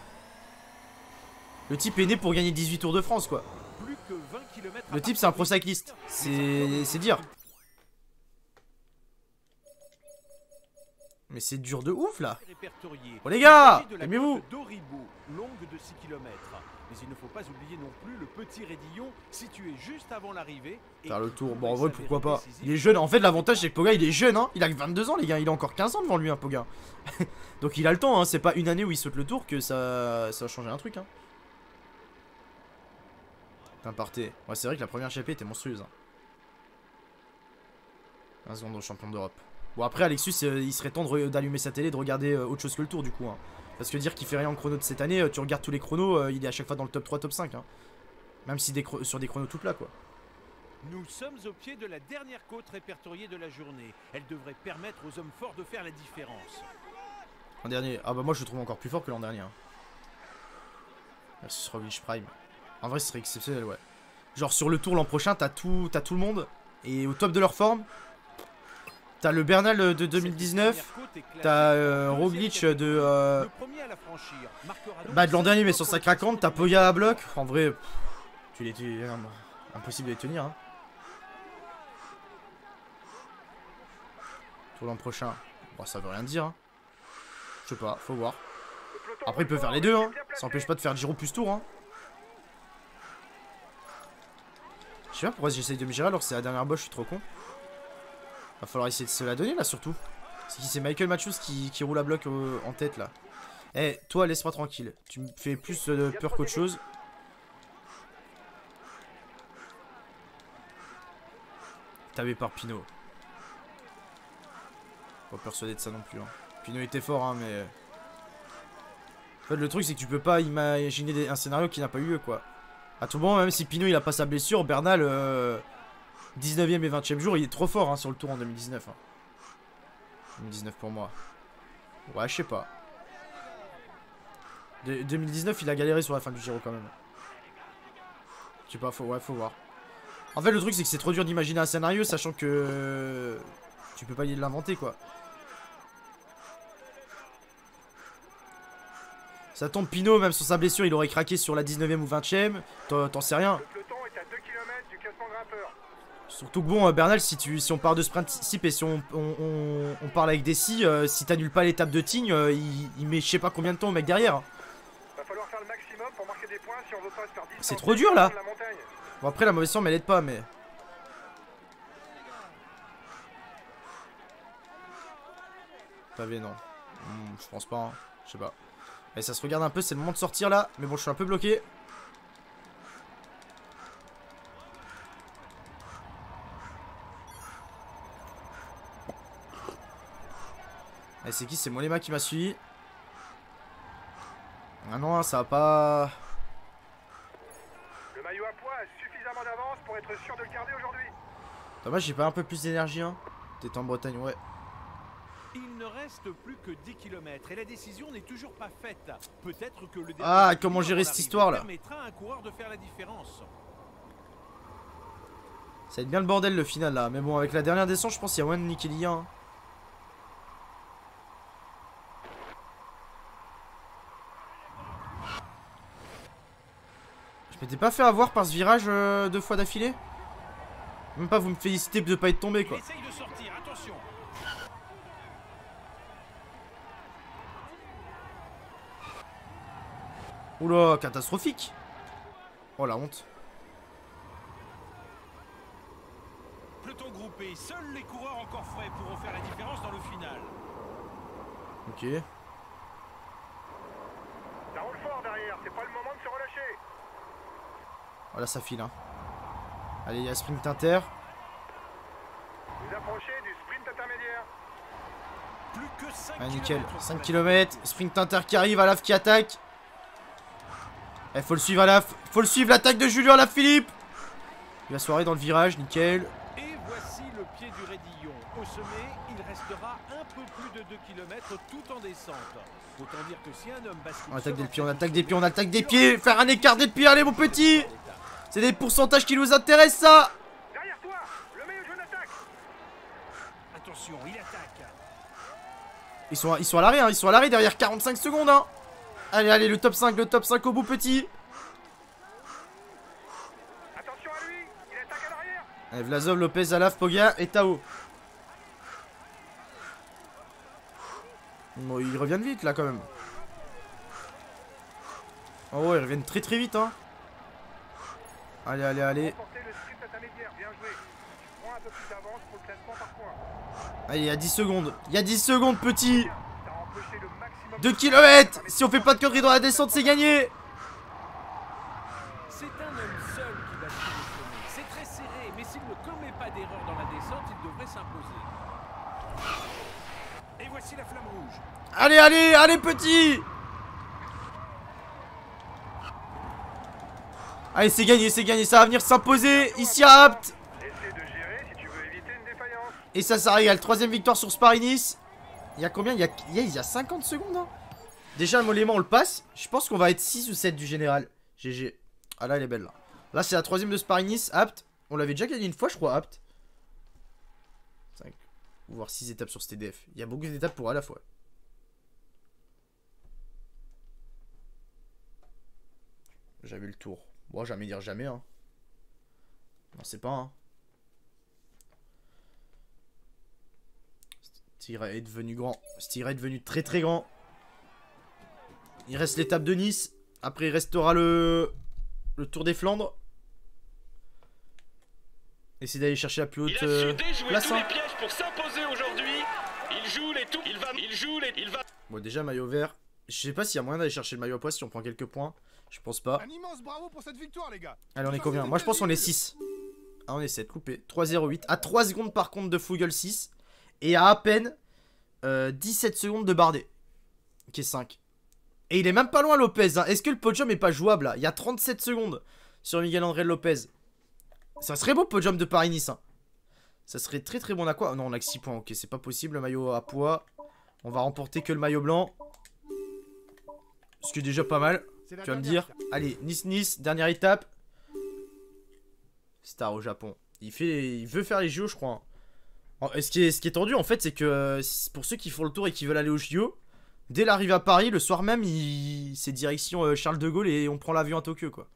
Le type est né pour gagner 18 Tours de France quoi. Le type c'est un pro cycliste. C'est dire. Mais c'est dur de ouf là. Oh les gars, aimez-vous. Mais il ne faut pas oublier non plus le petit raidillon situé juste avant l'arrivée. Faire le tour, bon en vrai pourquoi pas. Il est jeune, en fait l'avantage c'est que Poga il est jeune hein. Il a que 22 ans les gars, il a encore 15 ans devant lui hein Poga. Donc il a le temps hein, c'est pas une année où il saute le tour que ça va changer un truc hein. Putain partez. Ouais c'est vrai que la première échappée était monstrueuse hein. 1 seconde au champion d'Europe. Bon après Alexis il serait temps d'allumer sa télé et de regarder autre chose que le tour du coup hein. Parce que dire qu'il fait rien en chrono de cette année, tu regardes tous les chronos, il est à chaque fois dans le top 3, top 5 hein. Même si sur des chronos tout plats quoi. Nous sommes au pied de la dernière côte répertoriée de la journée. Elle devrait permettre aux hommes forts de faire la différence. L'an dernier, ah bah moi je le trouve encore plus fort que l'an dernier hein. Versus Roglic Prime. En vrai ce serait exceptionnel ouais. Genre sur le tour l'an prochain t'as tout le monde. Et au top de leur forme t'as le Bernal de 2019, t'as Roglic de l'an dernier mais sur sa craquante, t'as Poga à bloc. En vrai, impossible de les tenir. Hein. Pour l'an prochain, bon, ça veut rien dire. Hein. Je sais pas, faut voir. Après il peut faire les deux, hein. Ça empêche pas de faire Giro plus tour. Hein. Je sais pas pourquoi j'essaye de me gérer alors que c'est la dernière bosse, je suis trop con. Va falloir essayer de se la donner là surtout. C'est Michael Matthews qui roule à bloc en tête là. Eh toi laisse-moi tranquille. Tu me fais plus peur qu'autre chose. T'avais par Pinot. Pas persuadé de ça non plus. Hein. Pinot était fort hein mais... En fait le truc c'est que tu peux pas imaginer un scénario qui n'a pas eu lieu quoi. À tout moment même si Pinot il a pas sa blessure, Bernal... 19ème et 20ème jour, il est trop fort hein, sur le tour en 2019. Hein. 2019 pour moi. Ouais, je sais pas. 2019, il a galéré sur la fin du Giro quand même. Je sais pas, faut voir. En fait, le truc, c'est que c'est trop dur d'imaginer un scénario, sachant que tu peux pas l'inventer quoi. Ça tombe, Pinot, même sur sa blessure, il aurait craqué sur la 19ème ou 20ème. T'en sais rien. Surtout que bon, Bernal, si on part de ce principe et si on parle avec Dessy, si t'annules pas l'étape de Tignes, il met je sais pas combien de temps au mec derrière. C'est trop dur là. Bon après la mauvaise forme elle aide pas mais... Pavé, non. Je pense pas, hein. Je sais pas. Et ça se regarde un peu, c'est le moment de sortir là. Mais bon, je suis un peu bloqué. Allez, c'est qui? C'est Mollema qui m'a suivi. Ah non, ça va pas... Le maillot à poids a suffisamment d'avance pour être sûr de le garder aujourd'hui. Dommage, j'ai pas un peu plus d'énergie, hein. T'es en Bretagne, ouais. Il ne reste plus que 10 km et la décision n'est toujours pas faite. Peut-être que le Ah, comment gérer cette histoire là? permettra à un coureur de faire la différence. Ça va être bien le bordel le final là. Mais bon, avec la dernière descente, je pense qu'il y a moyen de niquer l'IA. Hein. Je m'étais pas fait avoir par ce virage 2 fois d'affilée? Même pas vous me félicitez de pas être tombé quoi. Essaye de sortir, attention. Oula, catastrophique. Oh la honte. Peloton groupé, seuls les coureurs encore frais pourront faire la différence dans le final. Ok. Ça roule fort derrière, c'est pas le moment de se relâcher. Voilà, ça file. Hein. Allez, il y a sprint inter. Vous approchez du sprint intermédiaire. Plus que 5 Ah, nickel. km. 5 km. Sprint inter qui arrive. Alaf qui attaque. Eh, faut le suivre, Alaf. Faut le suivre, l'attaque de Julien Alaphilippe. Il va soirée dans le virage, nickel. Et voici le pied du Raidillon. Au sommet, il restera un peu plus de 2 km tout en descente. Autant dire que si un homme bascule... On attaque des pieds, on attaque des pieds, on attaque des pieds. Faire un écart des pieds, allez mon petit. C'est des pourcentages qui nous intéressent ça. Derrière toi, le maillot jaune attaque. Attention, il attaque. Ils sont à l'arrêt, hein. Ils sont à l'arrêt derrière 45 secondes. Hein. Allez, allez, le top 5 au bout petit. Attention à lui, il attaque à l'arrière. Allez, Vlasov, Lopez, Alaf, Pogacar et Tao. Bon, ils reviennent vite là quand même. Oh ouais, ils reviennent très très vite hein. Allez, allez, allez. Remportez le sprint intermédiaire, bien joué. Tu prends un peu plus d'avance pour le classement par points. Allez, il y a 10 secondes. Il y a 10 secondes petit. T'as empoché le maximum 2 km. Si on fait pas de conneries dans la descente, c'est gagné. C'est un homme seul qui va suivre le sommet. C'est très serré, mais s'il ne commet pas d'erreur dans la descente, il devrait s'imposer. Et voici la flamme rouge. Allez, allez, allez petit. Allez, c'est gagné, ça va venir s'imposer ici à Apt. Essaie de gérer si tu veux éviter une défaillance. Et ça régale. 3ème victoire sur Paris-Nice. Il y a combien? Il y a 50 secondes hein. Déjà, le Mollema, on le passe. Je pense qu'on va être 6 ou 7 du général. GG. Ah là, elle est belle là. Là, c'est la 3ème de Paris-Nice. Apt. On l'avait déjà gagné une fois, je crois, Apt. 5 voire 6 étapes sur ce TDF. Il y a beaucoup d'étapes pour à la fois. J'avais le tour. Bon, jamais dire jamais, hein. Non, c'est pas, hein. Styra est devenu grand. Styra est devenu très très grand. Il reste l'étape de Nice. Après, il restera le Tour des Flandres. Essayez d'aller chercher la plus haute Il a su déjouer place. tous les pièges pour s'imposer aujourd'hui. Il joue les tout. Il va. Bon, déjà, maillot vert. Je sais pas s'il y a moyen d'aller chercher le maillot à poids si on prend quelques points. Je pense pas. Un immense bravo pour cette victoire, les gars. Allez, on est combien? Moi, je pense qu'on est 6. Ah, on est 7, loupé. 3-0-8. À 3 secondes par contre de Fugel 6. Et à peine 17 secondes de Bardet. Qui est 5. Et il est même pas loin, Lopez. Hein. Est-ce que le podium est pas jouable là? Il y a 37 secondes sur Miguel André Lopez. Ça serait beau, podium de Paris-Nice. Hein. Ça serait très très bon à quoi? Non, on a que 6 points. Ok, c'est pas possible. Le maillot à poids. On va remporter que le maillot blanc. Ce qui est déjà pas mal. Tu vas me dire. Allez, Nice-Nice, dernière étape. Star au Japon. Il veut faire les JO, je crois. Et ce qui est tendu, en fait, c'est que pour ceux qui font le tour et qui veulent aller aux JO, dès l'arrivée à Paris, le soir même, c'est direction Charles de Gaulle et on prend l'avion à Tokyo, quoi.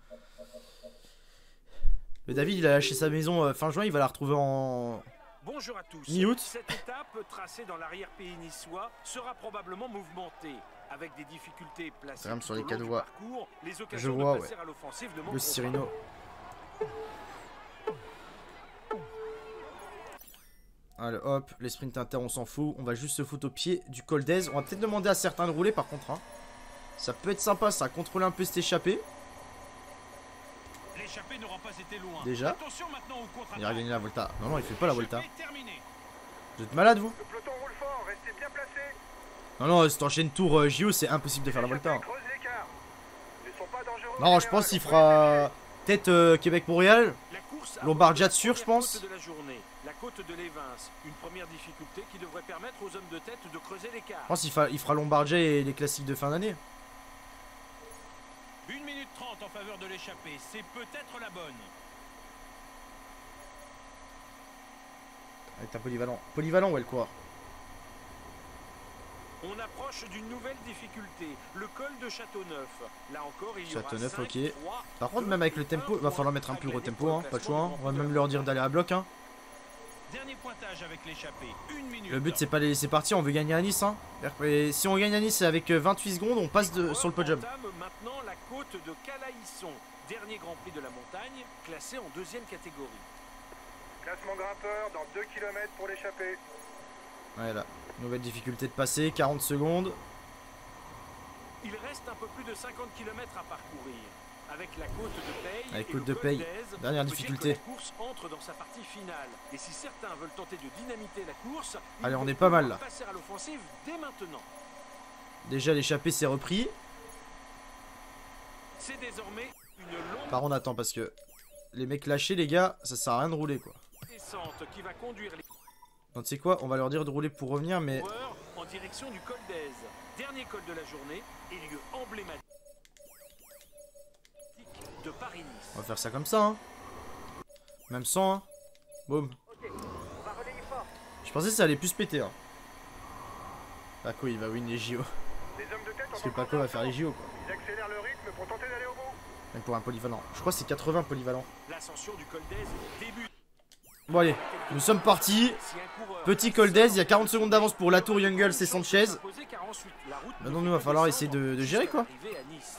Le David, il a lâché sa maison fin juin, il va la retrouver en... Bonjour à tous. Mi-août. Cette étape, tracée dans l'arrière-pays niçois, sera probablement mouvementée, avec des difficultés placées Même sur les tout au long du canoës. parcours, les Je occasions vois, de passer ouais. à l'offensive de Le Montpellier. Cyrino. Allez hop, les sprints inter on s'en fout. On va juste se foutre au pied du col d'Aise. On va peut-être demander à certains de rouler par contre. Hein. Ça peut être sympa ça, contrôler un peu cet échappé. L'échappée n'aura pas été loin. Déjà. Attention maintenant au contre-attaque. Il a gagné la Volta. Non, non, il fait pas la Volta. L'échappée terminée. Vous êtes malade vous? Le peloton roule fort, restez bien placés. Non, non, si t'enchaînes tour JO, c'est impossible de faire la Volta. Hein. Creuse l'écart. Ils sont pas dangereux. Non, je pense qu'il fera peut-être Québec-Montréal. Lombardia de sûr, je pense. La côte de l'Evins, une première difficulté qui devrait permettre aux hommes de tête de creuser l'écart. Je pense qu'il fera Lombardia et les classiques de fin d'année. 1 minute 30 en faveur de l'échappée, c'est peut-être la bonne. Avec un polyvalent. Polyvalent, ouais, le coureur. On approche d'une nouvelle difficulté, le col de Châteauneuf. Là encore, il y aura Châteauneuf, 5, ok. 3, Par contre, 2, même avec le tempo, il va falloir mettre un plus gros tempo, hein. Pas de choix, hein. On va même leur dire d'aller à bloc, hein. Dernier pointage avec l'échappée, 1 minute. Le but, c'est pas de les laisser partir, on veut gagner à Nice, hein. Et si on gagne à Nice avec 28 secondes, on passe sur le podium. Maintenant la côte de Calaïsson, dernier Grand Prix de la montagne, classé en 2e catégorie. Classement grimpeur dans 2 km pour l'échappée. Voilà. Nouvelle difficulté de passer, 40 secondes. Il reste un peu plus de 50 km à parcourir. Avec la côte de Paye, Avec et côte le de col Paye. d'Aise, Dernière on peut dire difficulté. que la course entre dans sa partie finale. Et si certains veulent tenter de dynamiter la course, Allez, ils on vont est pas mal, pouvoir là. passer à l'offensive dès maintenant. Déjà, l'échappée s'est repris. C'est désormais une longue Par contre, on attend parce que les mecs lâchés, les gars, ça sert à rien de rouler, quoi. descente qui va conduire les Donc, tu sais quoi, on va leur dire de rouler pour revenir, mais coureurs en direction du col d'Aise. Dernier col de la journée et lieu emblématique de Paris-Nice. on va faire ça comme ça, hein. Même sans, hein. Boum. Je pensais que ça allait plus péter, hein. Paco, il va win les JO. Les hommes de tête Parce ont que encore Paco va de faire les JO, quoi. Ils accélèrent le rythme pour tenter d'aller au bout. Même pour un polyvalent. Je crois que c'est 80 polyvalents. L'ascension du col d'Aise débute. Bon, allez, nous sommes partis. Si un coureur Petit col d'Aise, il y a 40 secondes d'avance pour Latour, Youngles et Sanchez. imposé, car ensuite, la route Maintenant, ne nous, fait va que falloir descendre essayer de gérer, quoi. jusqu'à arriver à Nice.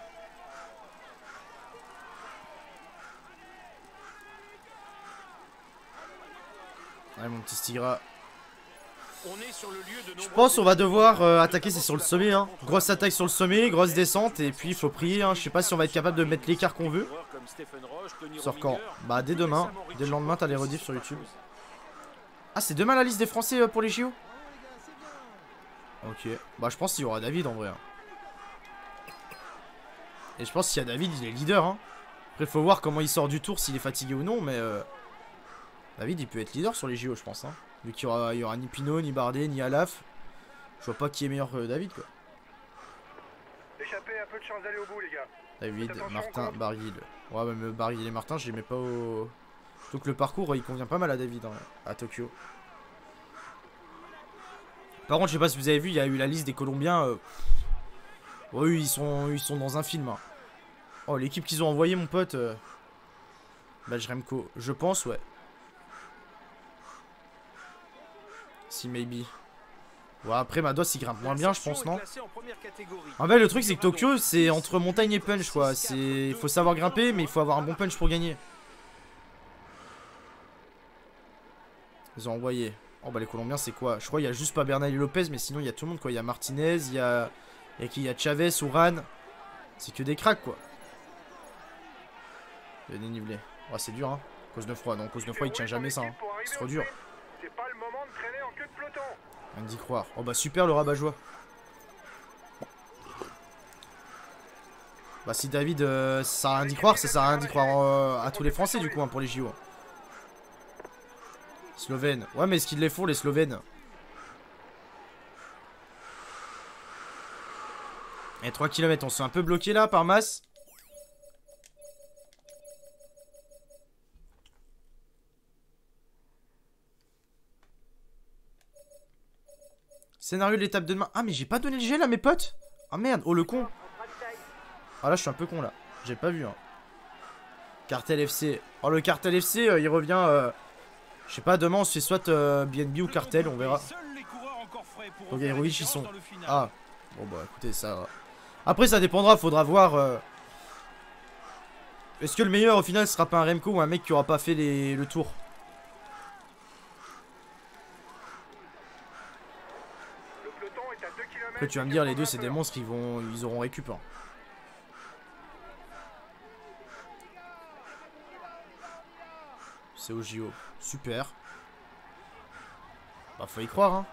Allez, mon petit Stigra. On est sur le lieu de Je pense qu'on va devoir attaquer, c'est sur le sommet, hein. Grosse attaque sur le sommet, grosse descente, et puis il faut prier, hein. Je sais pas si on va être capable de mettre l'écart qu'on veut. Sort quand? Bah, dès demain. Dès le lendemain, t'as les rediffs sur YouTube. Ah, c'est demain la liste des Français pour les JO? Ok. Bah, je pense qu'il y aura David en vrai. Hein. Et je pense qu'il y a David, il est leader. Hein. Après, faut voir comment il sort du tour, s'il est fatigué ou non, mais David, il peut être leader sur les JO, je pense. Hein. Vu qu'il y aura ni Pinot, ni Bardet, ni Alaf. Je vois pas qui est meilleur que David, quoi. Échappée, un peu de chance d'aller au bout, les gars. David, Attention, Martin, compte. Barguil. Ouais, même Barguil et Martin, je les mets pas au... Donc le parcours, il convient pas mal à David, hein, à Tokyo. Par contre, je sais pas si vous avez vu, il y a eu la liste des Colombiens. Oui, ils sont dans un film. Hein. Oh, l'équipe qu'ils ont envoyé, mon pote. Bajremko, je pense, ouais. Si, maybe. Ouais, après, Mados, il grimpe moins bien, je pense, non? En fait, le truc, c'est que Tokyo, c'est entre montagne et punch, quoi. Il faut savoir grimper, mais il faut avoir un bon punch pour gagner. Ils ont envoyé. Oh, bah, les Colombiens, c'est quoi? Je crois qu'il y a juste pas Bernal et Lopez, mais sinon, il y a tout le monde, quoi. Il y a Martinez, il y a qui? Il y a Chavez, Uran. C'est que des cracks, quoi. Il y a dénivelé. Oh, c'est dur, hein. Cause de froid. Non, cause de froid, il tient jamais ça. Hein. C'est trop dur. C'est pas le moment de traîner en queue de peloton. On d'y croire. Oh, bah, super le rabat-joie. Bah, si David, ça sert à rien d'y croire, ça sert à rien d'y croire à tous les Français, du coup, hein, pour les JO. Slovènes. Ouais, mais est-ce qu'ils les font, les Slovènes? Et 3 km, on se fait un peu bloqué là par masse. Scénario de l'étape de demain. Ah, mais j'ai pas donné le gel à mes potes. Ah merde, oh le con. Ah là, je suis un peu con là. J'ai pas vu. Hein. Cartel FC. Oh, le Cartel FC, il revient. Je sais pas, demain on se fait soit BNB ou Cartel, on verra. Donc Aerovic ils sont... Ah, bon bah écoutez ça... Après ça dépendra, faudra voir... Est-ce que le meilleur au final sera pas un Remco ou un mec qui aura pas fait le tour? Après tu vas me dire, les deux c'est des monstres, ils auront récup. Hein. C'est au JO. Super. Bah faut y croire hein.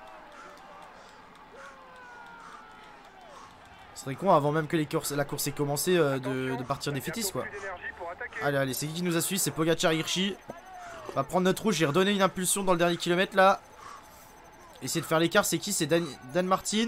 Ce serait con avant même que la course ait commencé de partir défaitiste quoi. Allez allez, c'est qui nous a suivi? C'est Pogacar Hirschi. On va prendre notre rouge, j'ai redonné une impulsion dans le dernier kilomètre là. Essayer de faire l'écart, c'est qui? C'est Dan Martin.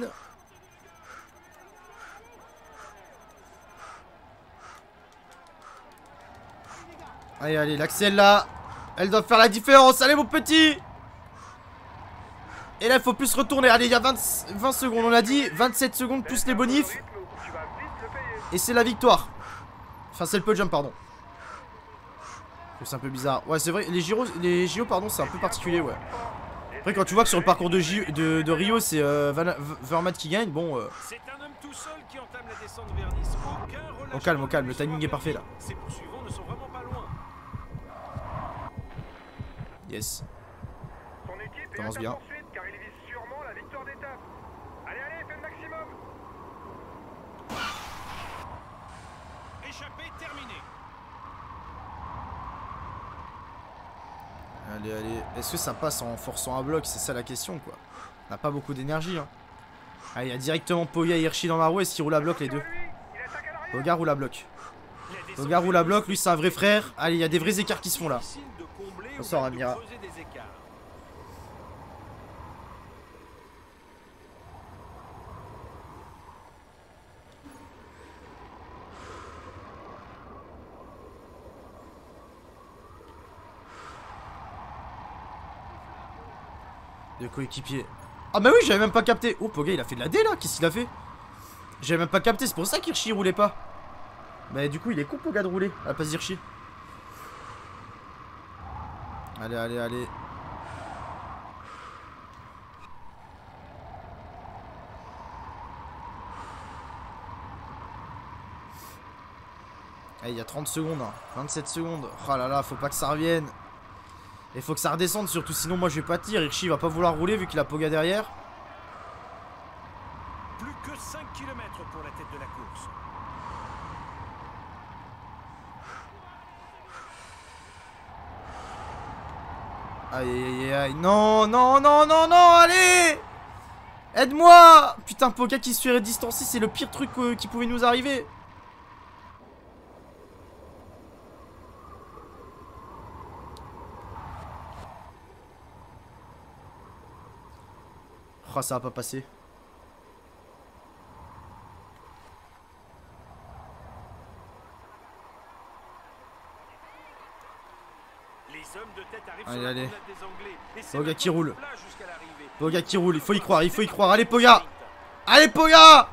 Allez allez, l'Axel là. Elle doit faire la différence, allez mon petit. Et là il faut plus retourner, allez il y a 20 secondes on l'a dit, 27 secondes plus les bonifs. Et c'est la victoire. Enfin c'est le podium pardon. C'est un peu bizarre, ouais c'est vrai, les JO pardon c'est un peu particulier ouais. Après quand tu vois que sur le parcours de Rio c'est Vermaat qui gagne, bon C'est un homme tout seul qui entame la descente vers Nice. au calme, le timing est parfait là. Ses poursuivants ne sont vraiment pas loin. Yes. Son équipe Commence est à bien. ta poursuite car il vise sûrement la victoire d'étape. Allez, allez, fais le maximum. Échappée terminée. Allez, allez. Est-ce que ça passe en forçant un bloc? C'est ça la question, quoi. On n'a pas beaucoup d'énergie, hein. Allez, il y a directement Poga et Hirschi dans la roue. Est-ce qu'ils roulent à bloc, les deux? Poga roule à bloc. Poga roule à bloc. Lui, c'est un vrai frère. Allez, il y a des vrais écarts qui se font, là. On sort, Amira. De coéquipier. Ah bah oui, j'avais même pas capté. Oh, Poga il a fait de la D là, qu'est-ce qu'il a fait? J'avais même pas capté, c'est pour ça qu'Hirschi roulait pas. Bah du coup il est con Poga de rouler à la place d'Hirschi. Allez, allez, allez. Allez, il y a 30 secondes, hein. 27 secondes. Oh là là, faut pas que ça revienne. Il faut que ça redescende surtout, sinon moi je vais pas tirer. Hirschi va pas vouloir rouler vu qu'il a Poga derrière. Plus que 5 km pour la tête de la course. Aïe aïe aïe aïe. Non, non, non, non, non, allez! Aide-moi! Putain, Poga qui se fait distancer, c'est le pire truc qui pouvait nous arriver. Oh, ça va pas passer. Les hommes de tête arrivent Allez, sur la allez. promenade des Anglais. Et c'est Poga le qui roule. plat jusqu'à l'arrivée. Poga qui roule, il faut y croire, il faut y croire. Allez, Poga! Allez, Poga!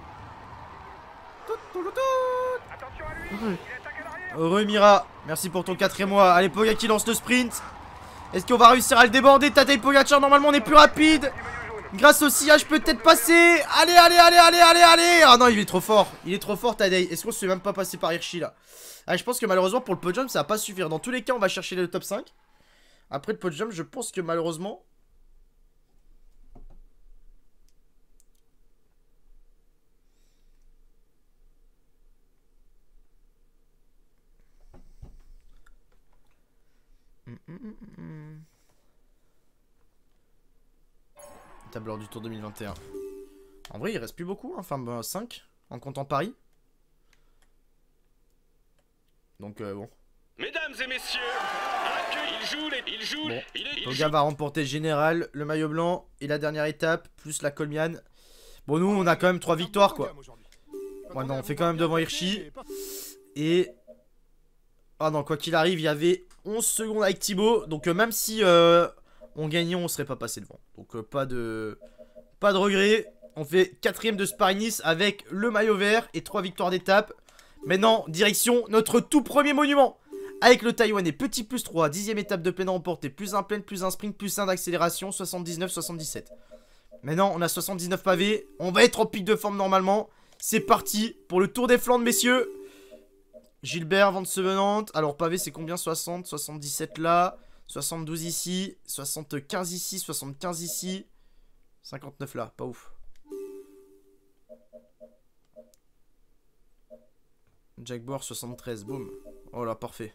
Attention à lui, Heureux. il attaque à l'arrière. Heureux Mira, merci pour ton 4e mois. Allez, Poga qui lance le sprint. Est-ce qu'on va réussir à le déborder? Tadej Pogacar, normalement on est plus rapide. Du maillot jaune. Grâce au sillage, peut-être passer. Allez, allez, allez, allez, allez, allez. Ah non, il est trop fort. Il est trop fort, Tadej. Est-ce qu'on se fait même pas passer par Hirschi là? Ah, je pense que malheureusement pour le podium, ça va pas suffire. Dans tous les cas, on va chercher le top 5. Après le podium, je pense que malheureusement. Tableur du Tour 2021. En vrai, il reste plus beaucoup, hein. Enfin 5 en comptant Paris. Donc bon. Mesdames et messieurs, il joue, Bon. il Poga va remporter le général, le maillot blanc et la dernière étape, plus la Colmiane. Bon, nous, on a quand même 3 victoires, quoi. Ouais, non, on fait quand même devant Hirschi. Et... ah non, quoi qu'il arrive, il y avait 11 secondes avec Thibaut. Donc même si on gagnait, on serait pas passé devant. Donc pas de regret. On fait 4ème de Paris-Nice avec le maillot vert et 3 victoires d'étape. Maintenant, direction notre tout premier monument. Avec le Taïwanais, petit plus 3, 10ème étape de plaine remportée, plus un plaine, plus un sprint, plus 1 d'accélération, 79-77. Maintenant, on a 79 pavés, on va être en pic de forme normalement. C'est parti pour le Tour des Flandres, messieurs. Gilbert, Van Sevenant. Alors, pavé, c'est combien? 60, 77 là, 72 ici, 75 ici, 75 ici, 59 là, pas ouf. Jack Bauer 73, boum. Oh là, parfait.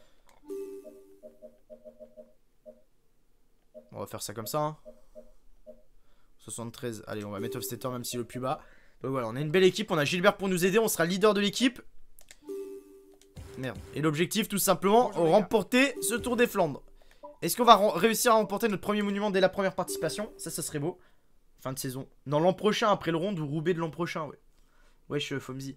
On va faire ça comme ça. Hein. 73, allez, on va mettre Hofstetter même si le plus bas. Donc voilà, on a une belle équipe, on a Gilbert pour nous aider, on sera leader de l'équipe. Merde. Et l'objectif, tout simplement, remporter ce Tour des Flandres. Est-ce qu'on va réussir à remporter notre premier monument dès la première participation? Ça serait beau. Fin de saison. Non, l'an prochain, après le Ronde ou Roubaix de l'an prochain, ouais. Wesh, Fomzi.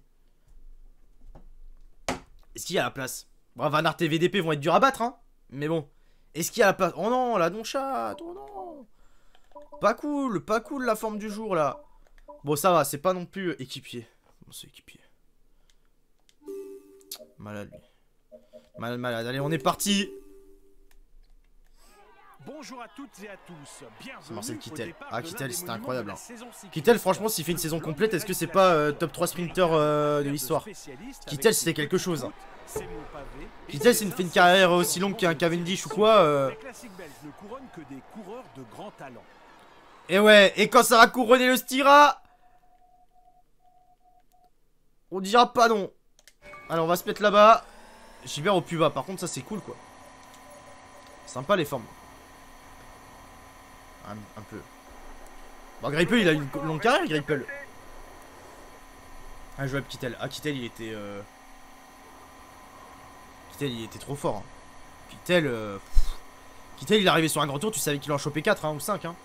Est-ce qu'il y a la place? Bon, Van Aert et VDP vont être durs à battre, hein. Mais bon. Est-ce qu'il y a la place? Oh non, la Donchat. Oh non. Pas cool la forme du jour, là. Bon, ça va, c'est pas non plus équipier. Bon, c'est équipier. Malade, lui. Malade. Allez, on est parti. Bonjour à toutes et à tous. C'est Marcel Kittel. Ah, Kittel, c'était incroyable. Hein. Kittel, franchement, s'il fait une saison complète, est-ce que c'est pas top 3 sprinter de l'histoire? Kittel, c'était quelque chose. Hein. Kittel, s'il fait une carrière aussi longue qu'un Cavendish ou quoi. Et ouais, et quand ça va couronner le Styra, on dira pas non. Allez, on va se mettre là-bas. Gilbert au plus bas. Par contre, ça, c'est cool, quoi. Sympa, les formes. Un peu. Bon, Greipel, il a une longue carrière, Greipel. Ah, jouable Kittel. Ah, Kittel, il était... Kittel, il était trop fort. Hein. Kittel, Kittel, il est arrivé sur un grand tour, tu savais qu'il en chopait 4 hein, ou 5. Hein.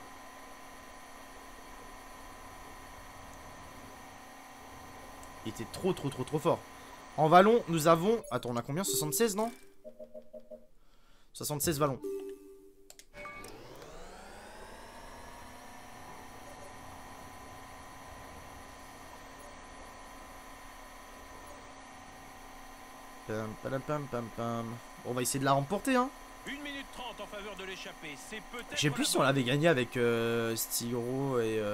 Il était trop fort. En vallon, nous avons... Attends, on a combien? 76, non? 76 vallons. On va essayer de la remporter, hein. 1 minute 30 en faveur de l'échappée. Je sais plus si on l'avait gagné avec Stigro et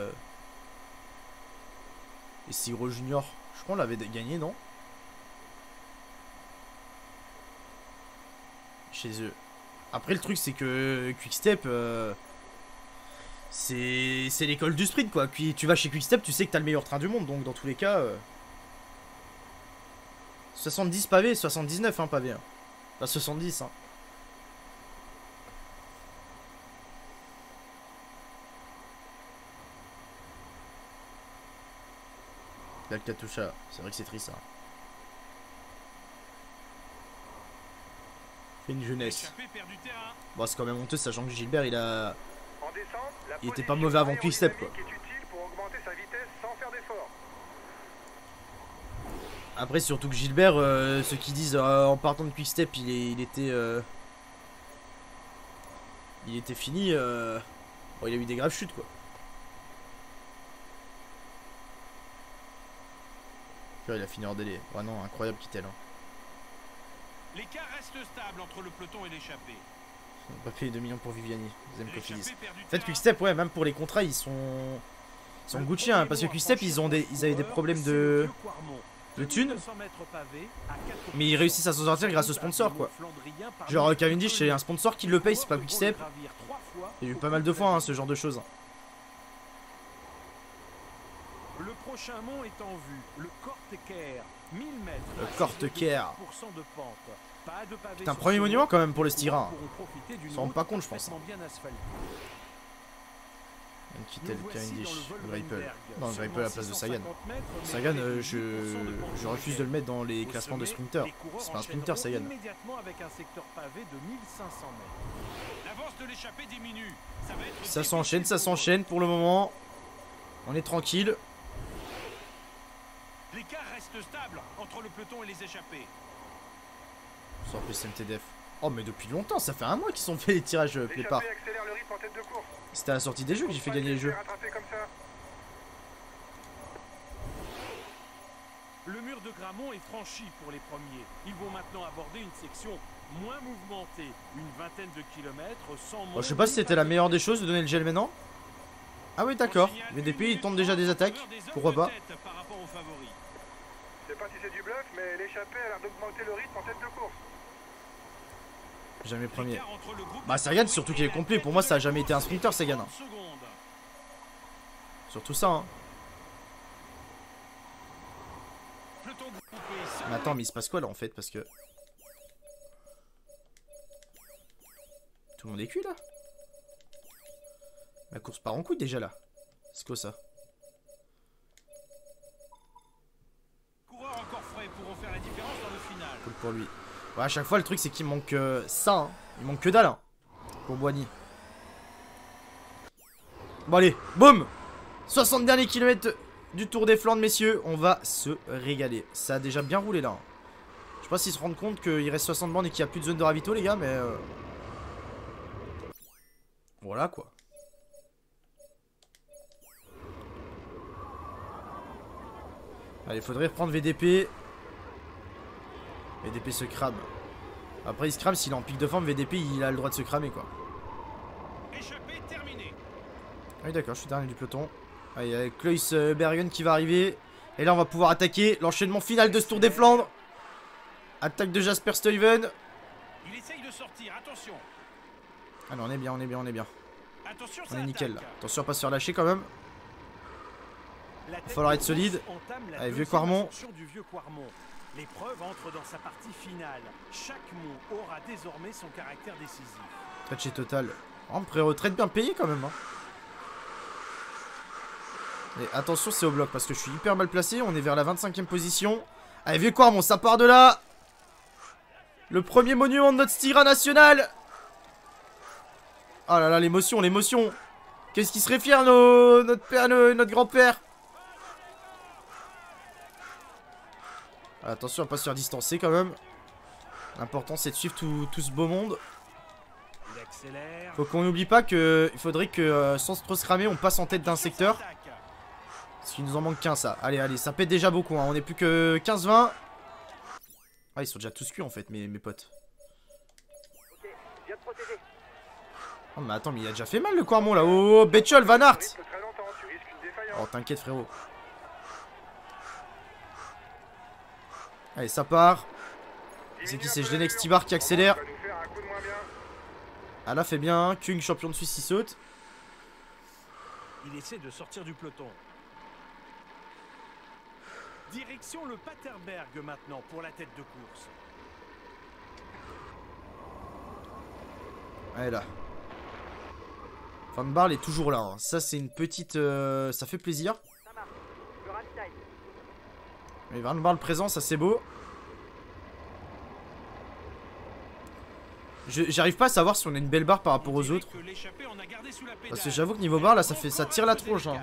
Stigro Junior. Je crois qu'on l'avait gagné, non? Chez eux. Après, le truc, c'est que Quickstep, c'est l'école du sprint, quoi. Puis tu vas chez Quickstep, tu sais que t'as le meilleur train du monde. Donc, dans tous les cas... 70 pavés, 79 hein, pavés. Hein. Pas 70 hein. Là le Katusha, c'est vrai que c'est triste ça. Fait une jeunesse. Bon c'est quand même honteux sachant que Gilbert il a... Il était pas mauvais avant Quickstep quoi. Après surtout que Gilbert, ceux qui disent en partant de Quickstep il était fini, bon, il a eu des graves chutes quoi. Là, il a fini hors délai, vraiment incroyable Kittel. Hein. L'écart reste stable entre le peloton et l'échappée. On n'a pas payé 2 millions pour Viviani, Zemkovic. En fait Quickstep ouais même pour les contrats ils sont Gucci hein, parce que Quickstep ils avaient des problèmes de thunes, mais ils réussissent à s'en sortir grâce au sponsor quoi. Genre Cavendish c'est un sponsor qui le paye, c'est pas Quickstep. Il y a eu pas mal de fois hein, ce genre de choses. Le prochain mont est en vue, le Korteker, 1000 mètres. Le Korteker. C'est un premier monument quand même pour le Styra. Ils s'en rendent pas compte je pense. Kittel, Cavendish, Greipel. Non, Greipel à la place de Sagan. Sagan, je refuse de le mettre dans les classements de sprinter. C'est pas un sprinter, Sagan. Ça s'enchaîne pour le moment. On est tranquille. L'écart reste stable entre le peloton et les échappés. Sans plus MTDF. Oh, mais depuis longtemps, ça fait un mois qu'ils sont fait les tirages plépart. C'était à la sortie des jeux que j'ai fait gagner les jeux. Le mur de Grammont est franchi pour les premiers. Ils vont maintenant aborder une section moins mouvementée, une vingtaine de kilomètres sans... Bon, je sais pas si c'était la meilleure des choses de donner le gel maintenant. Ah oui d'accord, VDP il tente déjà des attaques, pourquoi pas. Je sais pas si c'est du bluff, mais l'échappée a l'air d'augmenter le rythme en tête de course. Jamais premier. Bah Sagan surtout qu'il est complet, pour moi ça a jamais été un sprinter Sagan. Hein. Surtout ça hein. Mais attends, mais il se passe quoi là en fait? Parce que... Tout le monde est cuit là? La course part en couille déjà là. C'est quoi ça? Coureurs encore frais pourront faire la différence dans le final. Cool pour lui. Ouais, à chaque fois le truc c'est qu'il manque ça. Hein. Il manque que dalle hein, pour Boigny. Bon allez, boum! 60 derniers kilomètres du Tour des Flandres, messieurs. On va se régaler. Ça a déjà bien roulé là. Hein. Je sais pas s'ils se rendent compte qu'il reste 60 bornes et qu'il n'y a plus de zone de ravito les gars, mais... Voilà quoi. Allez, faudrait reprendre VDP. VDP se crame. Après il se crame, s'il est en pic de forme, VDP il a le droit de se cramer quoi. Échappé terminé. Oui d'accord, je suis dernier du peloton. Allez, avec Klois Bergen qui va arriver. Et là on va pouvoir attaquer l'enchaînement final de ce Tour des Flandres. Attaque de Jasper Stuyven. Il essaye de sortir, attention. Ah non, on est bien, on est bien, on est bien. Attention, On est nickel là. Attention à pas se faire lâcher quand même. Il va falloir être solide. Allez, vieux Quarmont. L'épreuve entre dans sa partie finale. Chaque mot aura désormais son caractère décisif. Touché total. En pré-retraite bien payé quand même. Hein. Et attention, c'est au bloc parce que je suis hyper mal placé. On est vers la 25e position. Allez, vieux Quarmont, ça part de là. Le premier monument de notre Styra national. Oh là là, l'émotion, l'émotion. Qu'est-ce qui serait fier, notre père, notre grand-père. Attention à pas se faire distancer quand même. L'important c'est de suivre tout ce beau monde. Faut qu'on n'oublie pas que il faudrait que sans trop se cramer on passe en tête d'un secteur. Parce qu'il nous en manque qu'un ça. Allez, allez, ça pète déjà beaucoup hein. On est plus que 15-20. Ah ils sont déjà tous cuits en fait mes potes. Oh mais attends mais il a déjà fait mal le Quarmont là. Oh Betchol, Van Aert. Oh t'inquiète frérot. Allez, ça part. C'est qui? C'est Jdenek Stibar qui accélère. Ah là, fait bien. Kung, champion de Suisse, il saute. Il essaie de sortir du peloton. Direction le Paterberg maintenant pour la tête de course. Allez là. Van Barle est toujours là. Hein. Ça, c'est une petite... ça fait plaisir. Mais Van Barle présent, ça c'est beau. J'arrive pas à savoir si on a une belle barre par rapport aux autres. Parce que j'avoue que niveau barre là ça tire la tronche hein.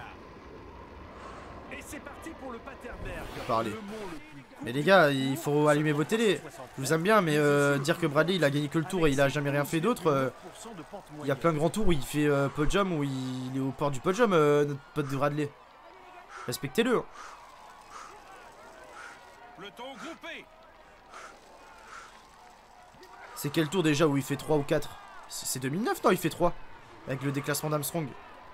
Parler. Mais les gars, il faut allumer vos télés. Je vous aime bien mais dire que Bradley il a gagné que le tour et il a jamais rien fait d'autre. Il y a plein de grands tours où il fait podium, où il est au port du podium notre pote de Bradley. Respectez-le hein. C'est quel tour déjà où il fait 3 ou 4? C'est 2009 non il fait 3 avec le déclassement d'Armstrong.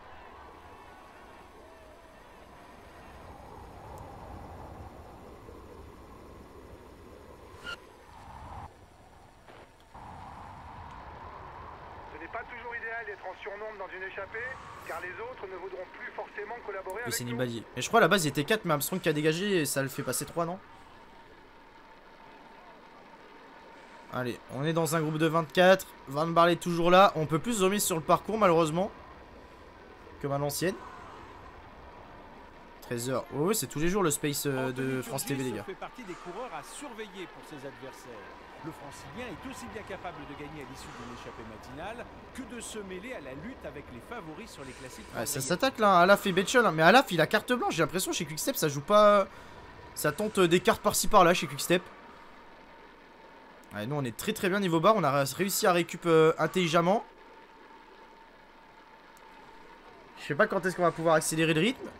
Ce n'est pas toujours idéal d'être en surnombre dans une échappée, car les autres ne voudront plus forcément collaborer avec C'est nous. Nibali. Mais je crois à la base il était 4 mais Armstrong qui a dégagé et ça le fait passer 3 non? Allez, on est dans un groupe de 24. Van Barle est toujours là. On peut plus zoomer sur le parcours malheureusement. Comme à l'ancienne. 13h. Oh, c'est tous les jours le space de France TV les gars. Fait partie des coureurs à surveiller pour ses adversaires. Le francilien est aussi bien capable de gagner à l'issue d'une échappée matinale que de se mêler à la lutte avec les favoris sur les classiques. Ouais, ça s'attaque là, Alaf et Betchol. Mais Alaf il a carte blanche, j'ai l'impression chez Quickstep ça joue pas. Ça tente des cartes par-ci par-là chez Quickstep. Ouais, nous on est très bien niveau barre, on a réussi à récup intelligemment. Je sais pas quand est-ce qu'on va pouvoir accélérer le rythme.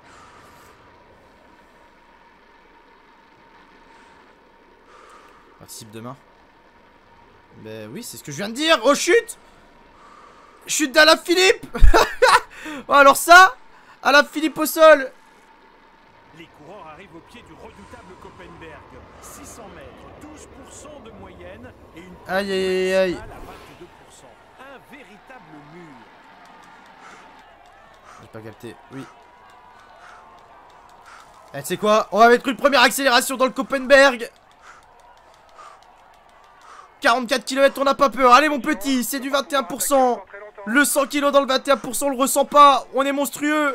Participe demain. Ben oui, c'est ce que je viens de dire. Oh chute! Chute d'Alaphilippe. Oh alors ça, Alaphilippe au sol. Les coureurs arrivent au pied du redoutable Koppenberg. 600 mètres, 12% de moyenne et une aïe aïe aïe. à 22%. Un véritable mur. J'ai pas capté, oui. Eh, tu sais quoi? On va mettre une première accélération dans le Koppenberg. 44 km, on n'a pas peur. Allez, mon petit, c'est du 21%. Le 100 kg dans le 21%, on le ressent pas. On est monstrueux.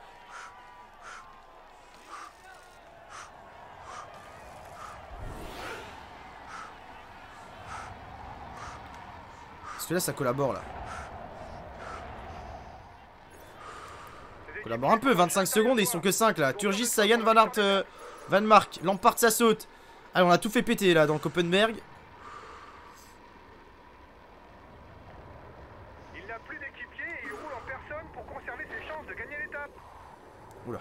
Parce que là, ça collabore, là. Ça collabore un peu, 25 secondes et ils sont que 5, là. Turgis, Sagan, Van Aert, Van Mark. Lampard, ça saute. Allez, on a tout fait péter, là, dans le Koppenberg. Oula.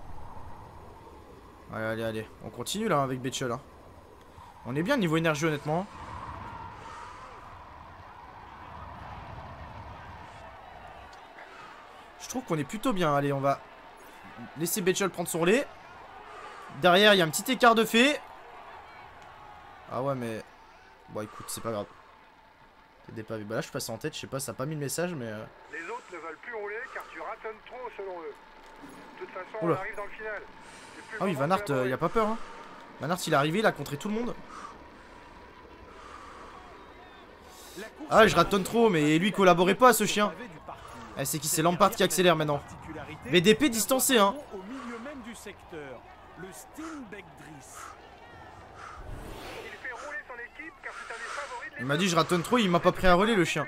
Allez, allez, allez. On continue là avec Betchel. Hein. On est bien niveau énergie honnêtement. Je trouve qu'on est plutôt bien. Allez, on va laisser Betchel prendre son relais. Derrière, il y a un petit écart de fait. Ah ouais, mais... Bon, écoute, c'est pas grave. Bah là, je suis passé en tête. Je sais pas, ça a pas mis le message, mais... Les autres ne veulent plus rouler car tu ratonnes trop selon eux. De toute façon, Oula. on arrive dans le final. Ah oui, Van Aert, il a pas peur. Hein. Van Aert, il est arrivé, il a contré tout le monde. Ah, je ratonne trop, mais lui, il collaborait pas, ce chien. Eh, c'est qui? C'est Lampard qui accélère maintenant. VDP distancé, hein. Au milieu même du secteur, le Steenbeck Driss. Il fait rouler son équipe car c'est un des favoris de Il m'a dit je ratonne trop, il m'a pas pris un relais, le chien.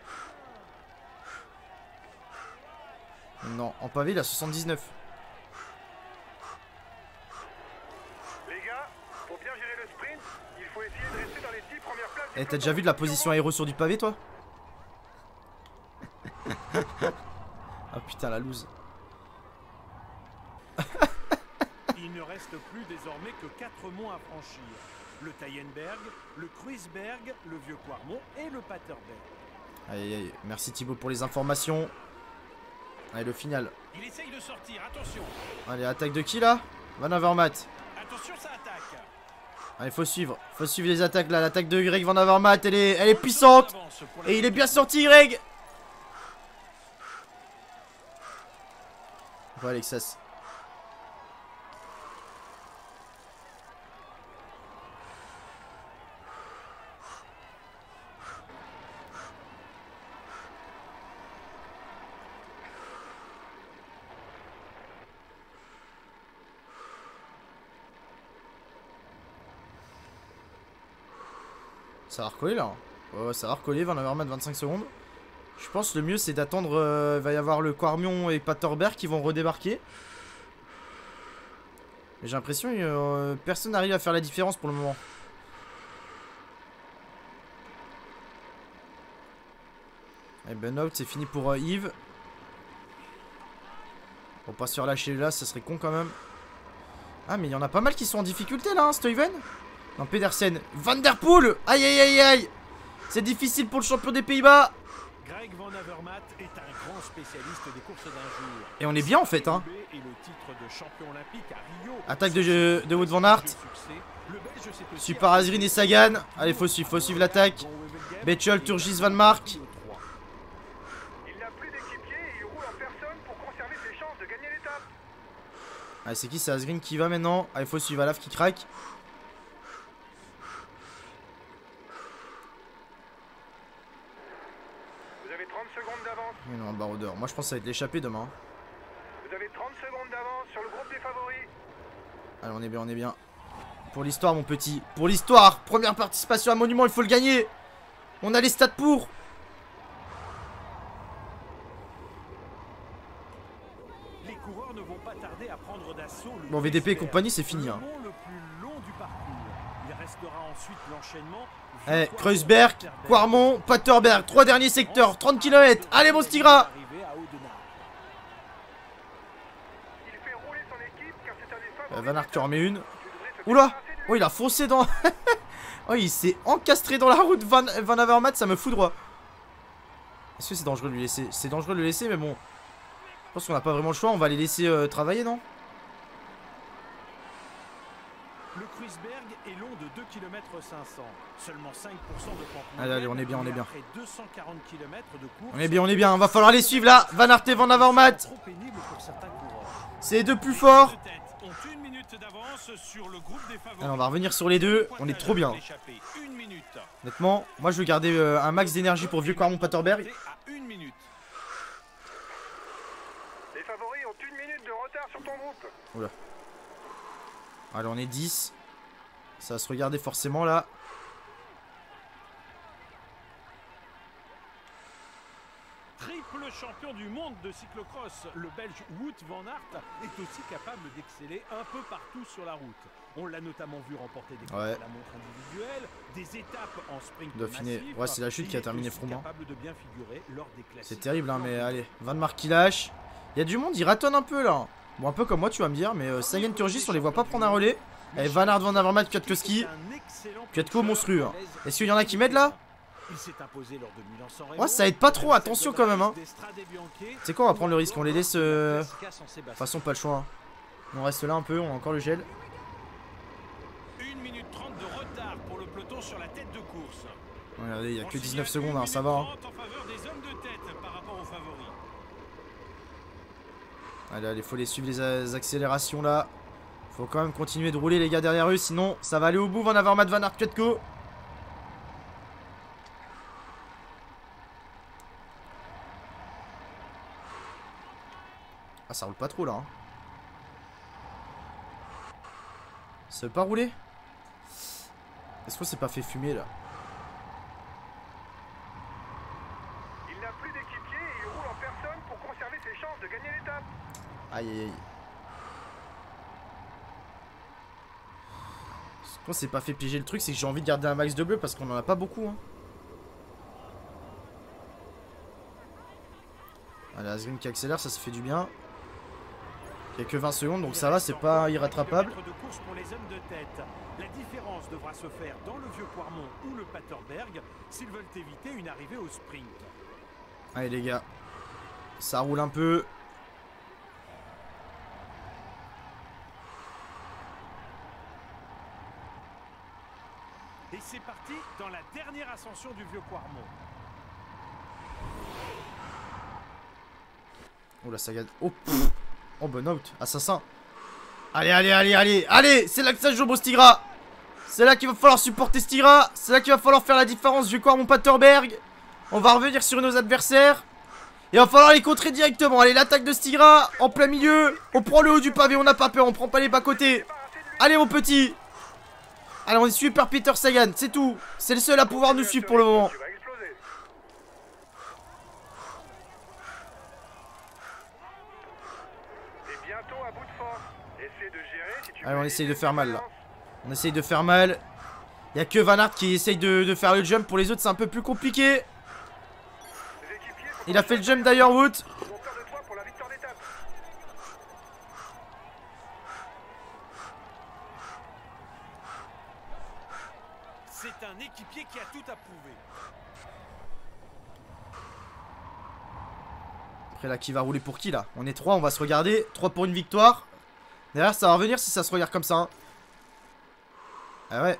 Non, en pavé, il a 79. Les gars, pour bien gérer le sprint, il faut essayer de rester dans les 10 premières places. Eh, t'as déjà vu de la position aéro sur du pavé, toi? Ah putain, la loose. Il ne reste plus désormais que 4 monts à franchir. Le Taillenberg, le Kruisberg, le Vieux Quarmont et le Paterberg. Aïe aïe, merci Thibaut pour les informations. Allez, le final. Il essaye de sortir, attention. Allez, attaque de qui là? Van Avermaet. Attention, ça attaque. Allez, faut suivre les attaques là. L'attaque de Greg Van Avermaet, elle est puissante. Et il est bien sorti, Greg. Ouais, Alexas. Ça va recoller là. Ouais, ça va recoller, Van Avermaet 25 secondes. Je pense que le mieux c'est d'attendre. Il va y avoir le Quarmont et Paterberg qui vont redébarquer. Mais j'ai l'impression que personne n'arrive à faire la différence pour le moment. Et ben out, c'est fini pour Yves. On va pas se faire lâcher là, ça serait con quand même. Ah mais il y en a pas mal qui sont en difficulté là, hein, Stuyven. Non, Pedersen. Van Der Poel. Aïe aïe aïe aïe. C'est difficile pour le champion des Pays-Bas. Greg Van Avermaet est un grand spécialiste des courses d'un jour. Et on est bien en fait hein. Et le titre de champion olympique à Rio. Attaque de Wout van Aert. Super Azrin et Sagan. Allez, faut suivre l'attaque. Betchel, Turgis, Van Mark. Il n'a plus d'équipier et il roule en personne pour conserver ses chances de gagner l'étape. Allez, c'est qui? C'est Azrin qui va maintenant. Allez, faut suivre Alaf qui craque. Vous avez 30 secondes d'avance. Mais non, baroudeur. Moi, je pense que ça va être l'échappée demain. Vous avez 30 secondes d'avance sur le groupe des favoris. Allez, on est bien, on est bien. Pour l'histoire, mon petit. Pour l'histoire. Première participation à Monument, il faut le gagner. On a les stats pour. Les coureurs ne vont pas tarder à prendre d'assaut le Bon, VDP et compagnie, c'est fini. Hein. le plus long du parcours. Il restera ensuite l'enchaînement. Eh, Kruisberg, Quarmont, Paterberg. 3 derniers secteurs, 30 km. Allez, mon Stigra. Il fait rouler son équipe car c'est un des favoris. Van Aert qui en remet une. Oula. Oh, il a foncé dans... Oh, il s'est encastré dans la route. Van Avermaet, ça me fout droit. Est-ce que c'est dangereux de lui laisser? C'est dangereux de le laisser, mais bon. Je pense qu'on n'a pas vraiment le choix. On va les laisser travailler, non? Le Kreuzberg est long de 2 km 500. Seulement 5% de pente. Allez, on est bien, on est bien. Après 240 km de course, On est bien, on est bien. Va falloir les suivre là. Van Aert et Van Avermaet. trop pénible pour certains coureurs. C'est les deux plus forts. De tête ont 1 minute d'avance sur le groupe des favoris. Allez, on va revenir sur les deux. On est trop bien. L'échappée, 1 minute. Honnêtement, moi je veux garder un max d'énergie pour Vieux-Clermont-Paterberg. À 1 minute. Les favoris ont 1 minute de retard sur ton groupe. Oula. Allez, on est 10. Ça va se regarder forcément là. Triple champion du monde de cyclocross, le Belge Wout van Aert est aussi capable d'exceller un peu partout sur la route. On l'a notamment vu remporter des courses à la montre individuelle, des étapes en sprint Dauphiné. massif. Ouais, c'est la chute qui a terminé Froome. Froome. Capable de bien figurer lors des classiques. C'est terrible, hein, mais allez. Van Mark qui lâche. Il y a du monde, il ratonne un peu là. Bon, un peu comme moi, tu vas me dire, mais Sagan Turgis, on les voit pas prendre un relais. Et Van Aert, Van Avermaet, Kwiatkowski. Kwiatko monstrueux. Hein. Est-ce qu'il y en a qui m'aident là? Ouais, ça aide pas trop, attention quand même. Hein. C'est quoi, on va prendre le risque, on les laisse. De toute façon, pas le choix. Hein. On reste là un peu, on a encore le gel. 1 minute 30 de retard pour le peloton sur la tête de course. Regardez, il y a que 19 secondes, hein, ça va. Hein. En faveur des hommes de tête par rapport aux favoris. Allez, allez, faut les suivre les accélérations là. Faut quand même continuer de rouler les gars derrière eux, sinon ça va aller au bout. Van Avermaet, Van Aert, Kwiatko. Ah, ça roule pas trop là. Hein. Ça veut pas rouler? Est-ce qu'on s'est pas fait fumer là? Il n'a plus d'équipier et il roule en personne pour conserver ses chances de gagner l'étape. Aïe aïe aïe. Ce qu'on s'est pas fait piéger, le truc c'est que j'ai envie de garder un max de bleu parce qu'on en a pas beaucoup. Hein. Allez, Asgreen qui accélère, ça se fait du bien. Il n'y a que 20 secondes, donc ça va, c'est pas irrattrapable. La différence devra se faire dans le Vieux-Clermont ou le Paterberg s'ils veulent éviter une arrivée au sprint. Allez les gars, ça roule un peu. Et c'est parti dans la dernière ascension du Vieux-Clermont. Oh la saga. Oh, pff. Oh burn-out, assassin. Allez, allez, allez, allez, allez, c'est là que ça joue beau Stigra. C'est là qu'il va falloir supporter Stigra. C'est là qu'il va falloir faire la différence. Vieux-Clermont-Paterberg. On va revenir sur nos adversaires. Il va falloir les contrer directement. Allez, l'attaque de Stigra en plein milieu. On prend le haut du pavé, on n'a pas peur, on prend pas les bas-côtés. Allez mon petit. Allez, on est suivi par Peter Sagan, c'est tout. C'est le seul à pouvoir nous suivre pour le moment. Allez, on essaye de faire mal là. On essaye de faire mal. Il n'y a que Van Aert qui essaye de faire le jump. Pour les autres, c'est un peu plus compliqué. Il a fait le jump d'ailleurs, Wout. C'est un équipier qui a tout approuvé. Après là, qui va rouler pour qui là? On est 3, on va se regarder. 3 pour une victoire. Derrière, ça va revenir si ça se regarde comme ça. Hein. Ah ouais.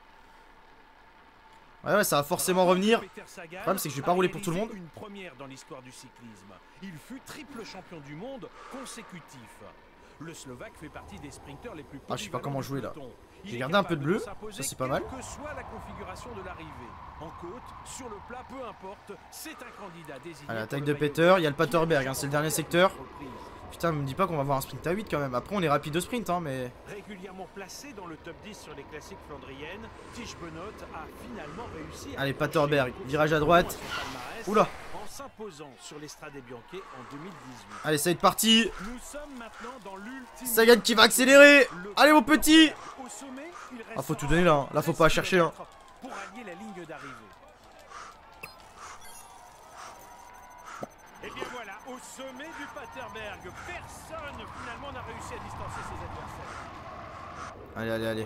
Ouais, ouais, ça va forcément revenir. Le problème, c'est que je vais pas rouler pour tout le monde. Une première dans l'histoire du cyclisme. Il fut triple champion du monde consécutif. Le Slovaque fait partie des sprinteurs les plus polyvalents. Ah, je sais pas comment jouer là. J'ai Il gardé un peu de bleu, ça c'est pas mal. Quelle que soit la configuration de l'arrivée, en côte, sur le plat, peu importe, c'est un candidat désigné. À l'attaque de Peter, il y a le Paterberg, hein, c'est le dernier secteur. Putain, me dis pas qu'on va avoir un sprint à 8 quand même. Après, on est rapide de sprint, hein, mais. Régulièrement placé dans le top 10 sur les classiques flandriennes, Tish Benoît a finalement réussi à. Allez, Paterberg, virage à droite. Oula! En s'imposant sur l'Estrade Bianche en 2018. Allez, ça va être parti. Nous sommes maintenant dans l'ultime. Sagan qui va accélérer. Allez, mon petit. Au sommet, il reste ah, faut tout donner là. Hein. Là, faut pas chercher. Hein. Pour allier la ligne d'arrivée. Et bien voilà, au sommet du Paterberg, personne finalement n'a réussi à distancer ses adversaires. Allez, allez, allez.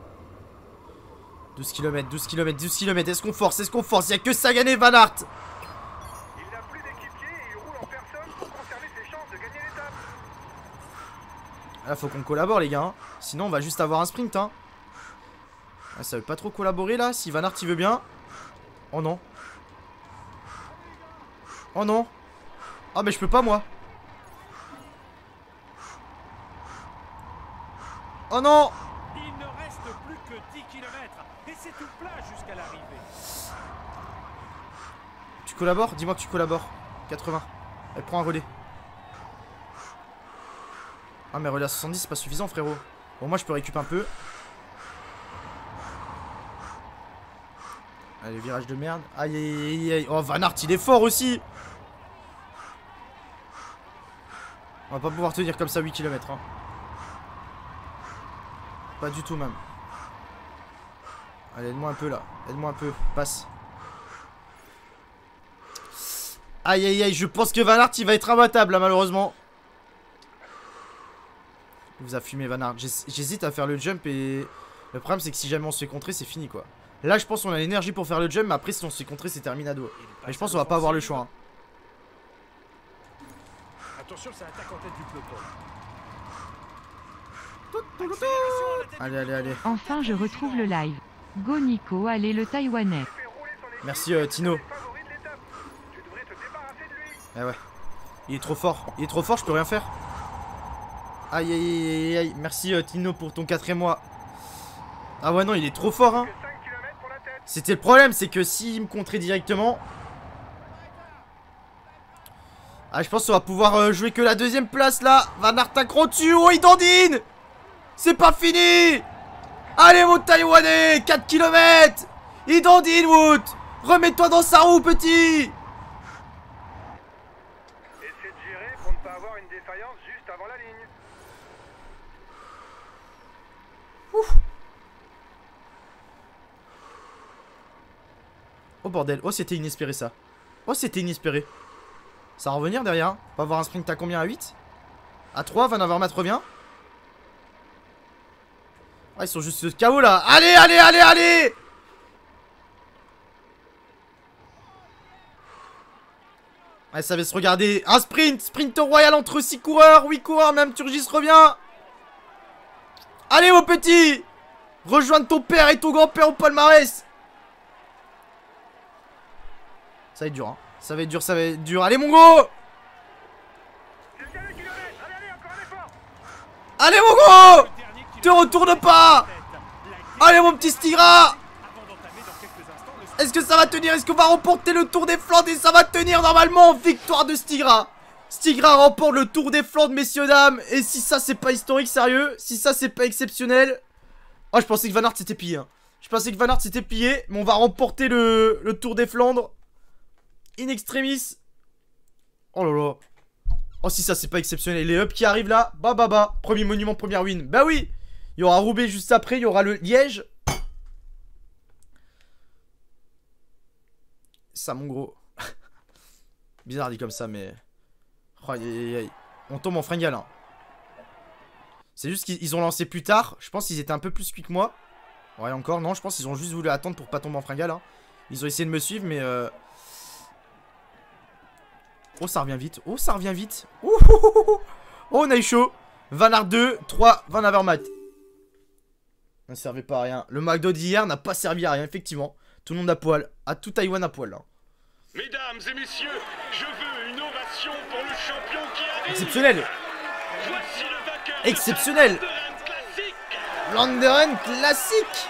12 km, 12 km, 12 km. Est-ce qu'on force? Est-ce qu'on force? Il n'y a que Sagan et Van Aert. Il n'a plus d'équipier et il roule en personne pour conserver ses chances de gagner l'étape. Là, faut qu'on collabore, les gars. Hein. Sinon, on va juste avoir un sprint. Hein. Ah, ça veut pas trop collaborer là. Si Van Aert il veut bien. Oh non. Oh non. Ah mais je peux pas moi. Oh non. Il ne reste plus que 10 km et c'est tout plat jusqu'à l'arrivée. Tu collabores? Dis-moi que tu collabores. 80. Elle prend un relais. Ah mais relais à 70 c'est pas suffisant frérot. Bon moi je peux récupérer un peu. Allez virage de merde. Aïe aïe aïe aïe. Oh Van Aert il est fort aussi. On va pas pouvoir tenir comme ça 8 km hein. Pas du tout même. Allez aide-moi un peu là. Aide-moi un peu. Passe. Aïe aïe aïe. Je pense que Van Aert il va être imbattable là malheureusement. Il vous a fumé Van Aert. J'hésite à faire le jump et... Le problème c'est que si jamais on se fait contrer c'est fini quoi. Là je pense qu'on a l'énergie pour faire le jump. Mais après si on se fait contrer c'est terminado. Mais je pense qu'on va pas avoir le choix hein. Attention, ça attaque en tête du peloton. Allez allez allez. Enfin je retrouve le live. Go Nico, allez le Taïwanais. Merci Tino. Eh ouais. Il est trop fort. Il est trop fort, je peux rien faire. Aïe aïe aïe aïe. Merci Tino pour ton 4ème mois. Ah ouais non il est trop fort hein. C'était le problème, c'est que s'il me contrait directement. Ah je pense qu'on va pouvoir jouer que la 2ème place là. Van Aert accro dessus. Oh il dandine. C'est pas fini. Allez mon Taïwanais. 4 km. Il dandine Wout. Remets-toi dans sa roue petit. Essaie de gérer pour ne pas avoir une défaillance juste avant la ligne. Ouf. Oh bordel. Oh c'était inespéré ça. Oh c'était inespéré. Ça va revenir derrière. On va avoir un sprint à combien? À 8? À 3, Van Avermaet revient. Ah, ils sont juste KO là. Allez, allez, allez, allez. Ouais, ça va se regarder. Un sprint. Sprint royal entre 6 coureurs. 8 coureurs, même Turgis revient. Allez, mon petit. Rejoindre ton père et ton grand-père au palmarès. Ça va être dur, hein. Ça va être dur, ça va être dur. Allez, mon gros. Allez, mon gros. Te retourne pas. Allez, mon petit Stigra. Est-ce que ça va tenir? Est-ce qu'on va remporter le Tour des Flandres? Et ça va tenir normalement. Victoire de Stigra. Stigra remporte le Tour des Flandres, messieurs, dames. Et si ça, c'est pas historique, sérieux. Si ça, c'est pas exceptionnel. Oh, je pensais que Van Aert s'était plié, hein. Je pensais que Van Aert s'était plié. Mais on va remporter le Tour des Flandres. In extremis. Oh là là. Oh si ça c'est pas exceptionnel. Les ups qui arrivent là. Bah. Premier monument, première win. Bah oui. Il y aura Roubaix juste après. Il y aura le Liège. Ça mon gros. Bizarre dit comme ça mais... Oh, on tombe en fringale hein. C'est juste qu'ils ont lancé plus tard. Je pense qu'ils étaient un peu plus cuits que moi. Ouais encore non. Je pense qu'ils ont juste voulu attendre pour pas tomber en fringale hein. Ils ont essayé de me suivre mais... Oh ça revient vite. Oh ça revient vite. Oh on a eu chaud. Van Aert 2, 3, Van Avermaet. Ne servait pas à rien. Le McDo d'hier n'a pas servi à rien effectivement. Tout le monde à poil. À tout Taïwan à poil là. Mesdames et messieurs, je veux une ovation pour le champion qui arrive. Exceptionnel. Voici le vainqueur. Exceptionnel. Vlaanderen classique.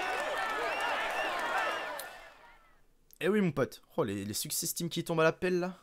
Eh oui mon pote. Oh les succès Steam qui tombent à la pelle là.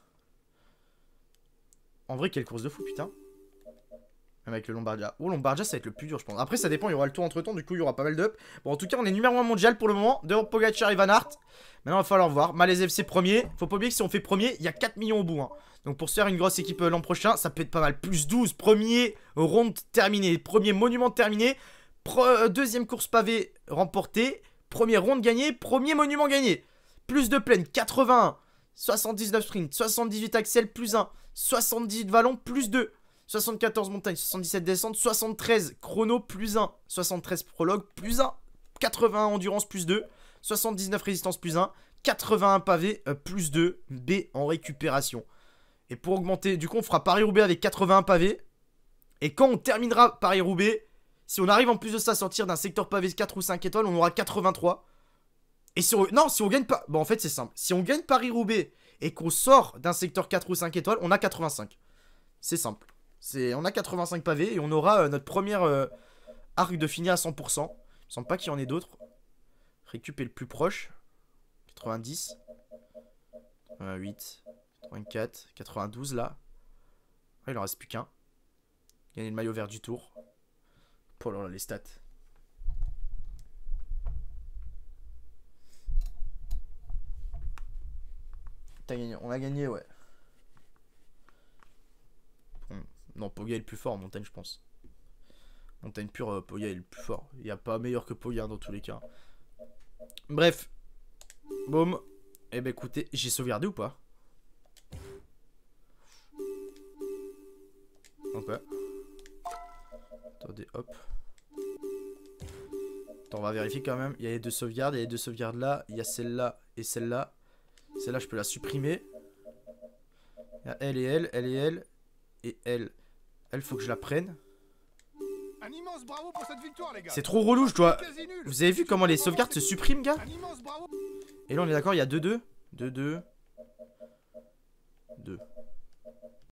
En vrai, quelle course de fou, putain. Même avec le Lombardia. Oh, Lombardia, ça va être le plus dur, je pense. Après, ça dépend, il y aura le tour entre temps, du coup, il y aura pas mal d'up. Bon, en tout cas, on est numéro 1 mondial pour le moment. Devant Pogacar et Van Aert. Maintenant, il va falloir voir. Malaise FC premier. Faut pas oublier que si on fait premier, il y a 4 millions au bout. Hein. Donc, pour se faire une grosse équipe l'an prochain, ça peut être pas mal. Plus 12, premier ronde terminé. Premier monument terminé. Deuxième course pavé remportée. Première ronde gagnée. Premier monument gagné. Plus de plaine, 81. 79 sprint, 78 axel, plus 1. 78 vallons, plus 2. 74 montagnes, 77 descentes, 73 chrono, plus 1. 73 prologue, plus 1. 81 endurance, plus 2. 79 résistance, plus 1. 81 pavés, plus 2. B en récupération. Et pour augmenter, du coup, on fera Paris-Roubaix avec 81 pavés. Et quand on terminera Paris-Roubaix, Si on arrive en plus de ça à sortir d'un secteur pavé 4 ou 5 étoiles, on aura 83. Et si on... Non, si on gagne pas... Bon, en fait, c'est simple. Si on gagne Paris-Roubaix et qu'on sort d'un secteur 4 ou 5 étoiles, on a 85. C'est simple. On a 85 pavés et on aura notre première arc de fini à 100%. Il me semble pas qu'il y en ait d'autres. Récup est le plus proche. 90. 88. 84. 92 là. Ah, il en reste plus qu'un. Gagner le maillot vert du tour. Oh là là, les stats. On a gagné, ouais. Non, Poga est le plus fort en montagne, je pense. Montagne pure, Poga est le plus fort. Il n'y a pas meilleur que Poga dans tous les cas. Bref. Boum. Eh ben écoutez, j'ai sauvegardé ou pas? Ok. Attendez, hop. Attends, on va vérifier quand même. Il y a les 2 sauvegardes, il y a les 2 sauvegardes là. Il y a celle-là et celle-là. Celle-là, je peux la supprimer. Il y a elle et elle, elle et elle. Et elle. Elle, faut que je la prenne. C'est trop relou, je dois... Vous avez vu comment les sauvegardes se suppriment, gars? Et là, on est d'accord, il y a 2-2. 2-2. 2.